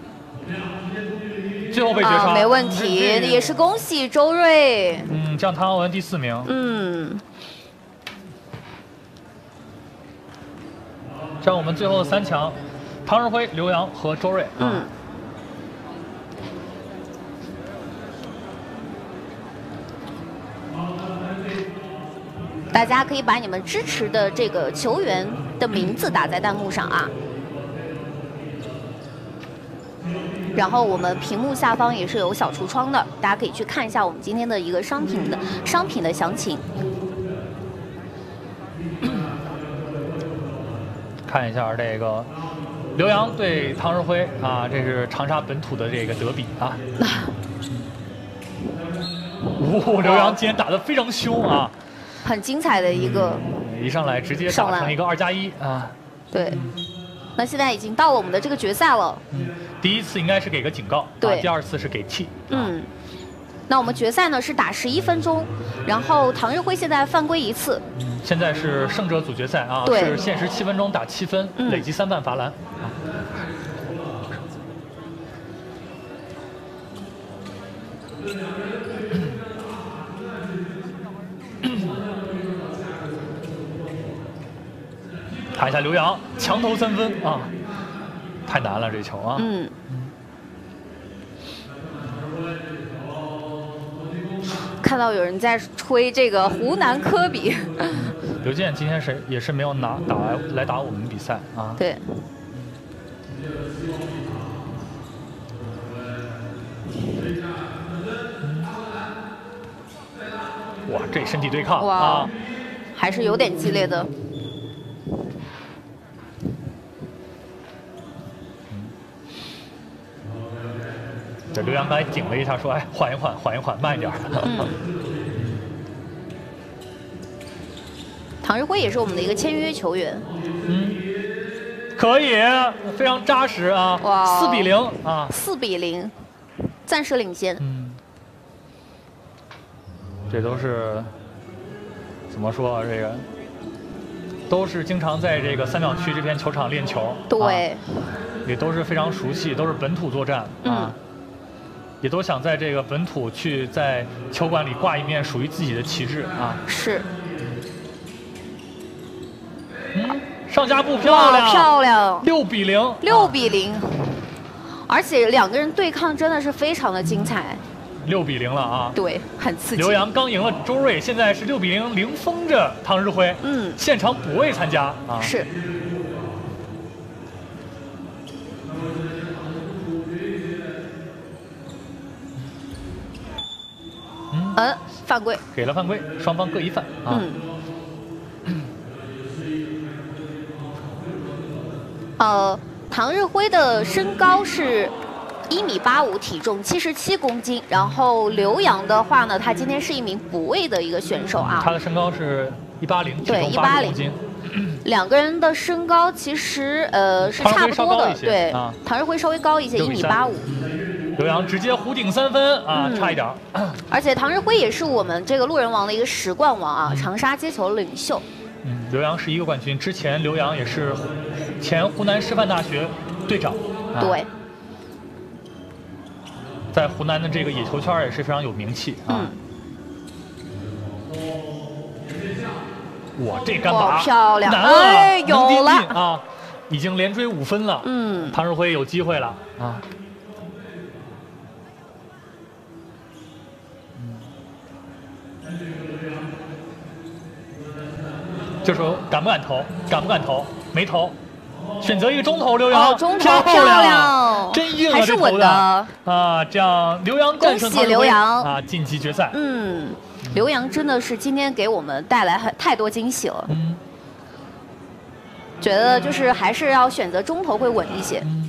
最后被绝杀、 啊，没问题，也是恭喜周睿。 嗯，这样谭豪文第四名。 嗯， 这样我们最后的三强，唐日辉、刘洋和周睿。 嗯。大家可以把你们支持的这个球员的名字打在弹幕上啊。然后我们屏幕下方也是有小橱窗的，大家可以去看一下我们今天的一个商品的商品的详情。 看一下这个刘洋对唐日辉啊，这是长沙本土的这个德比啊。哦，刘洋今天打得非常凶啊， 很精彩的一个一上来直接打成一个二加一啊。 对。那现在已经到了我们的这个决赛了。 嗯，第一次应该是给个警告， 对， 啊、第二次是给 T。 嗯，那我们决赛呢是打十一分钟，然后唐日辉现在犯规一次。 嗯，现在是胜者组决赛啊，是限时七分钟打七分，嗯、累计三犯罚篮。啊看一下刘洋强投三分啊，太难了这球啊。 嗯。看到有人在吹这个湖南科比。 刘健今天是也是没有拿打来来打我们比赛啊。 对。 哇，这身体对抗哇啊， 还是有点激烈的。 这刘洋刚才顶了一下，说：“哎，缓一缓，缓一缓，慢一点。” 嗯。唐日辉也是我们的一个签约球员。 嗯，可以，非常扎实啊！ 哇， 四比零啊！ 四比零，暂时领先。 嗯，这都是怎么说啊？这个都是经常在这个三秒区这片球场练球。 对。 啊、也都是非常熟悉，都是本土作战啊。 嗯。 也都想在这个本土去在球馆里挂一面属于自己的旗帜啊！ 是。 嗯，上下步漂亮， 漂亮， 六比零， 六比零，啊、而且两个人对抗真的是非常的精彩。 六比零了啊！ 对，很刺激。 刘洋刚赢了周睿，现在是六比零零封着唐日辉。 嗯， 现场补位参加啊！ 是。嗯，犯规， 给了犯规，双方各一犯啊。 嗯。呃，唐日辉的身高是一米八五，体重七十七公斤。然后刘洋的话呢，他今天是一名补位的一个选手啊。 他的身高是一八零，体对， 重八十公斤。 两个人的身高其实呃是差不多的，对， 啊、 唐日辉稍微高一些，一米八五。 刘洋直接弧顶三分啊， 嗯、 差一点。 而且唐日辉也是我们这个路人王的一个十冠王啊，嗯、长沙接球领袖。 嗯，刘洋是一个冠军，之前刘洋也是前湖南师范大学队长。 啊、对， 在湖南的这个野球圈也是非常有名气啊。 嗯。 哇，这干拔漂亮， 难啊， 哎，有了啊，已经连追五分了。 嗯， 唐日辉有机会了啊。这时候敢不敢投？敢不敢投？没投，选择一个中投。刘洋， 哦，中投漂亮， 真硬啊， 还是稳的啊！这样刘洋战胜唐日辉， 恭喜刘洋啊，晋级决赛。 嗯。刘洋真的是今天给我们带来很太多惊喜了， 嗯， 觉得就是还是要选择中投会稳一些。 嗯，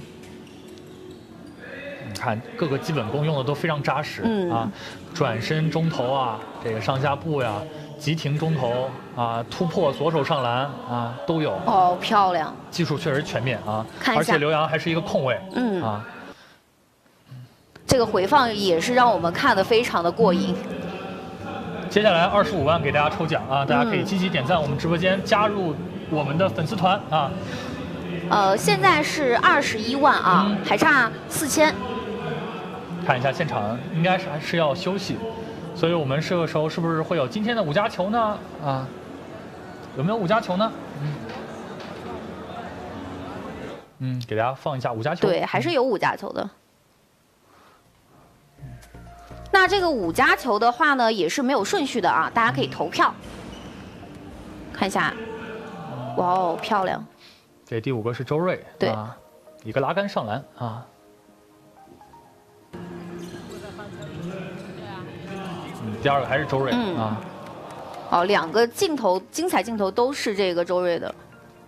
你看各个基本功用的都非常扎实，嗯啊，转身中投啊，这个上下步呀，急停中投啊，突破左手上篮啊都有。 哦，漂亮， 技术确实全面啊， 看一下， 而且刘洋还是一个控卫， 嗯啊， 这个回放也是让我们看得非常的过瘾。 接下来二十五万给大家抽奖啊！大家可以积极点赞我们直播间，加入我们的粉丝团啊。 呃，现在是二十一万啊，嗯、还差四千。 看一下现场，应该是还是要休息，所以我们这个时候是不是会有今天的五加球呢？啊，有没有五加球呢？嗯，嗯，给大家放一下五加球。 对，还是有五加球的。那这个五加球的话呢，也是没有顺序的啊，大家可以投票。看一下，哇哦，漂亮！ 这第五个是周睿， 对， 啊、一个拉杆上篮啊。嗯，第二个还是周睿、嗯、啊。 哦，两个镜头精彩镜头都是这个周睿的。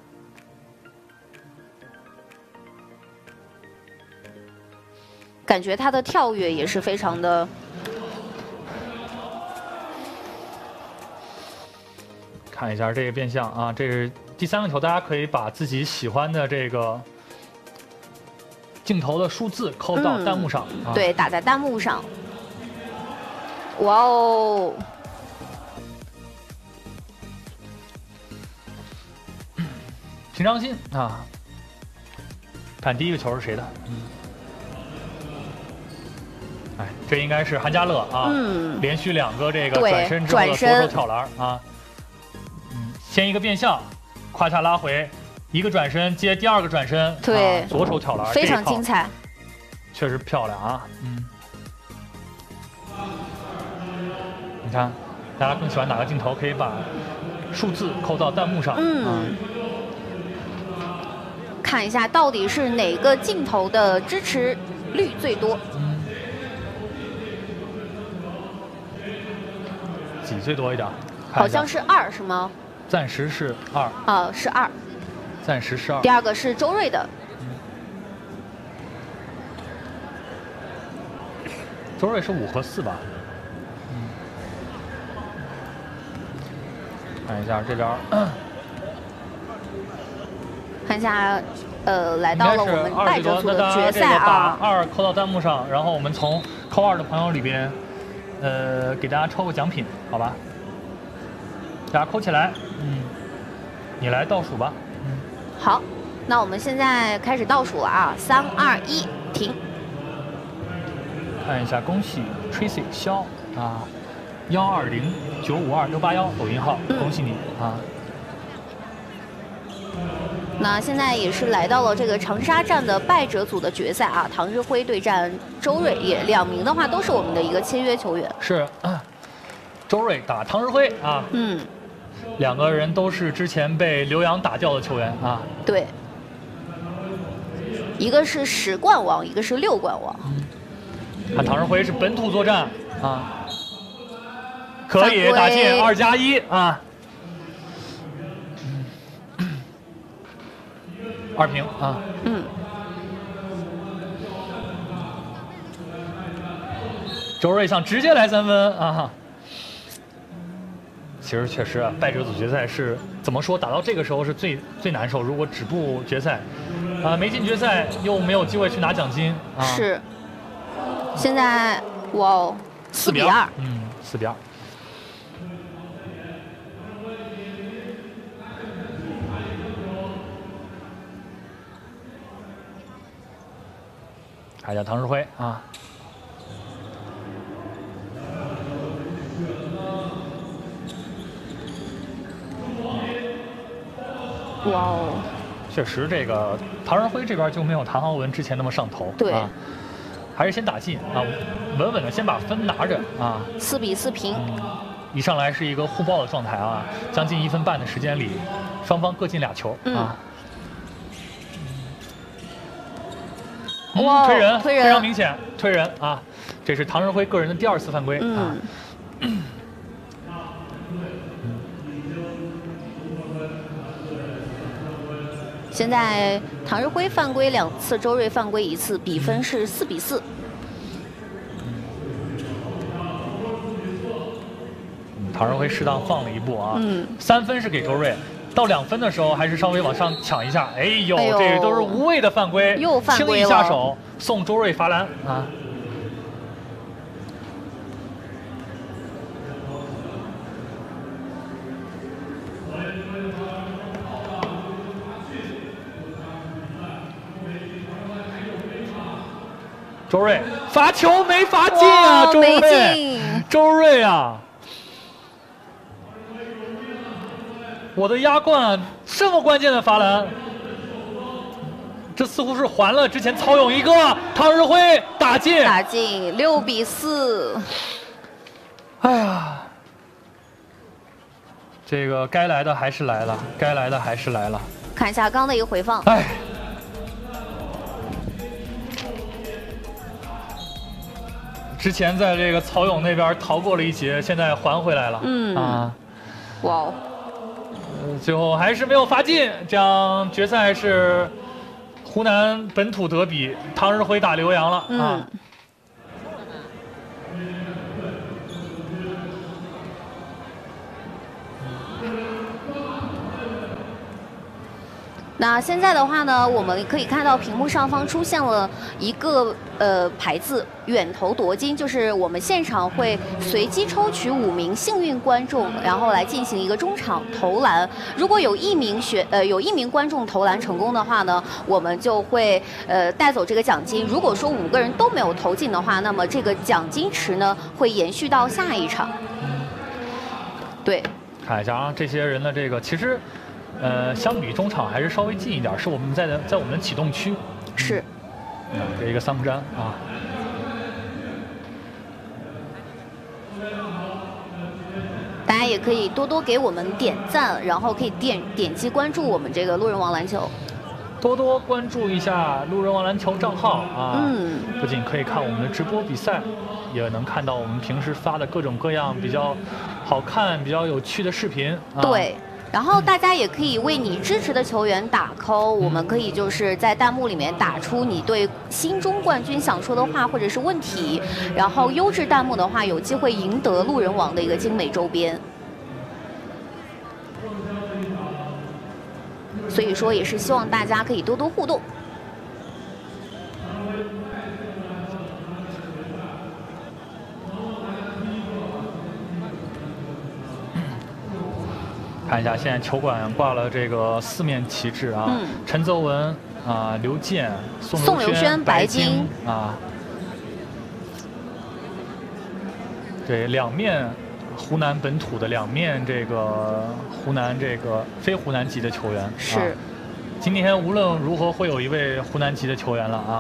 感觉他的跳跃也是非常的。 看一下这个变相啊，这是第三个球，大家可以把自己喜欢的这个镜头的数字扣到弹幕上， 嗯啊、对，打在弹幕上。哇哦！ 平常心啊，看第一个球是谁的？嗯，哎，这应该是韩家乐啊，嗯，连续两个这个转身之后的左手挑篮啊，嗯，先一个变向，胯下拉回，一个转身接第二个转身， 对， 啊、左手挑篮， 非常精彩， 确实漂亮啊，嗯，你看，大家更喜欢哪个镜头？可以把数字扣到弹幕上，嗯。啊看一下到底是哪个镜头的支持率最多？ 嗯，几最多一点？ 好像是二，是吗？ 暂时是二。 啊，是二。 暂时是二。 第二个是周睿的。 嗯、周睿是五和四吧？嗯。看一下这边。 看一下，呃，来到了我们败者组的决赛啊！ 把二扣到弹幕上，然后我们从扣二的朋友里边，呃，给大家抽个奖品，好吧？大家扣起来，嗯，你来倒数吧。嗯， 好，那我们现在开始倒数了啊！三二一，停。 看一下，恭喜 Tracy 肖啊，幺二零九五二六八幺抖音号，恭喜你啊！ 那现在也是来到了这个长沙站的败者组的决赛啊，唐日辉对战周睿，也两名的话都是我们的一个签约球员。 是，啊、周睿打唐日辉啊， 嗯， 两个人都是之前被刘洋打掉的球员啊。 对，一个是十冠王，一个是六冠王。 看唐日辉是本土作战啊，可以打进二加一啊。二平啊， 嗯， 周睿想直接来三分啊。其实确实啊，败者组决赛是怎么说？打到这个时候是最最难受。如果止步决赛，啊，没进决赛又没有机会去拿奖金啊。 是。现在哇哦，四比二， 嗯，四比二。看一下唐日辉啊， 哇哦， 确实这个唐日辉这边就没有谭浩文之前那么上头， 对， 啊、还是先打进啊，稳稳的先把分拿着啊， 四比四平、 嗯，一上来是一个互爆的状态啊，将近一分半的时间里，双方各进俩球、 嗯、 啊。哇、嗯，推人， 推人非常明显，推人啊！这是唐日辉个人的第二次犯规、嗯、啊。 现在唐日辉犯规两次，周睿犯规一次，比分是四比四。 嗯，唐日辉适当放了一步啊。 嗯， 三分是给周睿。到两分的时候，还是稍微往上抢一下。哎呦， 哎呦这个都是无谓的犯规， 又犯规了， 轻易下手，送周睿罚篮啊！周睿罚球没罚进啊！周睿，周睿啊！我的压冠这么关键的罚篮，这似乎是还了之前曹勇一个。唐日辉打进， 打进六比四。 哎呀，这个该来的还是来了，该来的还是来了。 看一下刚的一个回放。 哎，之前在这个曹勇那边逃过了一劫，现在还回来了。 嗯啊， 哇哦。 最后还是没有罚进，这样决赛是湖南本土德比，唐日辉打刘洋了、 嗯、 啊。 那现在的话呢，我们可以看到屏幕上方出现了一个呃牌子“远投夺金”，就是我们现场会随机抽取五名幸运观众，然后来进行一个中场投篮。如果有一名选呃有一名观众投篮成功的话呢，我们就会呃带走这个奖金。如果说五个人都没有投进的话，那么这个奖金池呢会延续到下一场。对， 看一下啊，这些人的这个其实。呃，相比中场还是稍微近一点，是我们在的在我们的启动区。 是。 嗯，这一个三不沾啊。 大家也可以多多给我们点赞，然后可以点点击关注我们这个路人王篮球。 多多关注一下路人王篮球账号啊。 嗯。 不仅可以看我们的直播比赛，也能看到我们平时发的各种各样比较好看、比较有趣的视频。啊、 对。然后大家也可以为你支持的球员打 call， 我们可以就是在弹幕里面打出你对心中冠军想说的话或者是问题，然后优质弹幕的话有机会赢得路人王的一个精美周边。所以说也是希望大家可以多多互动。 看一下，现在球馆挂了这个四面旗帜啊，嗯、陈泽文啊、刘健、宋宋刘轩、白金啊，对，两面湖南本土的两面这个湖南这个非湖南籍的球员是、啊。 今天无论如何会有一位湖南籍的球员了啊。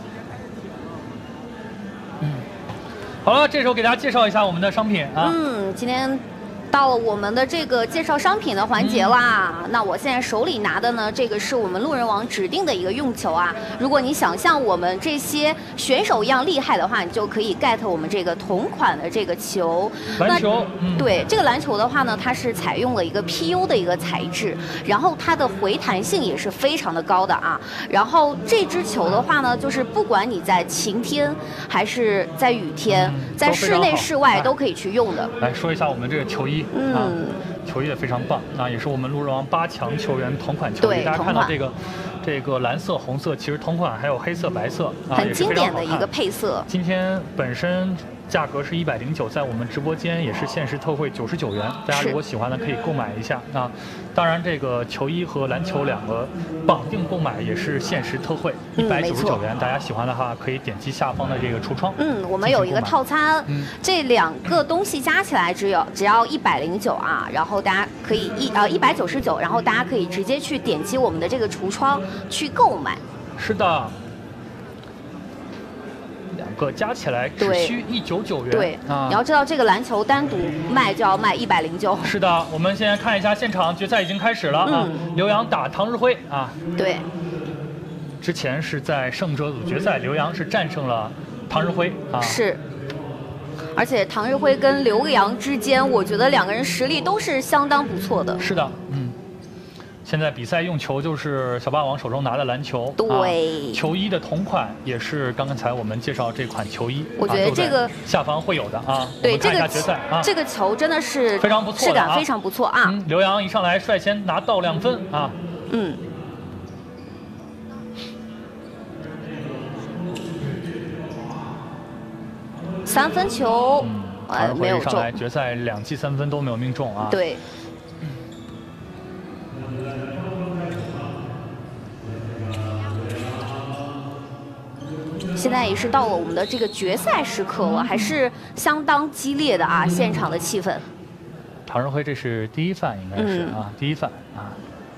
嗯，好了，这时候给大家介绍一下我们的商品啊。 嗯，今天。到了我们的这个介绍商品的环节啦，嗯、那我现在手里拿的呢，这个是我们路人王指定的一个用球啊。如果你想像我们这些选手一样厉害的话，你就可以 get 我们这个同款的这个球。 篮球， 嗯、对这个篮球的话呢，它是采用了一个 P U 的一个材质，然后它的回弹性也是非常的高的啊。然后这支球的话呢，就是不管你在晴天还是在雨天，嗯、在室内室外都可以去用的。 来说一下我们这个球衣。 嗯、 啊，球衣也非常棒，那也是我们路人王八强球员同款球衣。大家看到这个，这个蓝色、红色，其实同款还有黑色、白色，啊， 很经典的一个配色。 今天本身价格是一百零九，在我们直播间也是限时特惠九十九元，大家如果喜欢的可以购买一下啊。当然，这个球衣和篮球两个绑定购买也是限时特惠一百九十九元，大家喜欢的话可以点击下方的这个橱窗。 嗯，我们有一个套餐，嗯、这两个东西加起来只有只要一百零九啊，然后大家可以一呃一百九十九，然后大家可以直接去点击我们的这个橱窗去购买。 是的。两个加起来只需一九九元。 对，啊、你要知道这个篮球单独卖就要卖一百零九。 是的，我们现在看一下现场决赛已经开始了啊！嗯、刘洋打唐日辉啊。 对。 之前是在胜者组决赛，刘洋是战胜了唐日辉啊。 是。而且唐日辉跟刘洋之间，我觉得两个人实力都是相当不错的。 是的，嗯。现在比赛用球就是小霸王手中拿的篮球， 对， 啊、球衣的同款也是刚才我们介绍这款球衣， 我觉得这个、 啊、下方会有的啊。 对， 这个决赛啊， 这个球真的是非常不错， 质感非常不错啊。 嗯、刘洋一上来率先拿到两分啊。 嗯。三分球， 嗯、 呃，没有中。 上来决赛两记三分都没有命中啊。 对。现在也是到了我们的这个决赛时刻了，还是相当激烈的啊！现场的气氛。 唐日辉这是第一犯，应该是、嗯、啊，第一犯啊。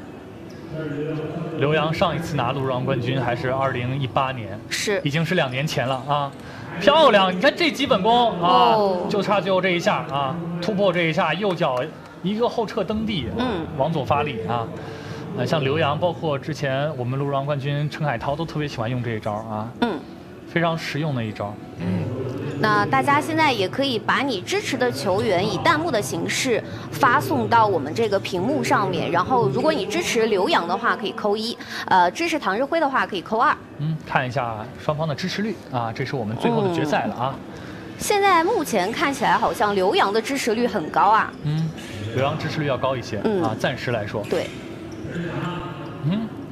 刘洋上一次拿路人王冠军还是二零一八年， 是已经是两年前了啊。漂亮，你看这基本功啊， 哦、 就差最后这一下啊，突破这一下，右脚一个后撤蹬地， 嗯， 往左发力啊。呃，像刘洋，包括之前我们路人王冠军陈海涛都特别喜欢用这一招啊。 嗯。 非常实用的一招。 嗯，那大家现在也可以把你支持的球员以弹幕的形式发送到我们这个屏幕上面，然后如果你支持刘洋的话可以扣一，呃，支持唐日辉的话可以扣二。 嗯，看一下双方的支持率啊，这是我们最后的决赛了啊。 嗯、现在目前看起来好像刘洋的支持率很高啊。 嗯，刘洋支持率要高一些、嗯、啊，暂时来说。 对。 嗯，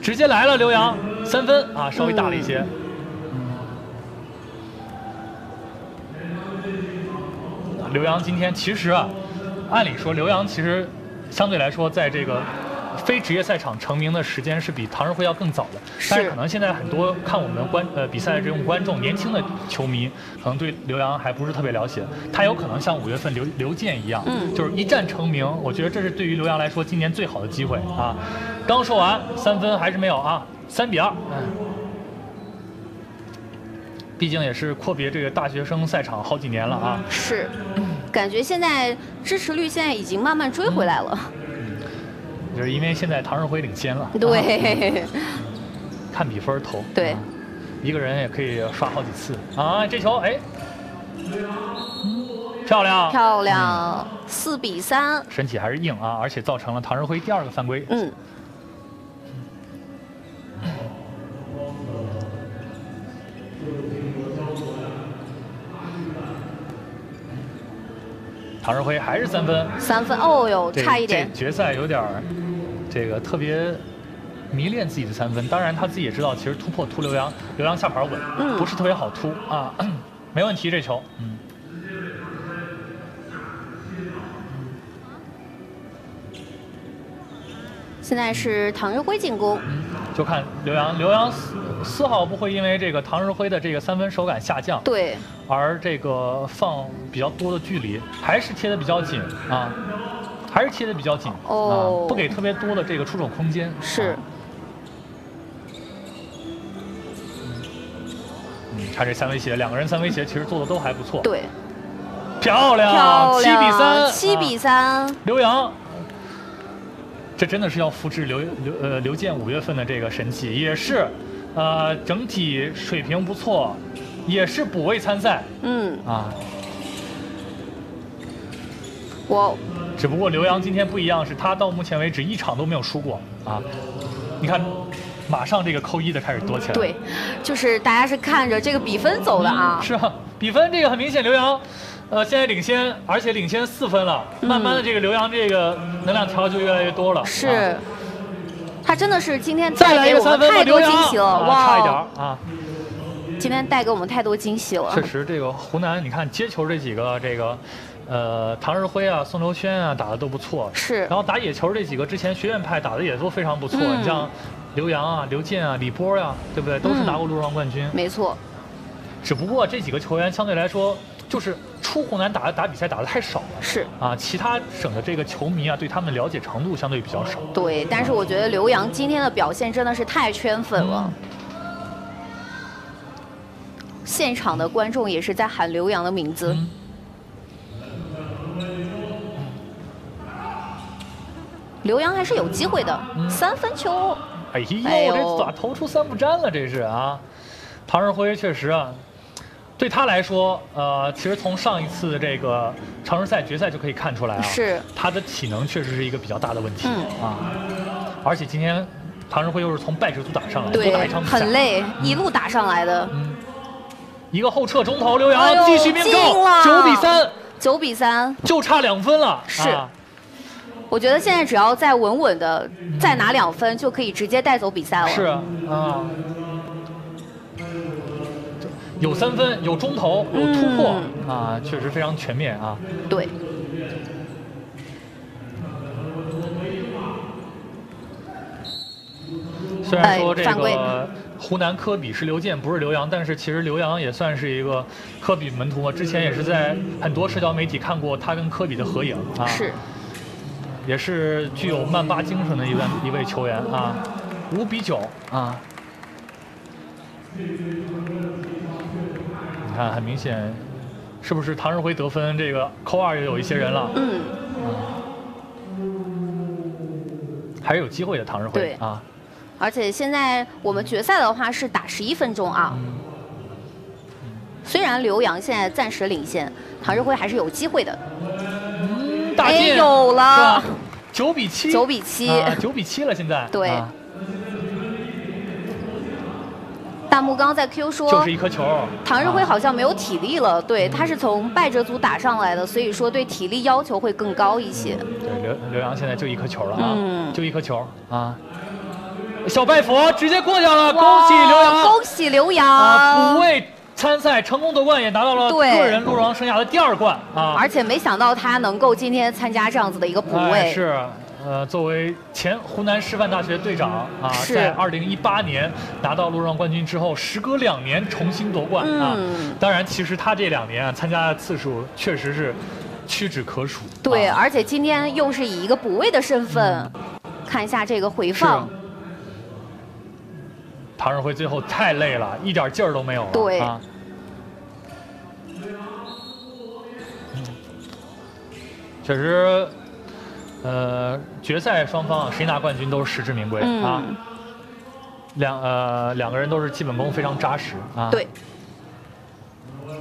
直接来了，刘洋三分啊，稍微大了一些。嗯、刘洋今天其实啊，按理说刘洋其实相对来说在这个非职业赛场成名的时间是比唐日辉要更早的，但是可能现在很多看我们观呃比赛的这种观众，年轻的球迷可能对刘洋还不是特别了解，他有可能像五月份刘刘健一样，嗯，就是一战成名。我觉得这是对于刘洋来说今年最好的机会啊！刚说完三分还是没有啊，三比二，嗯，毕竟也是阔别这个大学生赛场好几年了啊。 是，感觉现在支持率现在已经慢慢追回来了。 就是因为现在唐日辉领先了， 对， 啊、看比分投， 对、 啊，一个人也可以刷好几次啊！这球哎，漂亮， 漂亮，四、嗯、比三， 身体还是硬啊，而且造成了唐日辉第二个犯规。 嗯。 唐日辉还是三分， 三分，哦哟，差一点。 决赛有点这个特别迷恋自己的三分，当然他自己也知道，其实突破突刘洋，刘洋下盘稳，嗯、不是特别好突啊，没问题这球，嗯。 现在是唐日辉进攻， 嗯、就看刘洋，刘洋丝丝毫不会因为这个唐日辉的这个三分手感下降， 对， 而这个放比较多的距离，还是贴的比较紧啊，还是贴的比较紧，哦、啊，不给特别多的这个出手空间， 是。 啊嗯，看这三威胁，两个人三威胁其实做的都还不错， 对， 漂亮， 漂亮， 七比三， 七比三， 啊、刘洋。这真的是要复制刘刘呃刘健五月份的这个神器，也是，呃整体水平不错，也是补位参赛。 嗯啊， 我只不过刘洋今天不一样，是他到目前为止一场都没有输过啊。你看，马上这个扣一的开始多起来。 对，就是大家是看着这个比分走的啊。 嗯、是啊，比分这个很明显，刘洋。呃，现在领先，而且领先四分了。嗯、慢慢的，这个刘洋这个能量条就越来越多了。 是， 啊、 他真的是今天带给我们太多惊喜了，哇！ 差一点啊！ 今天带给我们太多惊喜了。 确实，这个湖南，你看接球这几个，这个，呃，唐日辉啊、宋留轩啊打的都不错。 是。 然后打野球这几个，之前学院派打的也都非常不错。 嗯、 你像刘洋啊、刘健啊、李波呀、啊，对不对？都是拿过路上冠军。 嗯、没错。 只不过这几个球员相对来说。就是出湖南打打比赛打的太少了， 是啊，其他省的这个球迷啊，对他们了解程度相对比较少。 对，但是我觉得刘洋今天的表现真的是太圈粉了，嗯、现场的观众也是在喊刘洋的名字。嗯、刘洋还是有机会的，嗯、三分球。 哎呦，这咋投出三不沾了？这是啊，唐日辉确实啊。对他来说，呃，其实从上一次这个城市赛决赛就可以看出来啊， 是他的体能确实是一个比较大的问题、 嗯、 啊。而且今天唐日辉又是从败者组打上来， 对， 多打一场比赛很累，嗯、一路打上来的。 嗯，一个后撤中投，刘洋、哎、继续命中， 九比三， 九比三， 就差两分了。 是， 啊、 我觉得现在只要再稳稳的再拿两分，就可以直接带走比赛了。 是啊。啊有三分，有中投，有突破、嗯、啊，确实非常全面啊。 对。 虽然说这个湖南科比是刘健，不是刘洋，但是其实刘洋也算是一个科比门徒嘛。之前也是在很多社交媒体看过他跟科比的合影啊。 是。 也是具有曼巴精神的一位一位球员啊，五比九啊。你看，很明显，是不是唐日辉得分？这个扣二也有一些人了。 嗯。 嗯还是有机会的，唐日辉啊。 而且现在我们决赛的话是打十一分钟啊。 嗯。 虽然刘洋现在暂时领先，唐日辉还是有机会的。 嗯，大进、 哎、有了。 九比七。 九比七。 九、啊、比七了，现在。 对。 啊大木刚刚在 Q 说， 就是一颗球。 唐日辉好像没有体力了，对，他是从败者组打上来的，所以说对体力要求会更高一些。 对，刘刘洋现在就一颗球了啊，嗯、就一颗球啊。 小拜佛直接过掉了，恭喜刘洋！ 恭喜刘洋！ 啊，补位参赛成功夺冠，也拿到了个对人鹿王生涯的第二冠啊！ 而且没想到他能够今天参加这样子的一个补位， 哎、是。呃，作为前湖南师范大学队长啊，在二零一八年拿到鹿人王冠军之后，时隔两年重新夺冠、嗯、啊。当然，其实他这两年啊参加的次数确实是屈指可数。 对， 啊、 而且今天又是以一个补位的身份，嗯、看一下这个回放。 唐日辉最后太累了，一点劲儿都没有了。 对。 啊确实。呃，决赛双方啊，谁拿冠军都是实至名归、嗯、啊。两呃两个人都是基本功非常扎实啊。 对。 嗯、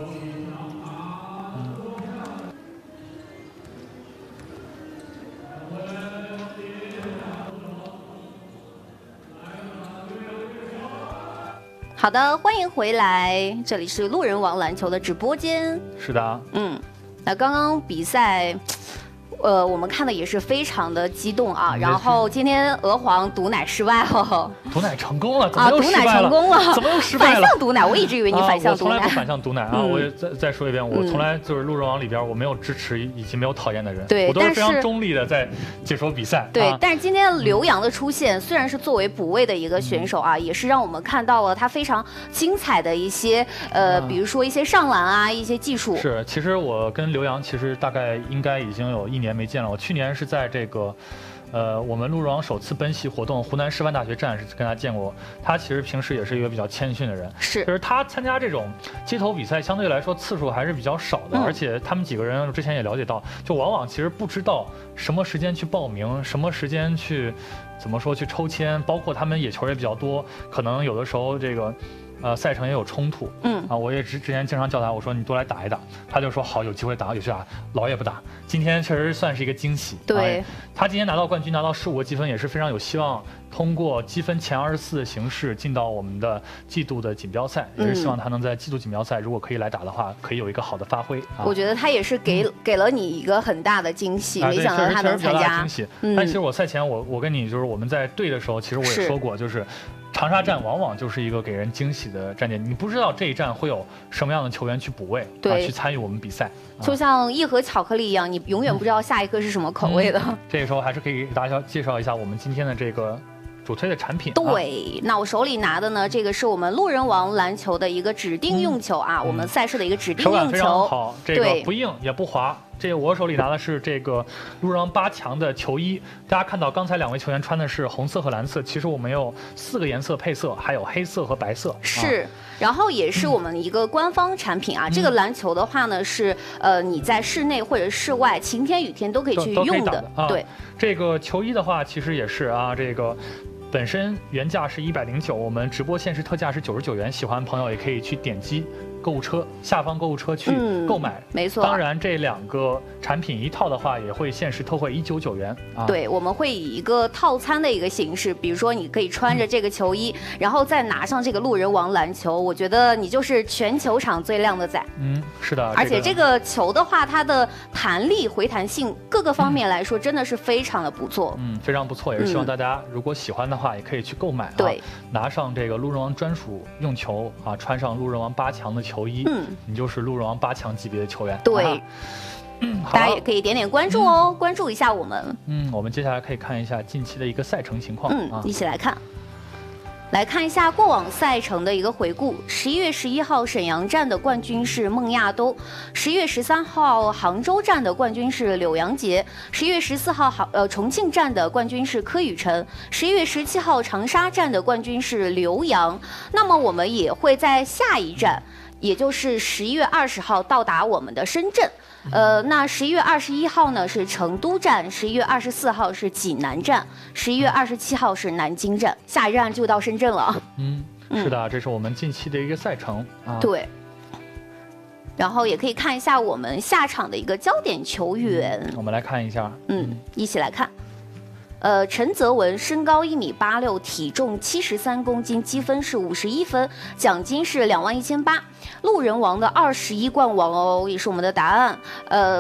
好的，欢迎回来，这里是路人王篮球的直播间。 是的。 嗯，那刚刚比赛。呃，我们看的也是非常的激动啊，然后今天娥皇毒奶失败哦， 毒奶成功了，怎么又失败了？ 啊，毒奶成功了， 怎么又失败了？ 反向毒奶，我一直以为你反向毒奶。 啊、我从来不反向毒奶啊！嗯、我也再再说一遍，我从来就是路人王里边，我没有支持以及没有讨厌的人， 对， 我都是非常中立的在解说比赛。 对， 啊、 但是今天刘洋的出现，虽然是作为补位的一个选手啊，嗯、也是让我们看到了他非常精彩的一些呃，比如说一些上篮啊，一些技术。 是，其实我跟刘洋其实大概应该已经有一年没见了，我去年。是在这个，呃，我们鹿人王首次奔袭活动，湖南师范大学站是跟他见过。他其实平时也是一个比较谦逊的人， 是， 就是他参加这种街头比赛，相对来说次数还是比较少的。嗯、而且他们几个人之前也了解到，就往往其实不知道什么时间去报名，什么时间去怎么说去抽签，包括他们野球也比较多，可能有的时候这个。呃，赛程也有冲突，嗯啊，我也之之前经常叫他，我说你多来打一打，他就说好，有机会打，有机会打，老也不打。今天确实算是一个惊喜， 对、 啊，他今天拿到冠军，拿到十五个积分，也是非常有希望通过积分前二十四的形式进到我们的季度的锦标赛，也是希望他能在季度锦标赛，如果可以来打的话，可以有一个好的发挥。啊、 我觉得他也是给、嗯、给了你一个很大的惊喜， 啊、 没想到他能参加。 惊喜，嗯、但其实我赛前我我跟你就是我们在队的时候，其实我也说过，就是长沙站往往就是一个给人惊喜的站点，你不知道这一站会有什么样的球员去补位， 对、 啊，去参与我们比赛， 啊、就像一盒巧克力一样，你永远不知道下一颗是什么口味的。 嗯、这个时候还是可以给大家介绍一下我们今天的这个主推的产品。 对，啊、那我手里拿的呢，这个是我们路人王篮球的一个指定用球啊，嗯、我们赛事的一个指定用球，手感非常好，这个不硬也不滑。这个我手里拿的是这个路人王八强的球衣，大家看到刚才两位球员穿的是红色和蓝色，其实我们有四个颜色配色，还有黑色和白色。 是， 啊、 然后也是我们一个官方产品啊。嗯、这个篮球的话呢，是呃你在室内或者室外，晴天雨天都可以去用的。 的啊、 对， 这个球衣的话，其实也是啊，这个。本身原价是一百零九，我们直播限时特价是九十九元，喜欢的朋友也可以去点击购物车下方购物车去购买。 嗯、没错， 当然这两个产品一套的话，也会限时特惠一九九元。啊、 对，我们会以一个套餐的一个形式，比如说你可以穿着这个球衣，嗯、然后再拿上这个路人王篮球，我觉得你就是全球场最靓的仔。 嗯，是的。 而且这个球的话，它的弹力、回弹性各个方面来说，真的是非常的不错。 嗯，非常不错，也是希望大家如果喜欢的话，也可以去购买、啊。 对， 拿上这个路人王专属用球啊，穿上路人王八强的球衣，嗯，你就是路人王八强级别的球员。 对， 啊、嗯， 大家也可以点点关注哦，嗯、关注一下我们。 嗯，我们接下来可以看一下近期的一个赛程情况。 嗯， 啊、 一起来看。来看一下过往赛程的一个回顾。十一月十一号沈阳站的冠军是孟亚都，十一月十三号杭州站的冠军是柳阳杰，十一月十四号杭呃重庆站的冠军是柯宇辰，十一月十七号长沙站的冠军是刘洋。那么我们也会在下一站，也就是十一月二十号到达我们的深圳。呃，那十一月二十一号呢是成都站，十一月二十四号是济南站，十一月二十七号是南京站，下一站就到深圳了。 嗯，是的，这是我们近期的一个赛程啊。 对。然后也可以看一下我们下场的一个焦点球员。 嗯、我们来看一下。 嗯，一起来看。呃，陈泽文身高一米八六，体重七十三公斤，积分是五十一分，奖金是两万一千八。路人王的二十一冠王哦，也是我们的答案。呃，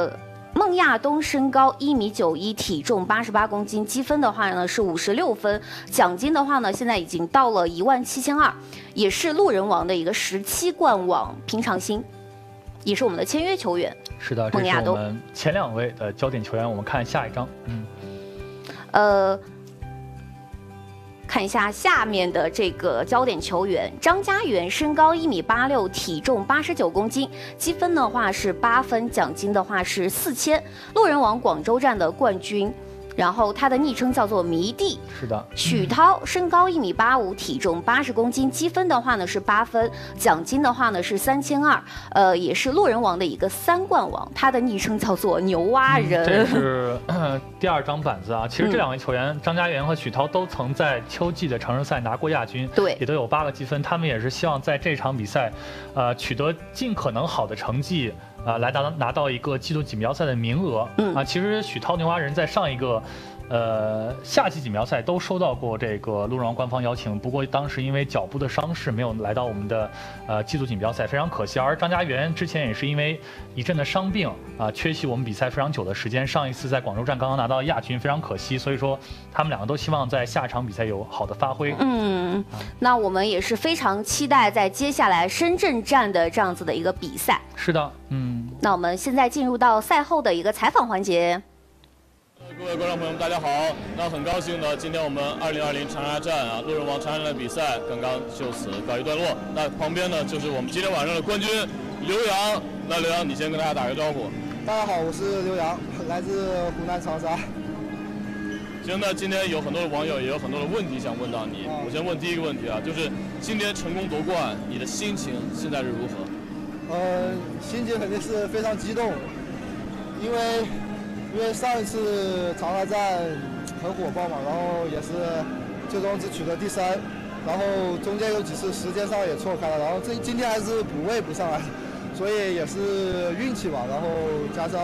孟亚东身高一米九一，体重八十八公斤，积分的话呢是五十六分，奖金的话呢现在已经到了一万七千二，也是路人王的一个十七冠王平常心，也是我们的签约球员。 是的，这是我们前两位的焦点球员。我们看下一张，嗯， 呃。看一下下面的这个焦点球员张家元，身高一米八六，体重八十九公斤，积分的话是八分，奖金的话是四千，路人王广州站的冠军。然后他的昵称叫做迷弟， 是的。 许涛身高一米八五，体重八十公斤，积分的话呢是八分，奖金的话呢是三千二，呃，也是路人王的一个三冠王，他的昵称叫做牛蛙人。 嗯、这是、呃、第二张板子啊。其实这两位球员、嗯、张家元和许涛都曾在秋季的城市赛拿过亚军， 对， 也都有八个积分。他们也是希望在这场比赛，呃，取得尽可能好的成绩。啊、呃，来拿拿到一个季度锦标赛的名额。嗯啊，其实许涛牛蛙人在上一个，呃，夏季锦标赛都收到过这个路人王官方邀请，不过当时因为脚部的伤势没有来到我们的呃季度锦标赛，非常可惜。而张家元之前也是因为一阵的伤病啊、呃，缺席我们比赛非常久的时间。上一次在广州站刚刚拿到亚军，非常可惜。所以说，他们两个都希望在下场比赛有好的发挥。 嗯，啊、那我们也是非常期待在接下来深圳站的这样子的一个比赛。 是的，嗯。 那我们现在进入到赛后的一个采访环节。 各位观众朋友们，大家好！那很高兴呢，今天我们二零二零长沙站啊，路人王长沙站的比赛刚刚就此告一段落。那旁边呢，就是我们今天晚上的冠军刘洋。那刘洋，你先跟大家打个招呼。 大家好，我是刘洋，来自湖南长沙。 行，那今天有很多的网友也有很多的问题想问到你。啊、我先问第一个问题啊，就是今天成功夺冠，你的心情现在是如何？ 呃，心情肯定是非常激动，因为因为上一次长沙站很火爆嘛，然后也是最终只取得第三，然后中间有几次时间上也错开了，然后这今天还是补位补上来，所以也是运气吧，然后加上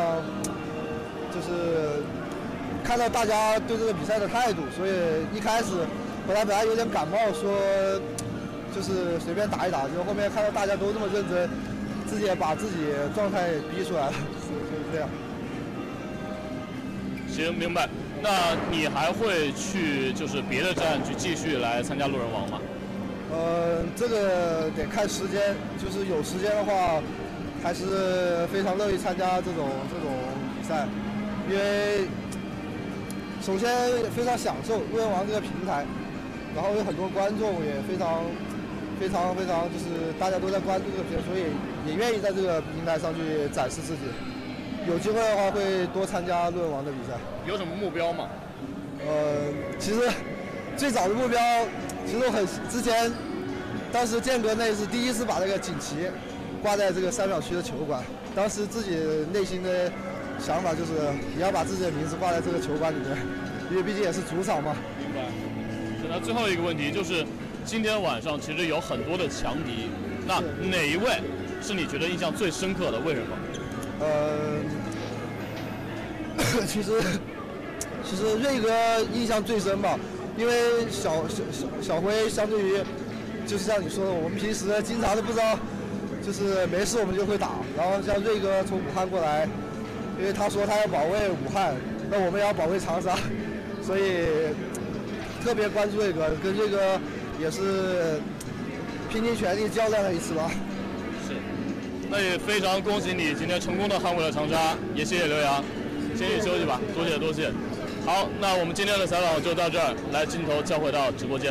就是看到大家对这个比赛的态度，所以一开始本来本来有点感冒，说就是随便打一打，结果后面看到大家都这么认真。自己也把自己状态逼出来了，就是这样。 行，明白。那你还会去就是别的站去继续来参加路人王吗？ 呃，这个得看时间，就是有时间的话，还是非常乐意参加这种这种比赛，因为首先非常享受路人王这个平台，然后有很多观众也非常。非常非常就是大家都在关注这个比赛，所以也愿意在这个平台上去展示自己。有机会的话会多参加路人王的比赛。 有什么目标吗？ 呃，其实最早的目标，其实我很之前，当时建哥那是第一次把那个锦旗挂在这个三秒区的球馆，当时自己内心的想法就是也要把自己的名字挂在这个球馆里面，因为毕竟也是主场嘛。 明白。那最后一个问题就是。今天晚上其实有很多的强敌，那哪一位是你觉得印象最深刻的？为什么？ 呃，其实其实瑞哥印象最深吧，因为小小小小辉相对于就是像你说的，我们平时经常都不知道，就是没事我们就会打，然后像瑞哥从武汉过来，因为他说他要保卫武汉，那我们也要保卫长沙，所以特别关注瑞哥，跟瑞哥。也是拼尽全力交战了一次吧。 是，那也非常恭喜你今天成功的捍卫了长沙，也谢谢刘洋，先去休息吧，多谢多谢。好，那我们今天的采访就到这儿，来镜头交回到直播间。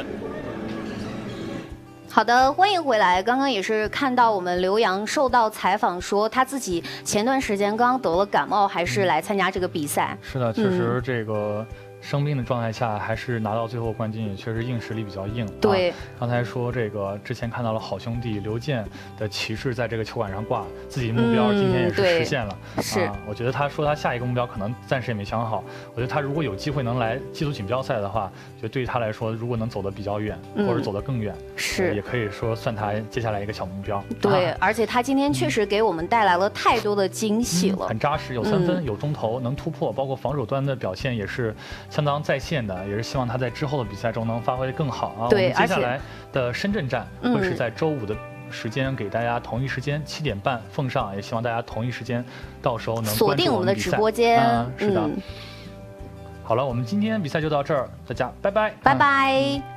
好的，欢迎回来。刚刚也是看到我们刘洋受到采访说，他自己前段时间刚刚得了感冒，还是来参加这个比赛。 是的，确实这个。嗯生病的状态下，还是拿到最后冠军，也确实硬实力比较硬。 对， 啊、刚才说这个之前看到了好兄弟刘健的旗帜在这个球馆上挂，自己目标今天也是实现了。 嗯、是、 啊，我觉得他说他下一个目标可能暂时也没想好。我觉得他如果有机会能来季度锦标赛的话，觉得对于他来说，如果能走得比较远，嗯、或者走得更远， 是、 呃、也可以说算他接下来一个小目标。 对， 啊、 而且他今天确实给我们带来了太多的惊喜了， 嗯、很扎实，有三分，嗯、有中投，能突破，包括防守端的表现也是相当在线的。也是希望他在之后的比赛中能发挥得更好啊。 对， 我们接下来的深圳站会是在周五的时间给大家同一时间七点半奉上，也希望大家同一时间到时候能锁定我们的直播间。 嗯，是的。 嗯、 好了，我们今天比赛就到这儿，大家拜拜， 拜拜。嗯